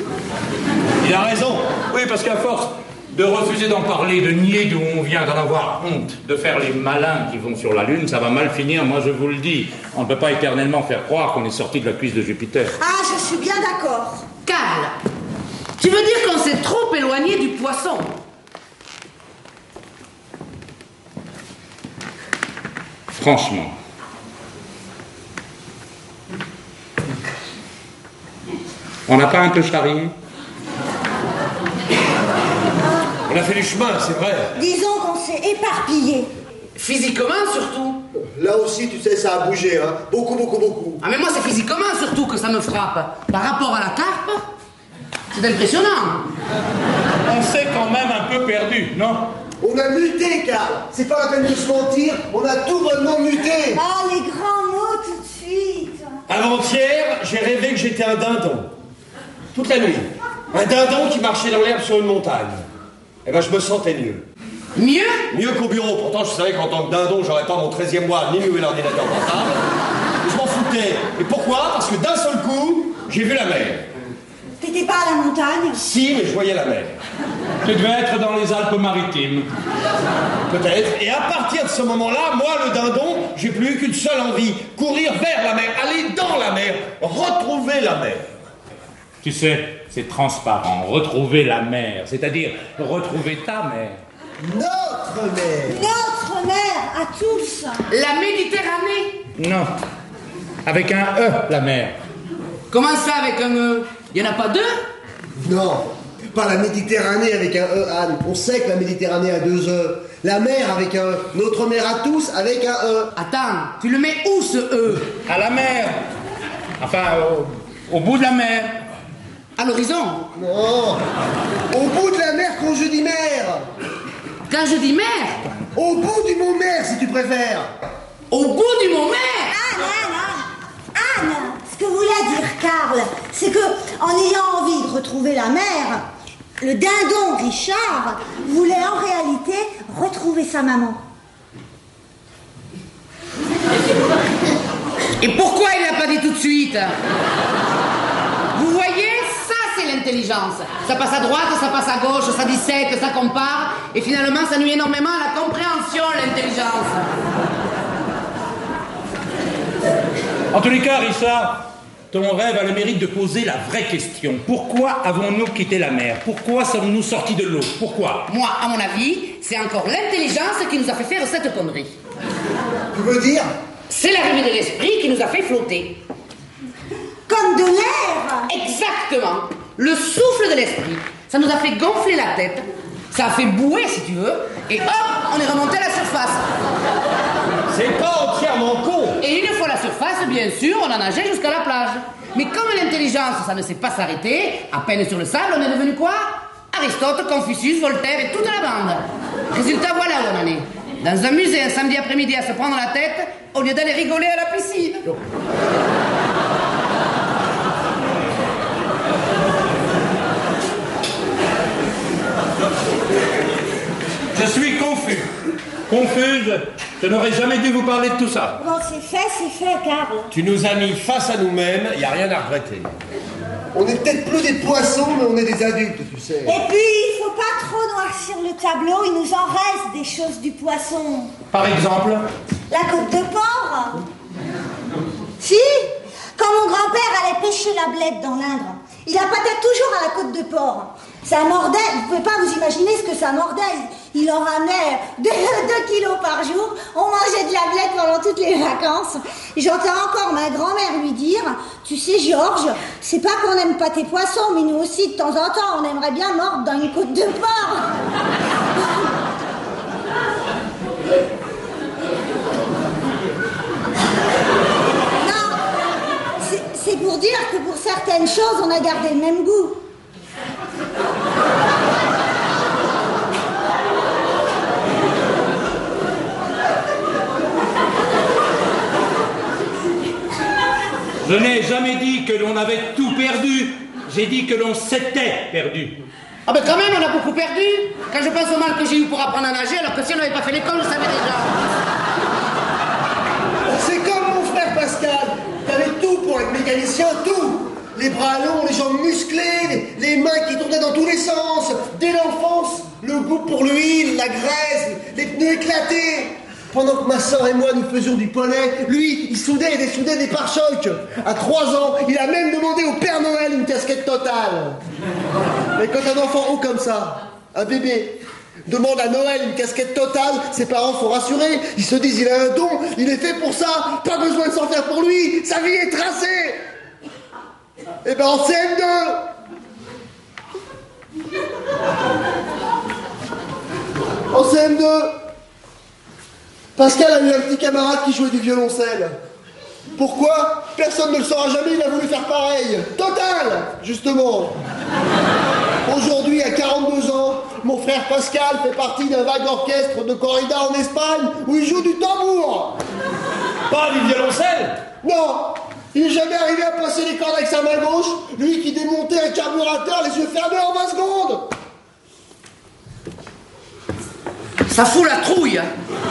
Speaker 2: Il a raison. Oui, parce qu'à force de refuser d'en parler, de nier d'où on vient, d'en avoir honte, de faire les malins qui vont sur la Lune, ça va mal finir, moi je vous le dis. On ne peut pas éternellement faire croire qu'on est sorti de la cuisse de Jupiter.
Speaker 5: Ah, je suis bien d'accord.
Speaker 3: Carl, tu veux dire qu'on s'est trop éloigné du poisson?
Speaker 2: Franchement. On n'a pas un peu charrié?
Speaker 6: On a fait du chemin, c'est vrai.
Speaker 5: Disons qu'on s'est éparpillé.
Speaker 3: Physiquement, surtout.
Speaker 1: Là aussi, tu sais, ça a bougé, hein. Beaucoup, beaucoup, beaucoup.
Speaker 3: Ah, mais moi, c'est physiquement, surtout, que ça me frappe. Par rapport à la carpe, c'est impressionnant.
Speaker 2: On s'est quand même un peu perdu, non?
Speaker 1: On a muté, Karl. C'est pas la peine de se mentir, on a tout bonnement muté.
Speaker 5: Ah, les grands mots tout de suite.
Speaker 6: Avant-hier, j'ai rêvé que j'étais un dindon. Toute la nuit. Un dindon qui marchait dans l'herbe sur une montagne. Eh ben, je me sentais mieux.
Speaker 3: Mieux?
Speaker 6: Mieux qu'au bureau. Pourtant, je savais qu'en tant que dindon, j'aurais pas mon treizième mois ni nouvel ordinateur portable. Mais je m'en foutais. Et pourquoi? Parce que d'un seul coup, j'ai vu la mer.
Speaker 5: T'étais pas à la montagne?
Speaker 6: Si, mais je voyais la mer.
Speaker 2: Tu devais être dans les Alpes-Maritimes.
Speaker 6: Peut-être. Et à partir de ce moment-là, moi, le dindon, j'ai plus eu qu'une seule envie. Courir vers la mer, aller dans la mer, retrouver la mer.
Speaker 2: Tu sais, c'est transparent. Retrouver la mer, c'est-à-dire retrouver ta mère.
Speaker 1: Notre mer.
Speaker 5: Notre mère, à tous.
Speaker 3: La Méditerranée.
Speaker 2: Non. Avec un E, la mer.
Speaker 3: Comment ça, avec un E? Il y en a pas deux?
Speaker 1: Non, pas la Méditerranée avec un E, Anne. On sait que la Méditerranée a deux E. La mer avec un E. Notre mer à tous avec un E.
Speaker 3: Attends, tu le mets où, ce E?
Speaker 2: À la mer. Enfin, au, au bout de la mer.
Speaker 3: À l'horizon.
Speaker 1: Non. Au bout de la mer quand je dis mer.
Speaker 3: Quand je dis mer,
Speaker 1: Au bout du mot mer, si tu préfères.
Speaker 3: au bout du mot mer.
Speaker 5: Anne, Anne, Anne, Anne, ce que voulait dire Karl, c'est que en ayant envie de retrouver la mer, le dindon Richard voulait en réalité retrouver sa maman.
Speaker 3: Et pourquoi il l'a pas dit tout de suite? Vous voyez, ça c'est l'intelligence. Ça passe à droite, ça passe à gauche, ça dissèque, ça compare, et finalement ça nuit énormément à la compréhension, l'intelligence.
Speaker 2: En tous les cas, Richard, ton rêve a le mérite de poser la vraie question. Pourquoi avons-nous quitté la mer? Pourquoi sommes-nous sortis de l'eau? Pourquoi?
Speaker 3: Moi, à mon avis, c'est encore l'intelligence qui nous a fait faire cette connerie.
Speaker 1: Tu veux dire?
Speaker 3: C'est l'arrivée de l'esprit qui nous a fait flotter.
Speaker 5: Comme de l'air.
Speaker 3: Exactement. Le souffle de l'esprit. Ça nous a fait gonfler la tête. Ça a fait bouer, si tu veux. Et hop, on est remonté à la surface.
Speaker 6: C'est pas entièrement con.
Speaker 3: Et une fois à la surface, bien sûr, on a nagé jusqu'à la plage. Mais comme l'intelligence, ça ne sait pas s'arrêter, à peine sur le sable, on est devenu quoi? Aristote, Confucius, Voltaire et toute la bande. Résultat, voilà où on en est. Dans un musée un samedi après-midi à se prendre la tête, au lieu d'aller rigoler à la piscine.
Speaker 2: Je suis confus. Confuse, je n'aurais jamais dû vous parler de tout ça.
Speaker 5: Bon, c'est fait, c'est fait, Karl.
Speaker 6: Tu nous as mis face à nous-mêmes, il n'y a rien à regretter.
Speaker 1: On est peut-être plus des poissons, mais on est des adultes, tu sais.
Speaker 5: Et puis, il faut pas trop noircir le tableau, il nous en reste des choses du poisson.
Speaker 2: Par exemple,
Speaker 5: La côte de porc. Si, quand mon grand-père allait pêcher la blette dans l'Indre, il appâtait toujours à la côte de porc. Ça mordait, vous pouvez pas vous imaginer ce que ça mordait. Il en ramenait deux, deux kilos par jour. On mangeait de la blette pendant toutes les vacances. Et j'entends encore ma grand-mère lui dire, tu sais Georges, c'est pas qu'on n'aime pas tes poissons, mais nous aussi de temps en temps, on aimerait bien mordre dans une côte de porc. Non, c'est- c'est pour dire que pour certaines choses, on a gardé le même goût.
Speaker 2: je n'ai jamais dit que l'on avait tout perdu. J'ai dit que l'on s'était perdu.
Speaker 3: Ah ben quand même, on a beaucoup perdu. Quand je pense au mal que j'ai eu pour apprendre à nager, alors que si on n'avait pas fait l'école, je savais déjà.
Speaker 1: C'est comme mon frère Pascal. T'avais tout pour être mécanicien, tout. Les bras longs, les jambes musclées, les, les mains qui tournaient dans tous les sens. Dès l'enfance, le goût pour l'huile, la graisse, les pneus éclatés. Pendant que ma soeur et moi nous faisions du poney, lui, il soudait et dessoudait des pare-chocs. À trois ans, il a même demandé au Père Noël une casquette totale. Mais quand un enfant haut comme ça, un bébé, demande à Noël une casquette totale, ses parents sont rassurés. Ils se disent, il a un don, il est fait pour ça, pas besoin de s'en faire pour lui, sa vie est tracée. Et ben en C M deux. En C M deux, Pascal a eu un petit camarade qui jouait du violoncelle. Pourquoi? Personne ne le saura jamais, il a voulu faire pareil. Total, justement. Aujourd'hui, à quarante-deux ans, mon frère Pascal fait partie d'un vague orchestre de corrida en Espagne où il joue du tambour.
Speaker 6: Pas du violoncelle?
Speaker 1: Non, il n'est jamais arrivé à passer les cordes avec sa main gauche, lui qui démontait un carburateur les yeux fermés en vingt secondes.
Speaker 3: Ça fout la trouille.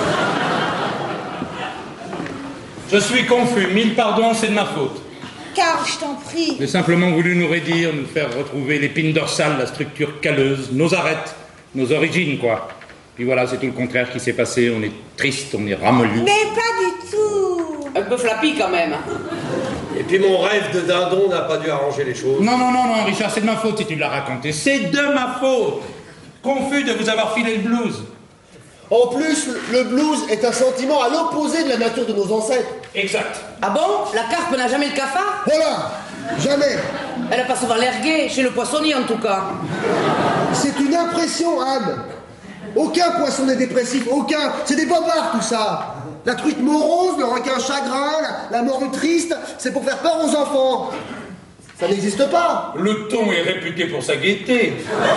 Speaker 2: Je suis confus, mille pardons, c'est de ma faute.
Speaker 5: Karl, je t'en prie.
Speaker 2: J'ai simplement voulu nous raidir, nous faire retrouver l'épine dorsale, la structure calleuse, nos arêtes, nos origines, quoi. Puis voilà, c'est tout le contraire qui s'est passé. On est triste, on est ramollu.
Speaker 5: Mais pas du tout.
Speaker 3: Un peu flappy quand même.
Speaker 6: Et puis mon rêve de dindon n'a pas dû arranger les choses.
Speaker 2: Non, non, non, non, Richard, c'est de ma faute si tu l'as raconté. C'est de ma faute. Confus de vous avoir filé le blues.
Speaker 1: En plus, le blues est un sentiment à l'opposé de la nature de nos ancêtres.
Speaker 2: Exact.
Speaker 3: Ah bon? La carpe n'a jamais le cafard?
Speaker 1: Voilà, jamais.
Speaker 3: Elle a pas souvent l'air gaie, chez le poissonnier en tout cas.
Speaker 1: C'est une impression, Anne. Aucun poisson n'est dépressif, aucun. C'est des bobards, tout ça. La truite morose, le requin chagrin, la, la morue triste, c'est pour faire peur aux enfants. Ça n'existe pas.
Speaker 2: Le thon est réputé pour sa gaieté.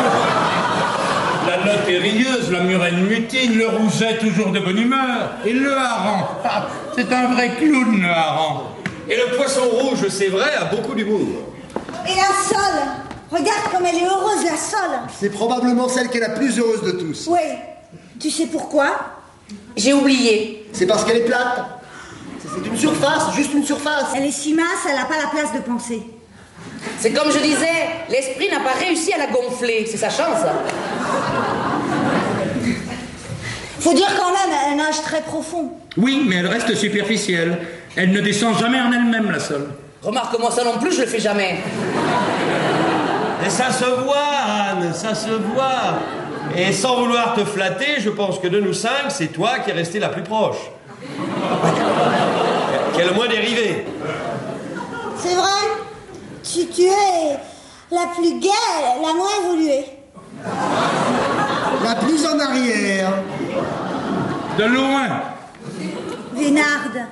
Speaker 2: La lotte est rieuse, la murène mutine, le rouget toujours de bonne humeur. Et le hareng, ah, c'est un vrai clown, le hareng.
Speaker 6: Et le poisson rouge, c'est vrai, a beaucoup d'humour.
Speaker 5: Et la sole. Regarde comme elle est heureuse, la sole.
Speaker 1: C'est probablement celle qui est la plus heureuse de tous.
Speaker 5: Oui. Tu sais pourquoi?
Speaker 3: J'ai oublié.
Speaker 1: C'est parce qu'elle est plate. C'est une surface, juste une surface.
Speaker 5: Elle est si mince, elle n'a pas la place de penser.
Speaker 3: C'est comme je disais, l'esprit n'a pas réussi à la gonfler, c'est sa chance.
Speaker 5: Faut dire quand même, elle nage très profond.
Speaker 2: Oui, mais elle reste superficielle. Elle ne descend jamais en elle-même, la sole.
Speaker 3: Remarque, moi ça non plus, je le fais jamais.
Speaker 6: Et ça se voit, Anne, ça se voit. Et sans vouloir te flatter, je pense que de nous cinq, c'est toi qui es restée la plus proche. Qui est le moins dérivée.
Speaker 5: C'est vrai? Tu, tu es la plus gaie, la moins évoluée.
Speaker 1: La plus en arrière.
Speaker 2: De loin.
Speaker 5: Vénarde.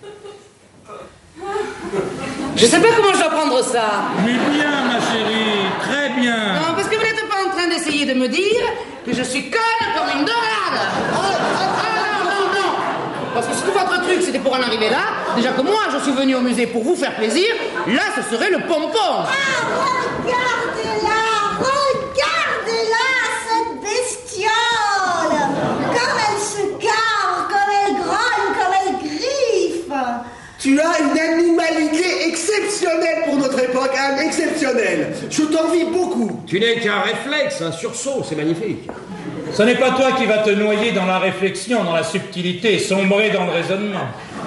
Speaker 3: Je sais pas comment je dois prendre ça.
Speaker 2: Mais bien, ma chérie, très bien.
Speaker 3: Non, parce que vous n'êtes pas en train d'essayer de me dire que je suis conne comme une dorade. Ah, non, non, non. Parce que si tout votre truc c'était pour en arriver là, déjà que moi je suis venu au musée pour vous faire plaisir, là ce serait le pompon.
Speaker 5: Ah, regardez-la, regardez-la, cette bestiole. Comme elle se carre, comme elle grogne, comme elle griffe.
Speaker 1: Tu as une animalité exceptionnelle pour notre époque, Anne, exceptionnelle. Je t'envie beaucoup.
Speaker 6: Tu n'es qu'un réflexe, un sursaut, c'est magnifique.
Speaker 2: Ce n'est pas toi qui vas te noyer dans la réflexion, dans la subtilité, sombrer dans le raisonnement.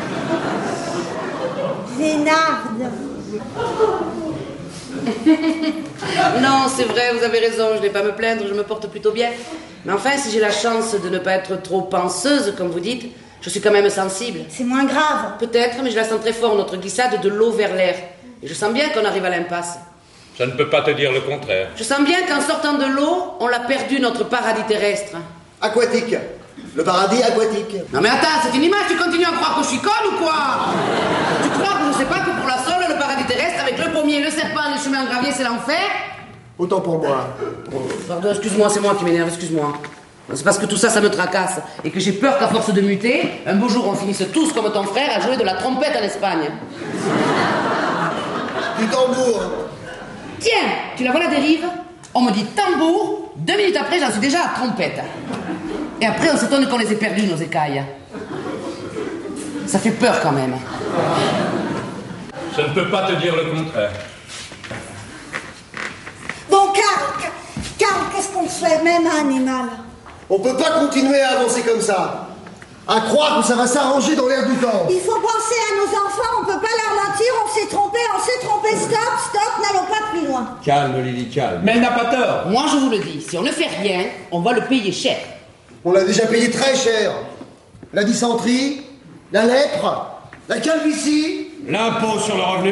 Speaker 5: Vénarde.
Speaker 3: Non, c'est vrai, vous avez raison, je n'ai pas à me plaindre, je me porte plutôt bien. Mais enfin, si j'ai la chance de ne pas être trop penseuse, comme vous dites, je suis quand même sensible.
Speaker 5: C'est moins grave.
Speaker 3: Peut-être, mais je la sens très fort, notre glissade de l'eau vers l'air. Et je sens bien qu'on arrive à l'impasse.
Speaker 2: Je ne peux pas te dire le contraire.
Speaker 3: Je sens bien qu'en sortant de l'eau, on l'a perdu, notre paradis terrestre.
Speaker 1: Aquatique. Le paradis aquatique.
Speaker 3: Non mais attends, c'est une image, tu continues à croire que je suis conne ou quoi? Tu crois que je sais pas que pour la sole, le paradis terrestre, avec le pommier, le serpent, les chemins en gravier, c'est l'enfer?
Speaker 1: Autant pour moi.
Speaker 3: Pardon, excuse-moi, c'est moi qui m'énerve, excuse-moi. C'est parce que tout ça, ça me tracasse. Et que j'ai peur qu'à force de muter, un beau jour, on finisse tous comme ton frère à jouer de la trompette en Espagne.
Speaker 1: Du tambour.
Speaker 3: Tiens, tu la vois la dérive? On me dit tambour, deux minutes après, j'en suis déjà à trompette. Et après, on s'étonne qu'on les ait perdus, nos écailles. Ça fait peur quand même.
Speaker 2: Je ne peux pas te dire le contraire.
Speaker 5: Bon, Karl, Karl, qu'est-ce qu'on fait, même un animal?
Speaker 1: On peut pas continuer à avancer comme ça. À croire que ça va s'arranger dans l'air du temps.
Speaker 5: Il faut penser à nos enfants, on peut pas leur mentir, on s'est trompé, on s'est trompé, stop, stop, n'allons pas plus loin.
Speaker 6: Calme, Lily, calme.
Speaker 2: Mais elle n'a pas tort.
Speaker 3: Moi, je vous le dis, si on ne fait rien, on va le payer cher.
Speaker 1: On l'a déjà payé très cher. La dysenterie, la lèpre, la calvitie.
Speaker 6: L'impôt sur le revenu.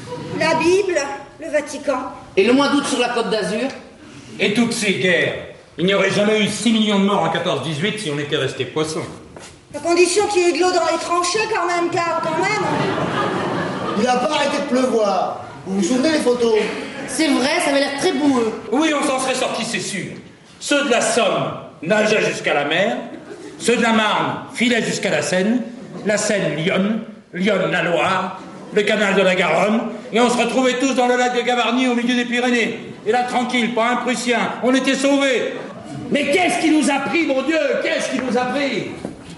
Speaker 5: La Bible, le Vatican.
Speaker 3: Et le mois d'août sur la Côte d'Azur?
Speaker 2: Et toutes ces guerres. Il n'y aurait jamais eu six millions de morts en quatorze dix-huit si on était resté poisson.
Speaker 5: À condition qu'il y ait de l'eau dans les tranchées quand même, car quand même.
Speaker 1: Il n'a pas arrêté de pleuvoir. Vous vous souvenez les photos?
Speaker 3: C'est vrai, ça avait l'air très boueux.
Speaker 2: Oui, on s'en serait sorti, c'est sûr. Ceux de la Somme nageaient jusqu'à la mer, ceux de la Marne filaient jusqu'à la Seine, la Seine Lyonne, Lyonne la Loire, le canal de la Garonne, et on se retrouvait tous dans le lac de Gavarnie au milieu des Pyrénées. Et là, tranquille, pas un Prussien, on était sauvés.
Speaker 4: Mais qu'est-ce qui nous a pris, mon Dieu? Qu'est-ce qui nous a pris?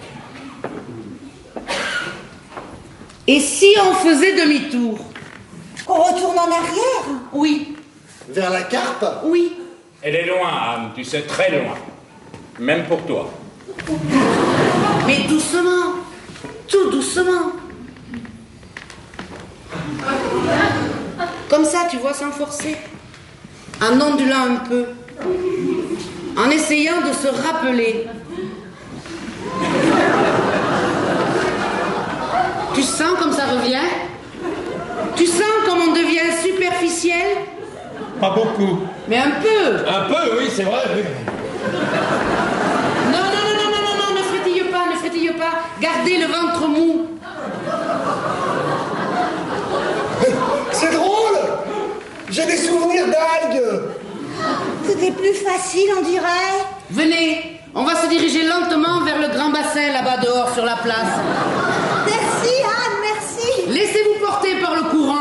Speaker 3: Et si on faisait demi-tour?
Speaker 5: Qu'on retourne en arrière?
Speaker 3: Oui,
Speaker 1: Vers la carpe?
Speaker 3: oui.
Speaker 2: Elle est loin, Anne, tu sais, très loin. Même pour toi.
Speaker 3: Mais doucement, tout doucement. Comme ça, tu vois, sans forcer. En ondulant un peu. En essayant de se rappeler. Tu sens comme ça revient? Tu sens comme on devient superficiel?
Speaker 2: Pas beaucoup.
Speaker 3: Mais un peu.
Speaker 6: Un peu, oui, c'est vrai. Oui.
Speaker 3: Non, non, non, non, non, non, non, ne frétille pas, ne frétille pas. Gardez le ventre mou.
Speaker 1: C'est drôle! J'ai des souvenirs d'algues!
Speaker 5: C'était plus facile, on dirait.
Speaker 3: Venez, on va se diriger lentement vers le grand bassin là-bas dehors sur la place.
Speaker 5: Merci, Anne, merci.
Speaker 3: Laissez-vous porter par le courant.